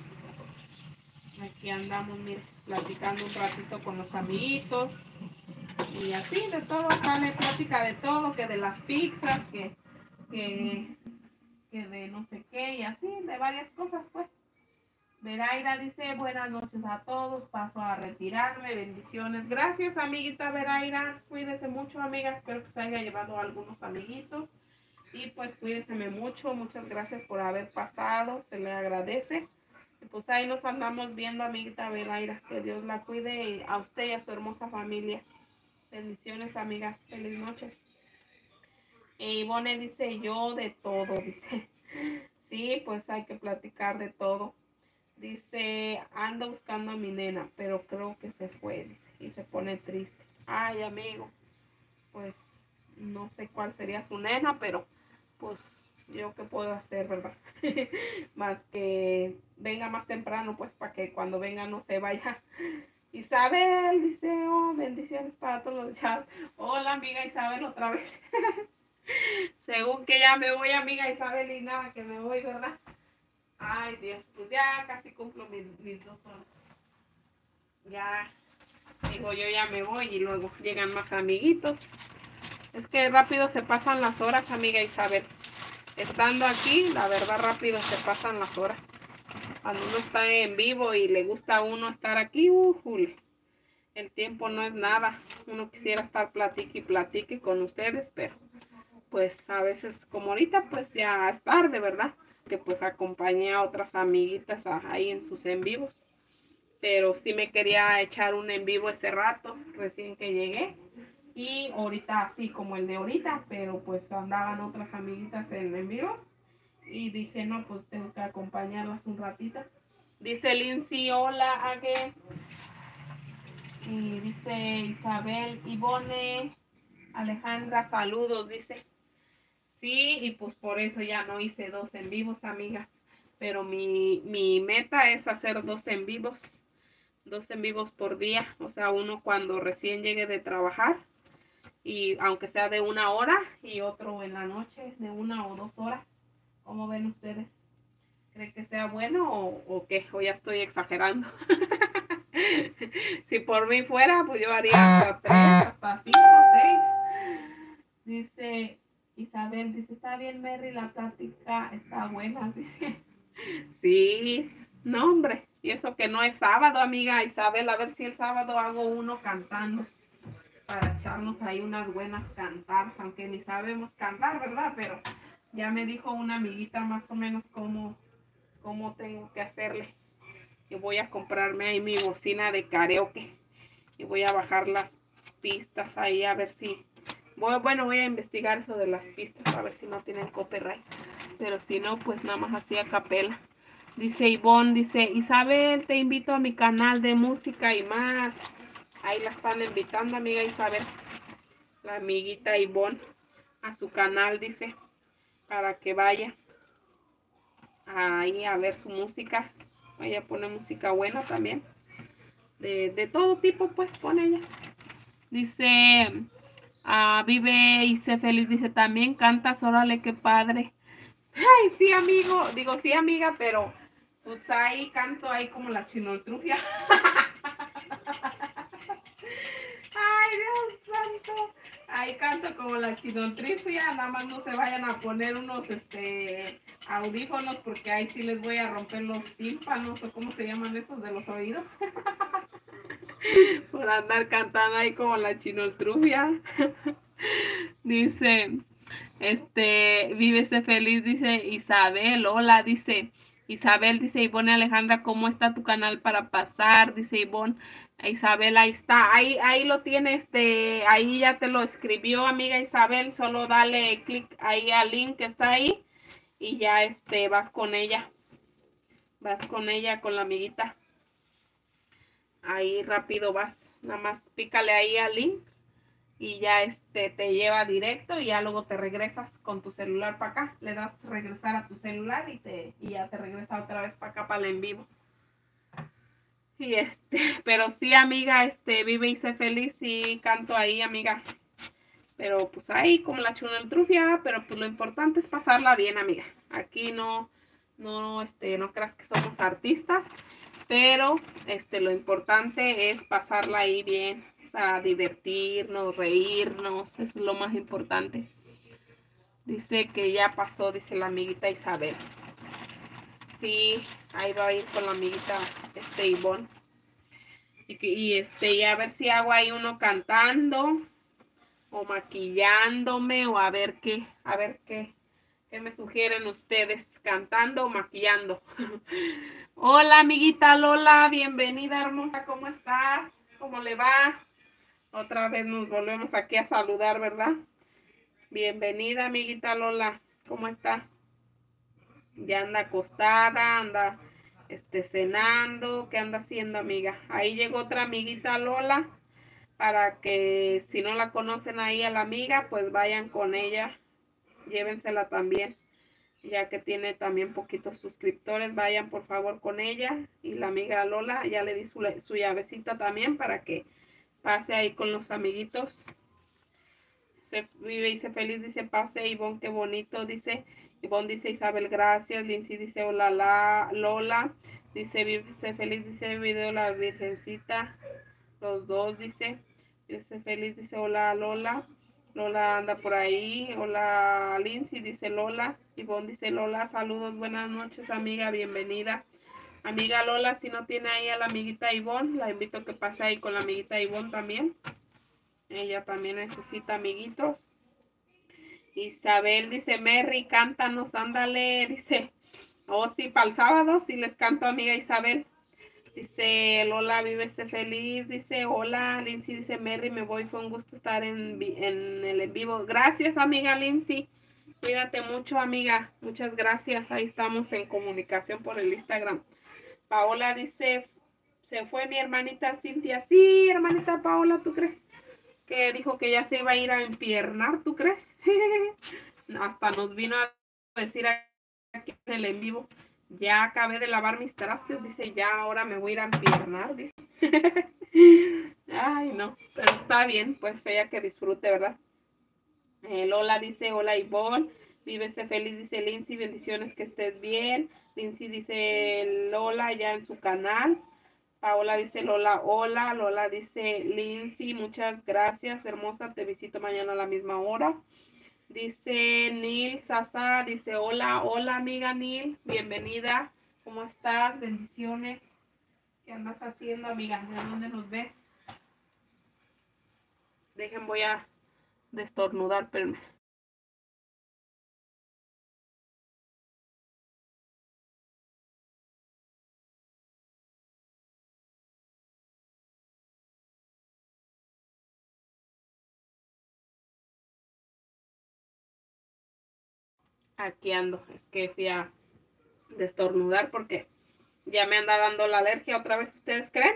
Aquí andamos, mire, platicando un ratito con los amiguitos. Y así de todo sale plática de todo, que de las pizzas, que, que, que de no sé qué, y así, de varias cosas, pues. Veraira dice, buenas noches a todos, paso a retirarme, bendiciones. Gracias, amiguita Veraira, cuídese mucho, amiga, espero que se haya llevado a algunos amiguitos. Y pues cuídese mucho, muchas gracias por haber pasado, se le agradece. Y pues ahí nos andamos viendo, amiguita Veraira, que Dios la cuide y a usted y a su hermosa familia. Bendiciones, amiga, feliz noche. E Ivone dice, yo de todo, dice. Sí, pues hay que platicar de todo. Dice, ando buscando a mi nena, pero creo que se fue, dice, y se pone triste. Ay, amigo, pues no sé cuál sería su nena, pero pues yo qué puedo hacer, ¿verdad? Más que venga más temprano, pues para que cuando venga no se vaya. Isabel dice, oh, bendiciones para todos los chats. Hola, amiga Isabel, otra vez. Según que ya me voy, amiga Isabel, y nada, que me voy, ¿verdad? Ay, Dios, pues ya casi cumplo mis, mis dos horas. Ya, digo, yo ya me voy y luego llegan más amiguitos. Es que rápido se pasan las horas, amiga Isabel. Estando aquí, la verdad, rápido se pasan las horas. Cuando uno está en vivo y le gusta a uno estar aquí, uh, el tiempo no es nada. Uno quisiera estar platique y platique con ustedes, pero pues a veces como ahorita pues ya es tarde, ¿verdad? Que pues acompañé a otras amiguitas ahí en sus en vivos. Pero sí me quería echar un en vivo ese rato, recién que llegué. Y ahorita así como el de ahorita, pero pues andaban otras amiguitas en en vivos. Y dije, no, pues tengo que acompañarlas un ratito. Dice Lindsay, hola, Age. Y dice Isabel, Ivone, Alejandra, saludos, dice. Sí, y pues por eso ya no hice dos en vivos, amigas. Pero mi, mi meta es hacer dos en vivos. dos en vivos por día, o sea, uno cuando recién llegue de trabajar, y aunque sea de una hora, y otro en la noche de una o dos horas. ¿Cómo ven ustedes? ¿Creen que sea bueno o, o qué? ¿O ya estoy exagerando? Si por mí fuera, pues yo haría hasta tres, hasta cinco, seis. Dice Isabel, dice, está bien, Mary, la plática está buena, dice. Sí, no, hombre. Y eso que no es sábado, amiga Isabel. A ver si el sábado hago uno cantando. Para echarnos ahí unas buenas cantadas. Aunque ni sabemos cantar, ¿verdad? Pero ya me dijo una amiguita más o menos cómo, cómo tengo que hacerle. Y voy a comprarme ahí mi bocina de karaoke. Y voy a bajar las pistas ahí a ver si... Voy, bueno, voy a investigar eso de las pistas. A ver si no tienen copyright. Pero si no, pues nada más así a capela. Dice Ivonne, dice, Isabel, te invito a mi canal de música y más. Ahí la están invitando, amiga Isabel. La amiguita Ivonne a su canal, dice, para que vaya ahí a ver su música. Ella pone música buena también. De, de todo tipo, pues, pone ella. Dice, ah, vive y sé feliz, dice, también cantas, órale, qué padre. Ay, sí, amigo, digo, sí, amiga, pero pues ahí canto ahí como la chinoltrufia. Ay, Dios santo. Ahí canto como la chinoltrufia, nada más no se vayan a poner unos este audífonos porque ahí sí les voy a romper los tímpanos o cómo se llaman esos de los oídos. Por andar cantando ahí como la chinoltrufia. Dice, este, vívese feliz, dice Isabel, hola, dice Isabel, dice Ivonne Alejandra, ¿cómo está tu canal para pasar? Dice Ivonne, Isabel, ahí está, ahí, ahí lo tienes, este, ahí ya te lo escribió, amiga Isabel, solo dale clic ahí al link que está ahí y ya este, vas con ella, vas con ella, con la amiguita, ahí rápido vas, nada más pícale ahí al link y ya este te lleva directo y ya luego te regresas con tu celular para acá, le das regresar a tu celular y te y ya te regresa otra vez para acá para el en vivo. Y este, pero sí, amiga, este vive y sé feliz y canto ahí, amiga. Pero pues ahí como la chuneltrufia, pero pues lo importante es pasarla bien, amiga. Aquí no no este no creas que somos artistas, pero este lo importante es pasarla ahí bien. A divertirnos, reírnos, eso es lo más importante. Dice que ya pasó, dice la amiguita Isabel. Sí, ahí va a ir con la amiguita este Ivonne. Y, y este, y a ver si hago ahí uno cantando o maquillándome o a ver qué, a ver qué, qué me sugieren ustedes, cantando o maquillando. Hola amiguita Lola, bienvenida hermosa, ¿cómo estás? ¿Cómo le va? Otra vez nos volvemos aquí a saludar, ¿verdad? Bienvenida, amiguita Lola. ¿Cómo está? Ya anda acostada, anda este, cenando. ¿Qué anda haciendo, amiga? Ahí llegó otra amiguita Lola. Para que si no la conocen ahí a la amiga, pues vayan con ella. Llévensela también. Ya que tiene también poquitos suscriptores, vayan por favor con ella. Y la amiga Lola, ya le di su, su llavecita también para que pase ahí con los amiguitos. Se vive y se feliz, dice pase. Ivonne, qué bonito, dice Ivonne, dice Isabel, gracias. Lindsay dice hola la, Lola, dice vive se feliz, dice video la virgencita, los dos, dice vive feliz, dice hola Lola, Lola anda por ahí, hola Lindsay, dice Lola, Ivonne dice Lola, saludos, buenas noches amiga, bienvenida. Amiga Lola, si no tiene ahí a la amiguita Ivonne, la invito a que pase ahí con la amiguita Ivonne también. Ella también necesita amiguitos. Isabel dice, Mary, cántanos, ándale, dice. Oh, sí, para el sábado, sí les canto, amiga Isabel. Dice, Lola, vívese feliz. Dice, hola, Lindsay, dice, Mary, me voy, fue un gusto estar en, en el en vivo. Gracias, amiga Lindsay. Cuídate mucho, amiga. Muchas gracias. Ahí estamos en comunicación por el Instagram. Paola dice, se fue mi hermanita Cintia. Sí, hermanita Paola, ¿tú crees? Que dijo que ya se iba a ir a empiernar, ¿tú crees? Hasta nos vino a decir aquí en el en vivo, ya acabé de lavar mis trastes, dice, ya ahora me voy a ir a empiernar, dice. Ay, no, pero está bien, pues ella que disfrute, ¿verdad? Eh, Lola dice, hola Ivonne, vívese feliz, dice Lindsay, bendiciones, que estés bien. Lindsay dice Lola ya en su canal. Paola dice Lola, hola. Lola dice Lindsay, muchas gracias, hermosa, te visito mañana a la misma hora. Dice Nil Sasa, dice hola, hola amiga Nil, bienvenida, ¿cómo estás? Bendiciones. ¿Qué andas haciendo, amiga? ¿De dónde nos ves? Dejen, voy a destornudar, pero aquí ando. Es que fui a destornudar porque ya me anda dando la alergia otra vez, ¿ustedes creen?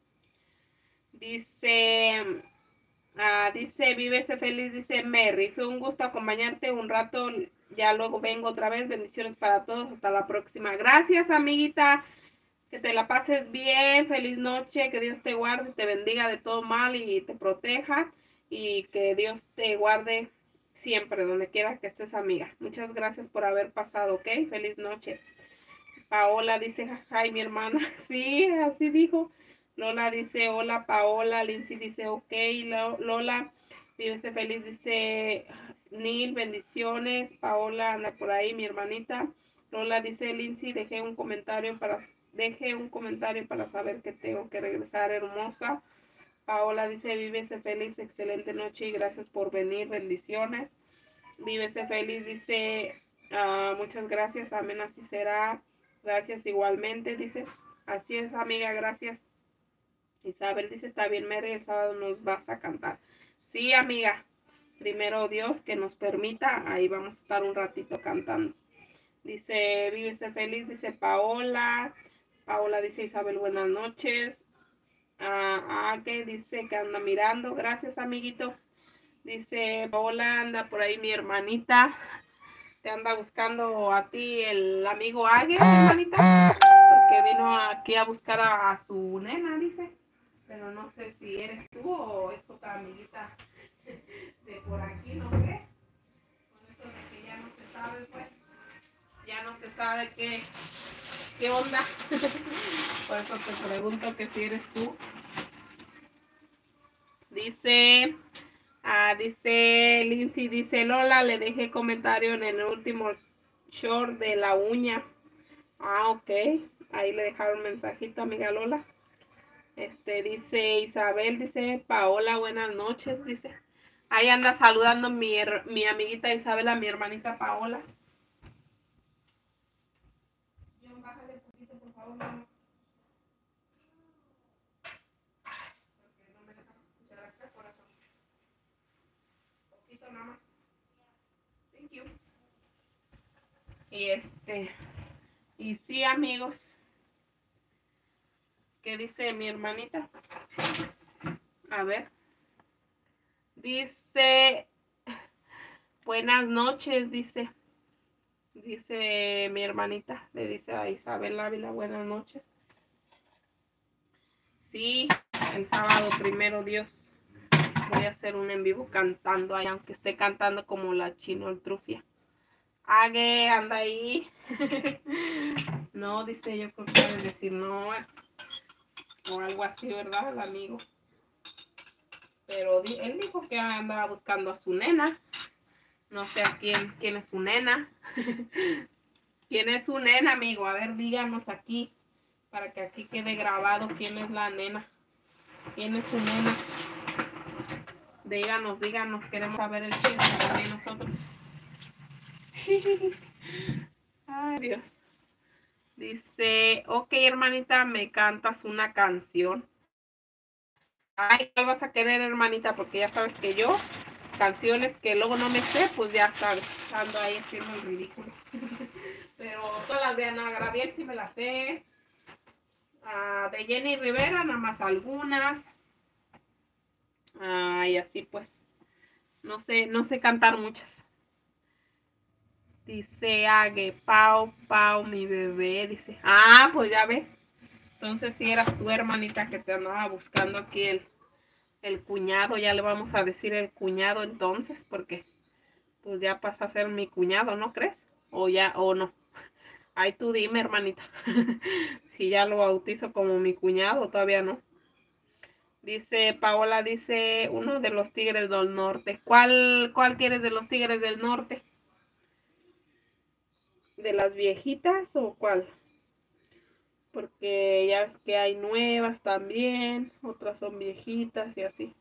Dice, ah, dice, vívese feliz, dice Mary, fue un gusto acompañarte un rato, ya luego vengo otra vez, bendiciones para todos, hasta la próxima. Gracias, amiguita, que te la pases bien, feliz noche, que Dios te guarde, te bendiga de todo mal y te proteja, y que Dios te guarde siempre, donde quiera que estés, amiga. Muchas gracias por haber pasado, ¿ok? Feliz noche. Paola dice, jaja, mi hermana, sí, así dijo. Lola dice, hola Paola. Lindsay dice, ok. Lola, vívese feliz, dice Nil, bendiciones. Paola anda por ahí, mi hermanita. Lola dice, Lindsay, dejé un comentario para, dejé un comentario para saber que tengo que regresar, hermosa. Paola dice, vívese feliz, excelente noche y gracias por venir, bendiciones. Vívese feliz, dice, uh, muchas gracias, amén, así será. Gracias igualmente, dice. Así es, amiga, gracias. Isabel dice, está bien, Mary, el sábado nos vas a cantar. Sí, amiga. Primero Dios que nos permita, ahí vamos a estar un ratito cantando. Dice, vívese feliz, dice Paola. Paola dice, Isabel, buenas noches. Ah, ah, que dice que anda mirando. Gracias, amiguito. Dice, Paola, anda por ahí mi hermanita. Te anda buscando a ti el amigo Águila, hermanita, porque vino aquí a buscar a, a su nena, dice. Pero no sé si eres tú o es otra amiguita de por aquí, no sé. Con eso de que ya no se sabe, pues. Ya no se sabe qué, qué onda. Por eso te pregunto que si eres tú. Dice, ah, dice Lindsay, dice Lola, le dejé comentario en el último short de la uña. Ah, ok. Ahí le dejaron mensajito, amiga Lola. Este, dice Isabel, dice Paola, buenas noches, dice. Ahí anda saludando mi, mi amiguita Isabel a mi hermanita Paola. John, bájale un poquito, por favor, mamá. Porque no me dejan escuchar acá, corazón. Un poquito nada más. Thank you. Y este, y sí, amigos. ¿Qué dice mi hermanita? A ver. Dice, buenas noches, dice. Dice mi hermanita, le dice a Isabel Ávila, buenas noches. Sí, el sábado primero Dios voy a hacer un en vivo cantando ahí, aunque esté cantando como la Chino el Trufia. Ague, anda ahí. No, dice, yo creo que debe decir no, o algo así, ¿verdad? El amigo. Pero él dijo que andaba buscando a su nena. No sé a quién, quién es su nena. ¿Quién es su nena, amigo? A ver, díganos aquí, para que aquí quede grabado quién es la nena. ¿Quién es su nena? Díganos, díganos, queremos saber el chisme también nosotros. Ay, Dios. Dice, ok, hermanita, me cantas una canción. Ay, ¿cuál vas a querer, hermanita? Porque ya sabes que yo, canciones que luego no me sé, pues ya sabes, ando ahí haciendo el ridículo. Pero todas las de Ana Gabriel sí me las sé. Uh, de Jenny Rivera, nada más algunas. Ah, y así pues. No sé, no sé cantar muchas. Dice Ague, Pau, Pau, mi bebé. Dice, ah, pues ya ve. Entonces si eras tu hermanita que te andaba buscando aquí el, el cuñado, ya le vamos a decir el cuñado entonces, porque pues ya pasa a ser mi cuñado, ¿no crees? O ya, o no. Ay, tú dime, hermanita. Si ya lo bautizo como mi cuñado, todavía no. Dice Paola, dice uno de los Tigres del Norte. ¿Cuál, cuál quieres de los Tigres del Norte? ¿De las viejitas o cuál? Porque ya ves que hay nuevas también, otras son viejitas y así.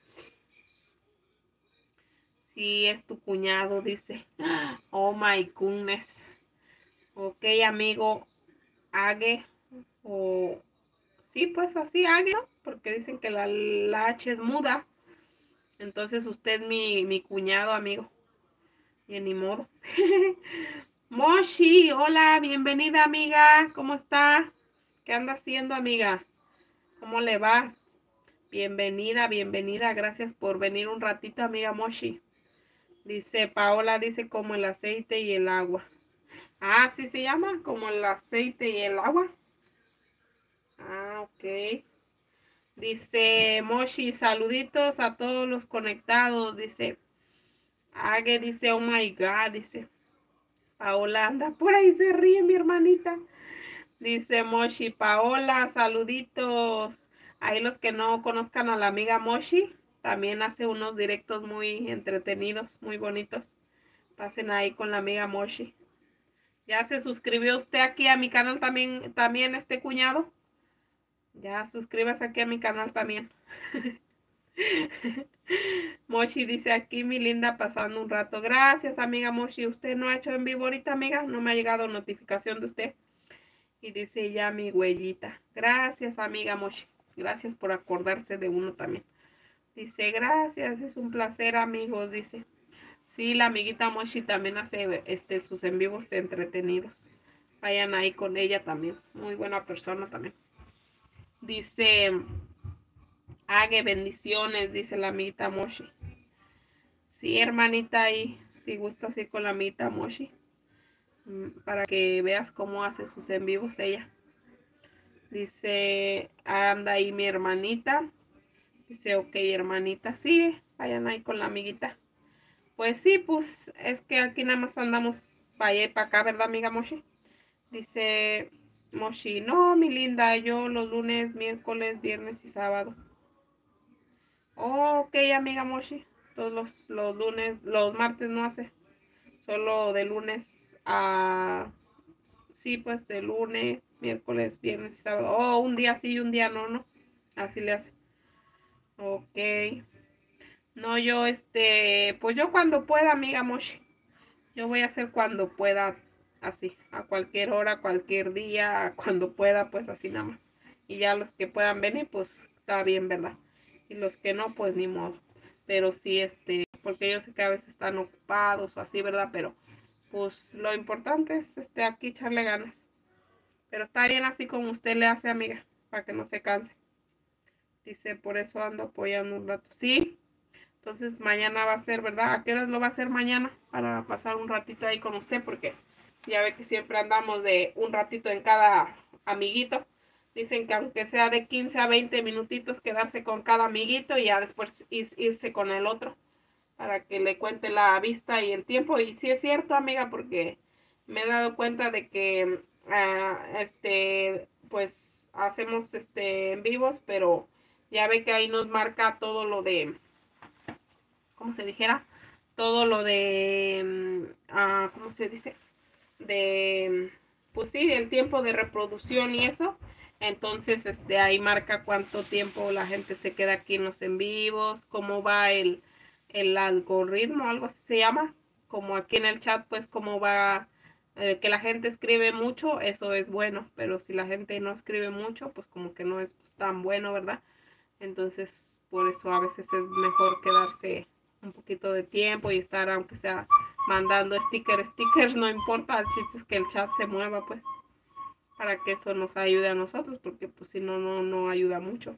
Sí, es tu cuñado, dice. Oh my goodness. Ok, amigo, Ague, o sí, pues así, Ague, ¿no? Porque dicen que la, la H es muda. Entonces usted es mi, mi cuñado, amigo. Y ni modo. Moshi, hola, bienvenida, amiga. ¿Cómo está? ¿Qué anda haciendo, amiga? ¿Cómo le va? Bienvenida, bienvenida. Gracias por venir un ratito, amiga Moshi. Dice Paola, dice como el aceite y el agua. Ah, ¿sí se llama? Como el aceite y el agua. Ah, ok. Dice Moshi, saluditos a todos los conectados. Dice Age, dice, oh my God, dice Paola, anda por ahí, se ríe mi hermanita. Dice Moshi, Paola, saluditos. Ahí los que no conozcan a la amiga Moshi, también hace unos directos muy entretenidos, muy bonitos. Pasen ahí con la amiga Moshi. ¿Ya se suscribió usted aquí a mi canal también, también este cuñado? Ya suscríbase aquí a mi canal también. Moshi dice aquí, mi linda, pasando un rato. Gracias, amiga Moshi. ¿Usted no ha hecho en vivo ahorita, amiga? No me ha llegado notificación de usted. Y dice ya mi huellita. Gracias, amiga Moshi. Gracias por acordarse de uno también. Dice, gracias, es un placer, amigos. Dice, sí, la amiguita Moshi también hace este, sus en vivos entretenidos. Vayan ahí con ella también. Muy buena persona también. Dice, hague bendiciones, dice la amiguita Moshi. Sí, hermanita, ahí, si gustas ir con la amiguita Moshi. Para que veas cómo hace sus en vivos ella. Dice, anda ahí mi hermanita. Dice, ok, hermanita, sí, vayan ahí con la amiguita. Pues sí, pues es que aquí nada más andamos para allá y para acá, ¿verdad, amiga Moshi? Dice Moshi, no, mi linda, yo los lunes, miércoles, viernes y sábado. Oh, ok, amiga Moshi, todos los, los lunes, los martes no hace. Solo de lunes a... Sí, pues de lunes, miércoles, viernes y sábado. Oh, un día sí y un día no, ¿no? Así le hace. Ok. No, yo, este, pues yo cuando pueda, amiga Moshi. Yo voy a hacer cuando pueda, así, a cualquier hora, cualquier día, cuando pueda, pues así nada más. Y ya los que puedan venir, pues está bien, ¿verdad? Y los que no, pues ni modo. Pero sí, este, porque yo sé que a veces están ocupados o así, ¿verdad? Pero, pues lo importante es, este, aquí echarle ganas. Pero está bien así como usted le hace, amiga, para que no se canse. Dice, por eso ando apoyando un rato. Sí, entonces mañana va a ser, ¿verdad? ¿A qué horas lo va a hacer mañana? Para pasar un ratito ahí con usted, porque ya ve que siempre andamos de un ratito en cada amiguito. Dicen que aunque sea de quince a veinte minutitos, quedarse con cada amiguito y ya después irse con el otro, para que le cuente la vista y el tiempo. Y sí es cierto, amiga, porque me he dado cuenta de que, uh, este, pues hacemos este en vivos, pero ya ve que ahí nos marca todo lo de, ¿cómo se dijera? Todo lo de, uh, ¿cómo se dice? De, pues sí, el tiempo de reproducción y eso. Entonces, este, ahí marca cuánto tiempo la gente se queda aquí en los en vivos, cómo va el, el algoritmo, algo así se llama. Como aquí en el chat, pues cómo va, eh, que la gente escribe mucho, eso es bueno. Pero si la gente no escribe mucho, pues como que no es tan bueno, ¿verdad? Entonces, por eso a veces es mejor quedarse un poquito de tiempo y estar, aunque sea mandando stickers, stickers, no importa, el chiste es que el chat se mueva, pues, para que eso nos ayude a nosotros, porque pues si no, no, no ayuda mucho.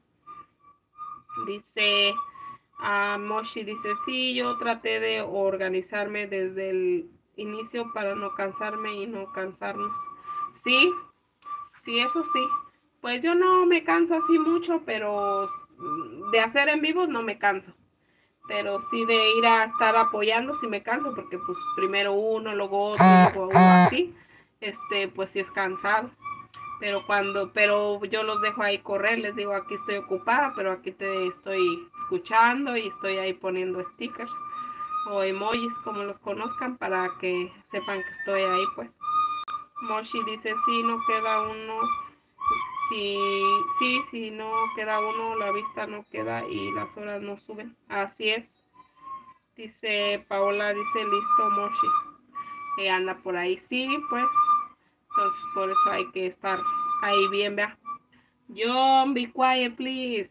Dice, uh, Moshi dice, sí, yo traté de organizarme desde el inicio para no cansarme y no cansarnos. Sí, sí, eso sí, pues yo no me canso así mucho, pero de hacer en vivos no me canso. Pero sí de ir a estar apoyando sí me canso, porque pues primero uno, luego otro, luego uno así, este, pues sí es cansado. Pero cuando, pero yo los dejo ahí correr, les digo aquí estoy ocupada, pero aquí te estoy escuchando y estoy ahí poniendo stickers o emojis como los conozcan para que sepan que estoy ahí pues. Moshi dice sí, no queda uno, sí, sí, sí, no queda uno, la vista no queda y las horas no suben. Así es. Dice Paola, dice listo Moshi. Que anda por ahí, sí, pues. Entonces por eso hay que estar ahí bien, vea. John, be quiet, please.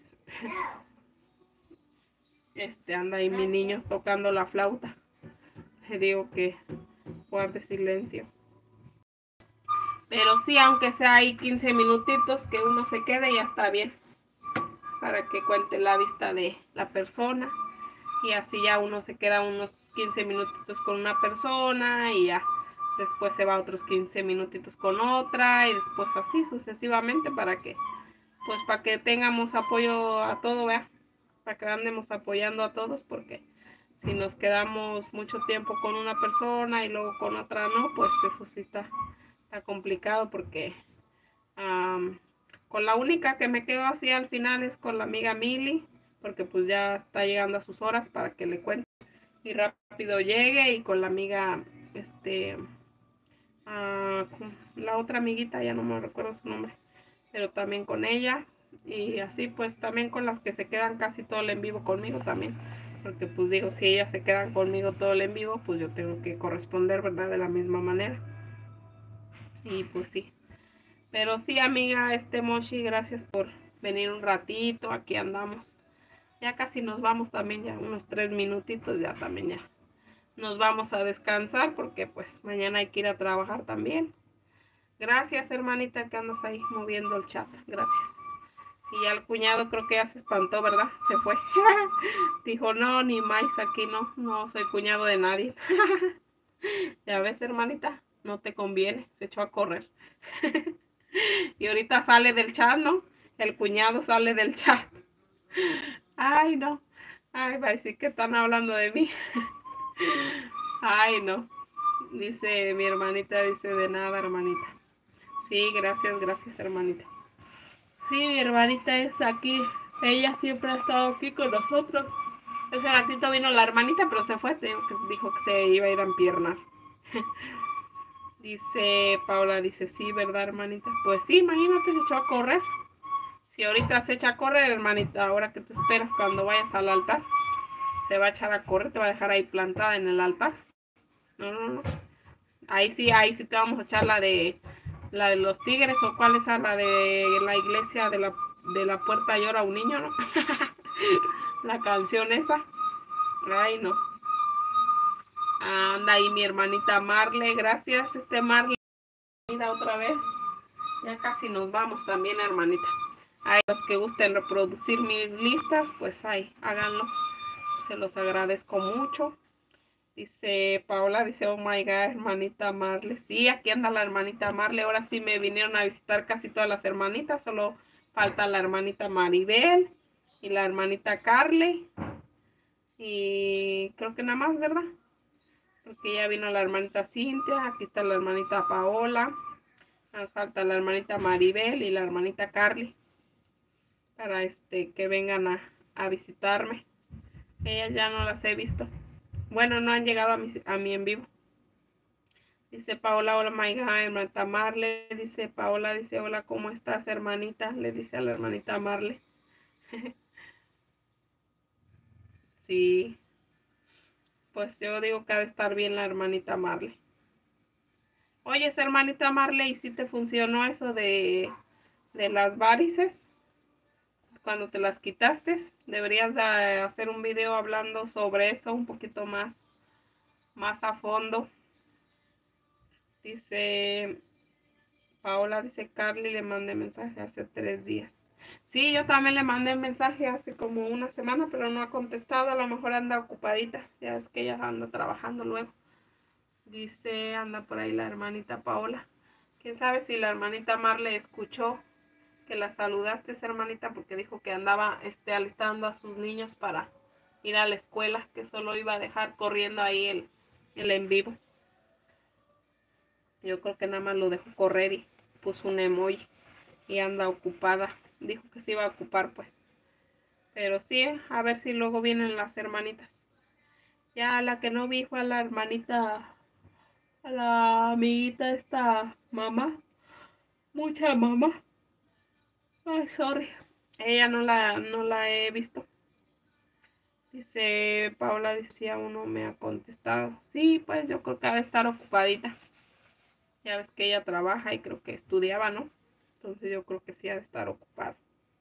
Este, anda ahí mi niño tocando la flauta. Le digo que guarde silencio. Pero sí, aunque sea ahí quince minutitos que uno se quede, ya está bien. Para que cuente la vista de la persona. Y así ya uno se queda unos quince minutitos con una persona y ya después se va otros quince minutitos con otra y después así sucesivamente para que pues para que tengamos apoyo a todo, ¿vea? Para que andemos apoyando a todos, porque si nos quedamos mucho tiempo con una persona y luego con otra no, pues eso sí está, está complicado, porque um, con la única que me quedo así al final es con la amiga Mili, porque pues ya está llegando a sus horas para que le cuente y rápido llegue, y con la amiga, este, uh, con la otra amiguita, ya no me recuerdo su nombre, pero también con ella, y así pues también con las que se quedan casi todo el en vivo conmigo también, porque pues digo, si ellas se quedan conmigo todo el en vivo, pues yo tengo que corresponder, ¿verdad? De la misma manera. Y pues sí, pero sí, amiga, este Moshi, gracias por venir un ratito, aquí andamos, ya casi nos vamos también, ya unos tres minutitos, ya también ya nos vamos a descansar, porque pues mañana hay que ir a trabajar también. Gracias, hermanita, que andas ahí moviendo el chat, gracias. Y al cuñado creo que ya se espantó, ¿verdad? Se fue. Dijo, no, ni más aquí no, no soy cuñado de nadie. Ya ves, hermanita, no te conviene, se echó a correr. Y ahorita sale del chat, ¿no? El cuñado sale del chat. Ay, no. Ay, va a decir que están hablando de mí. Ay, no. Dice mi hermanita, dice de nada, hermanita. Sí, gracias, gracias, hermanita. Sí, mi hermanita es aquí. Ella siempre ha estado aquí con nosotros. Ese ratito vino la hermanita, pero se fue. Digo que dijo que se iba a ir a empiernar. Dice Paula, dice, sí, ¿verdad, hermanita? Pues sí, imagínate, se echó a correr. Si ahorita se echa a correr, hermanita, ahora que te esperas cuando vayas al altar, se va a echar a correr, te va a dejar ahí plantada en el altar. No, no, no. Ahí sí, ahí sí te vamos a echar la de la de los tigres, o cuál es la de la iglesia de la, de la puerta llora un niño, ¿no? La canción esa. Ay, no. Anda ahí mi hermanita Marle, gracias, este Marle, mira otra vez. Ya casi nos vamos también, hermanita. Hay los que gusten reproducir mis listas, pues ahí, háganlo. Se los agradezco mucho. Dice Paola, dice, oh my god, hermanita Marle. Sí, aquí anda la hermanita Marle. Ahora sí me vinieron a visitar casi todas las hermanitas. Solo falta la hermanita Maribel y la hermanita Carly. Y creo que nada más, ¿verdad? Porque ya vino la hermanita Cintia. Aquí está la hermanita Paola. Nos falta la hermanita Maribel y la hermanita Carly. Para este que vengan a, a visitarme. Ellas ya no las he visto. Bueno, no han llegado a mi, a mi en vivo. Dice Paola, hola, my God, hermanita Marle. Dice Paola, dice, hola, ¿cómo estás, hermanita? Le dice a la hermanita Marle. Sí, pues yo digo que ha de estar bien la hermanita Marle. Oye, esa hermanita Marle, ¿y si te funcionó eso de, de las varices? Cuando te las quitaste, deberías de hacer un video hablando sobre eso un poquito más, más a fondo. Dice Paola, dice Carly, le mandé mensaje hace tres días. Sí, yo también le mandé mensaje hace como una semana, pero no ha contestado. A lo mejor anda ocupadita. Ya es que ella anda trabajando luego. Dice, anda por ahí la hermanita Paola. Quién sabe si la hermanita Marle escuchó que la saludaste, hermanita, porque dijo que andaba este, alistando a sus niños para ir a la escuela, que solo iba a dejar corriendo ahí el, el en vivo. Yo creo que nada más lo dejó correr y puso un emoji y anda ocupada. Dijo que se iba a ocupar pues. Pero sí, a ver si luego vienen las hermanitas. Ya la que no vi fue a la hermanita, a la amiguita esta mamá. Mucha mamá. Ay, sorry. Ella no la, no la he visto. Dice, Paula decía, uno me ha contestado. Sí, pues yo creo que ha de estar ocupadita. Ya ves que ella trabaja y creo que estudiaba, ¿no? Entonces yo creo que sí ha de estar ocupada.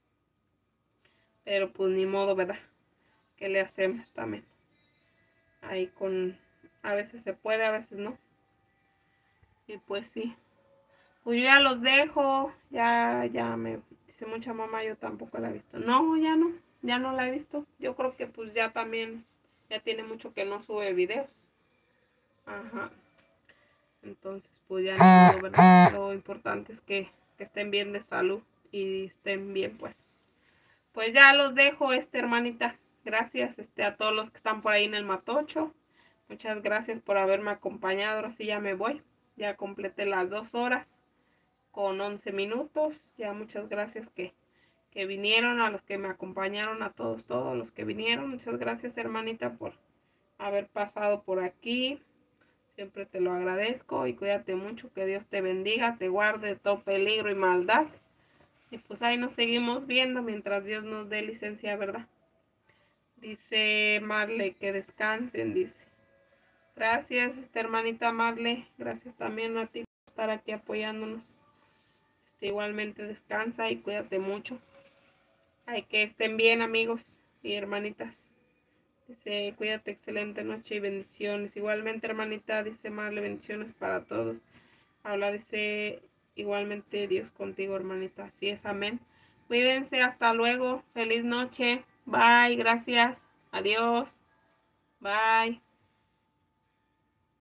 Pero pues ni modo, ¿verdad? ¿Qué le hacemos también? Ahí con... A veces se puede, a veces no. Y pues sí. Pues yo ya los dejo. Ya, ya me... Dice mucha mamá, yo tampoco la he visto. No, ya no. Ya no la he visto. Yo creo que pues ya también... Ya tiene mucho que no sube videos. Ajá. Entonces pues ya no puedo, ¿verdad? Lo importante es que, que estén bien de salud. Y estén bien pues. Pues ya los dejo, este hermanita. Gracias este, a todos los que están por ahí en el Matocho. Muchas gracias por haberme acompañado. Ahora sí ya me voy. Ya completé las dos horas con once minutos. Ya muchas gracias que, que vinieron, a los que me acompañaron, a todos, todos los que vinieron. Muchas gracias, hermanita, por haber pasado por aquí. Siempre te lo agradezco y cuídate mucho. Que Dios te bendiga, te guarde de todo peligro y maldad. Y pues ahí nos seguimos viendo mientras Dios nos dé licencia, ¿verdad? Dice Marley, que descansen, dice. Gracias, esta hermanita Marley. Gracias también a ti por estar aquí apoyándonos. Este, igualmente descansa y cuídate mucho. Hay que estén bien, amigos y hermanitas. Dice, cuídate, excelente noche y bendiciones. Igualmente, hermanita, dice Marley, bendiciones para todos. Habla, dice, igualmente Dios contigo, hermanita. Así es, amén. Cuídense, hasta luego. Feliz noche. Bye, gracias. Adiós. Bye.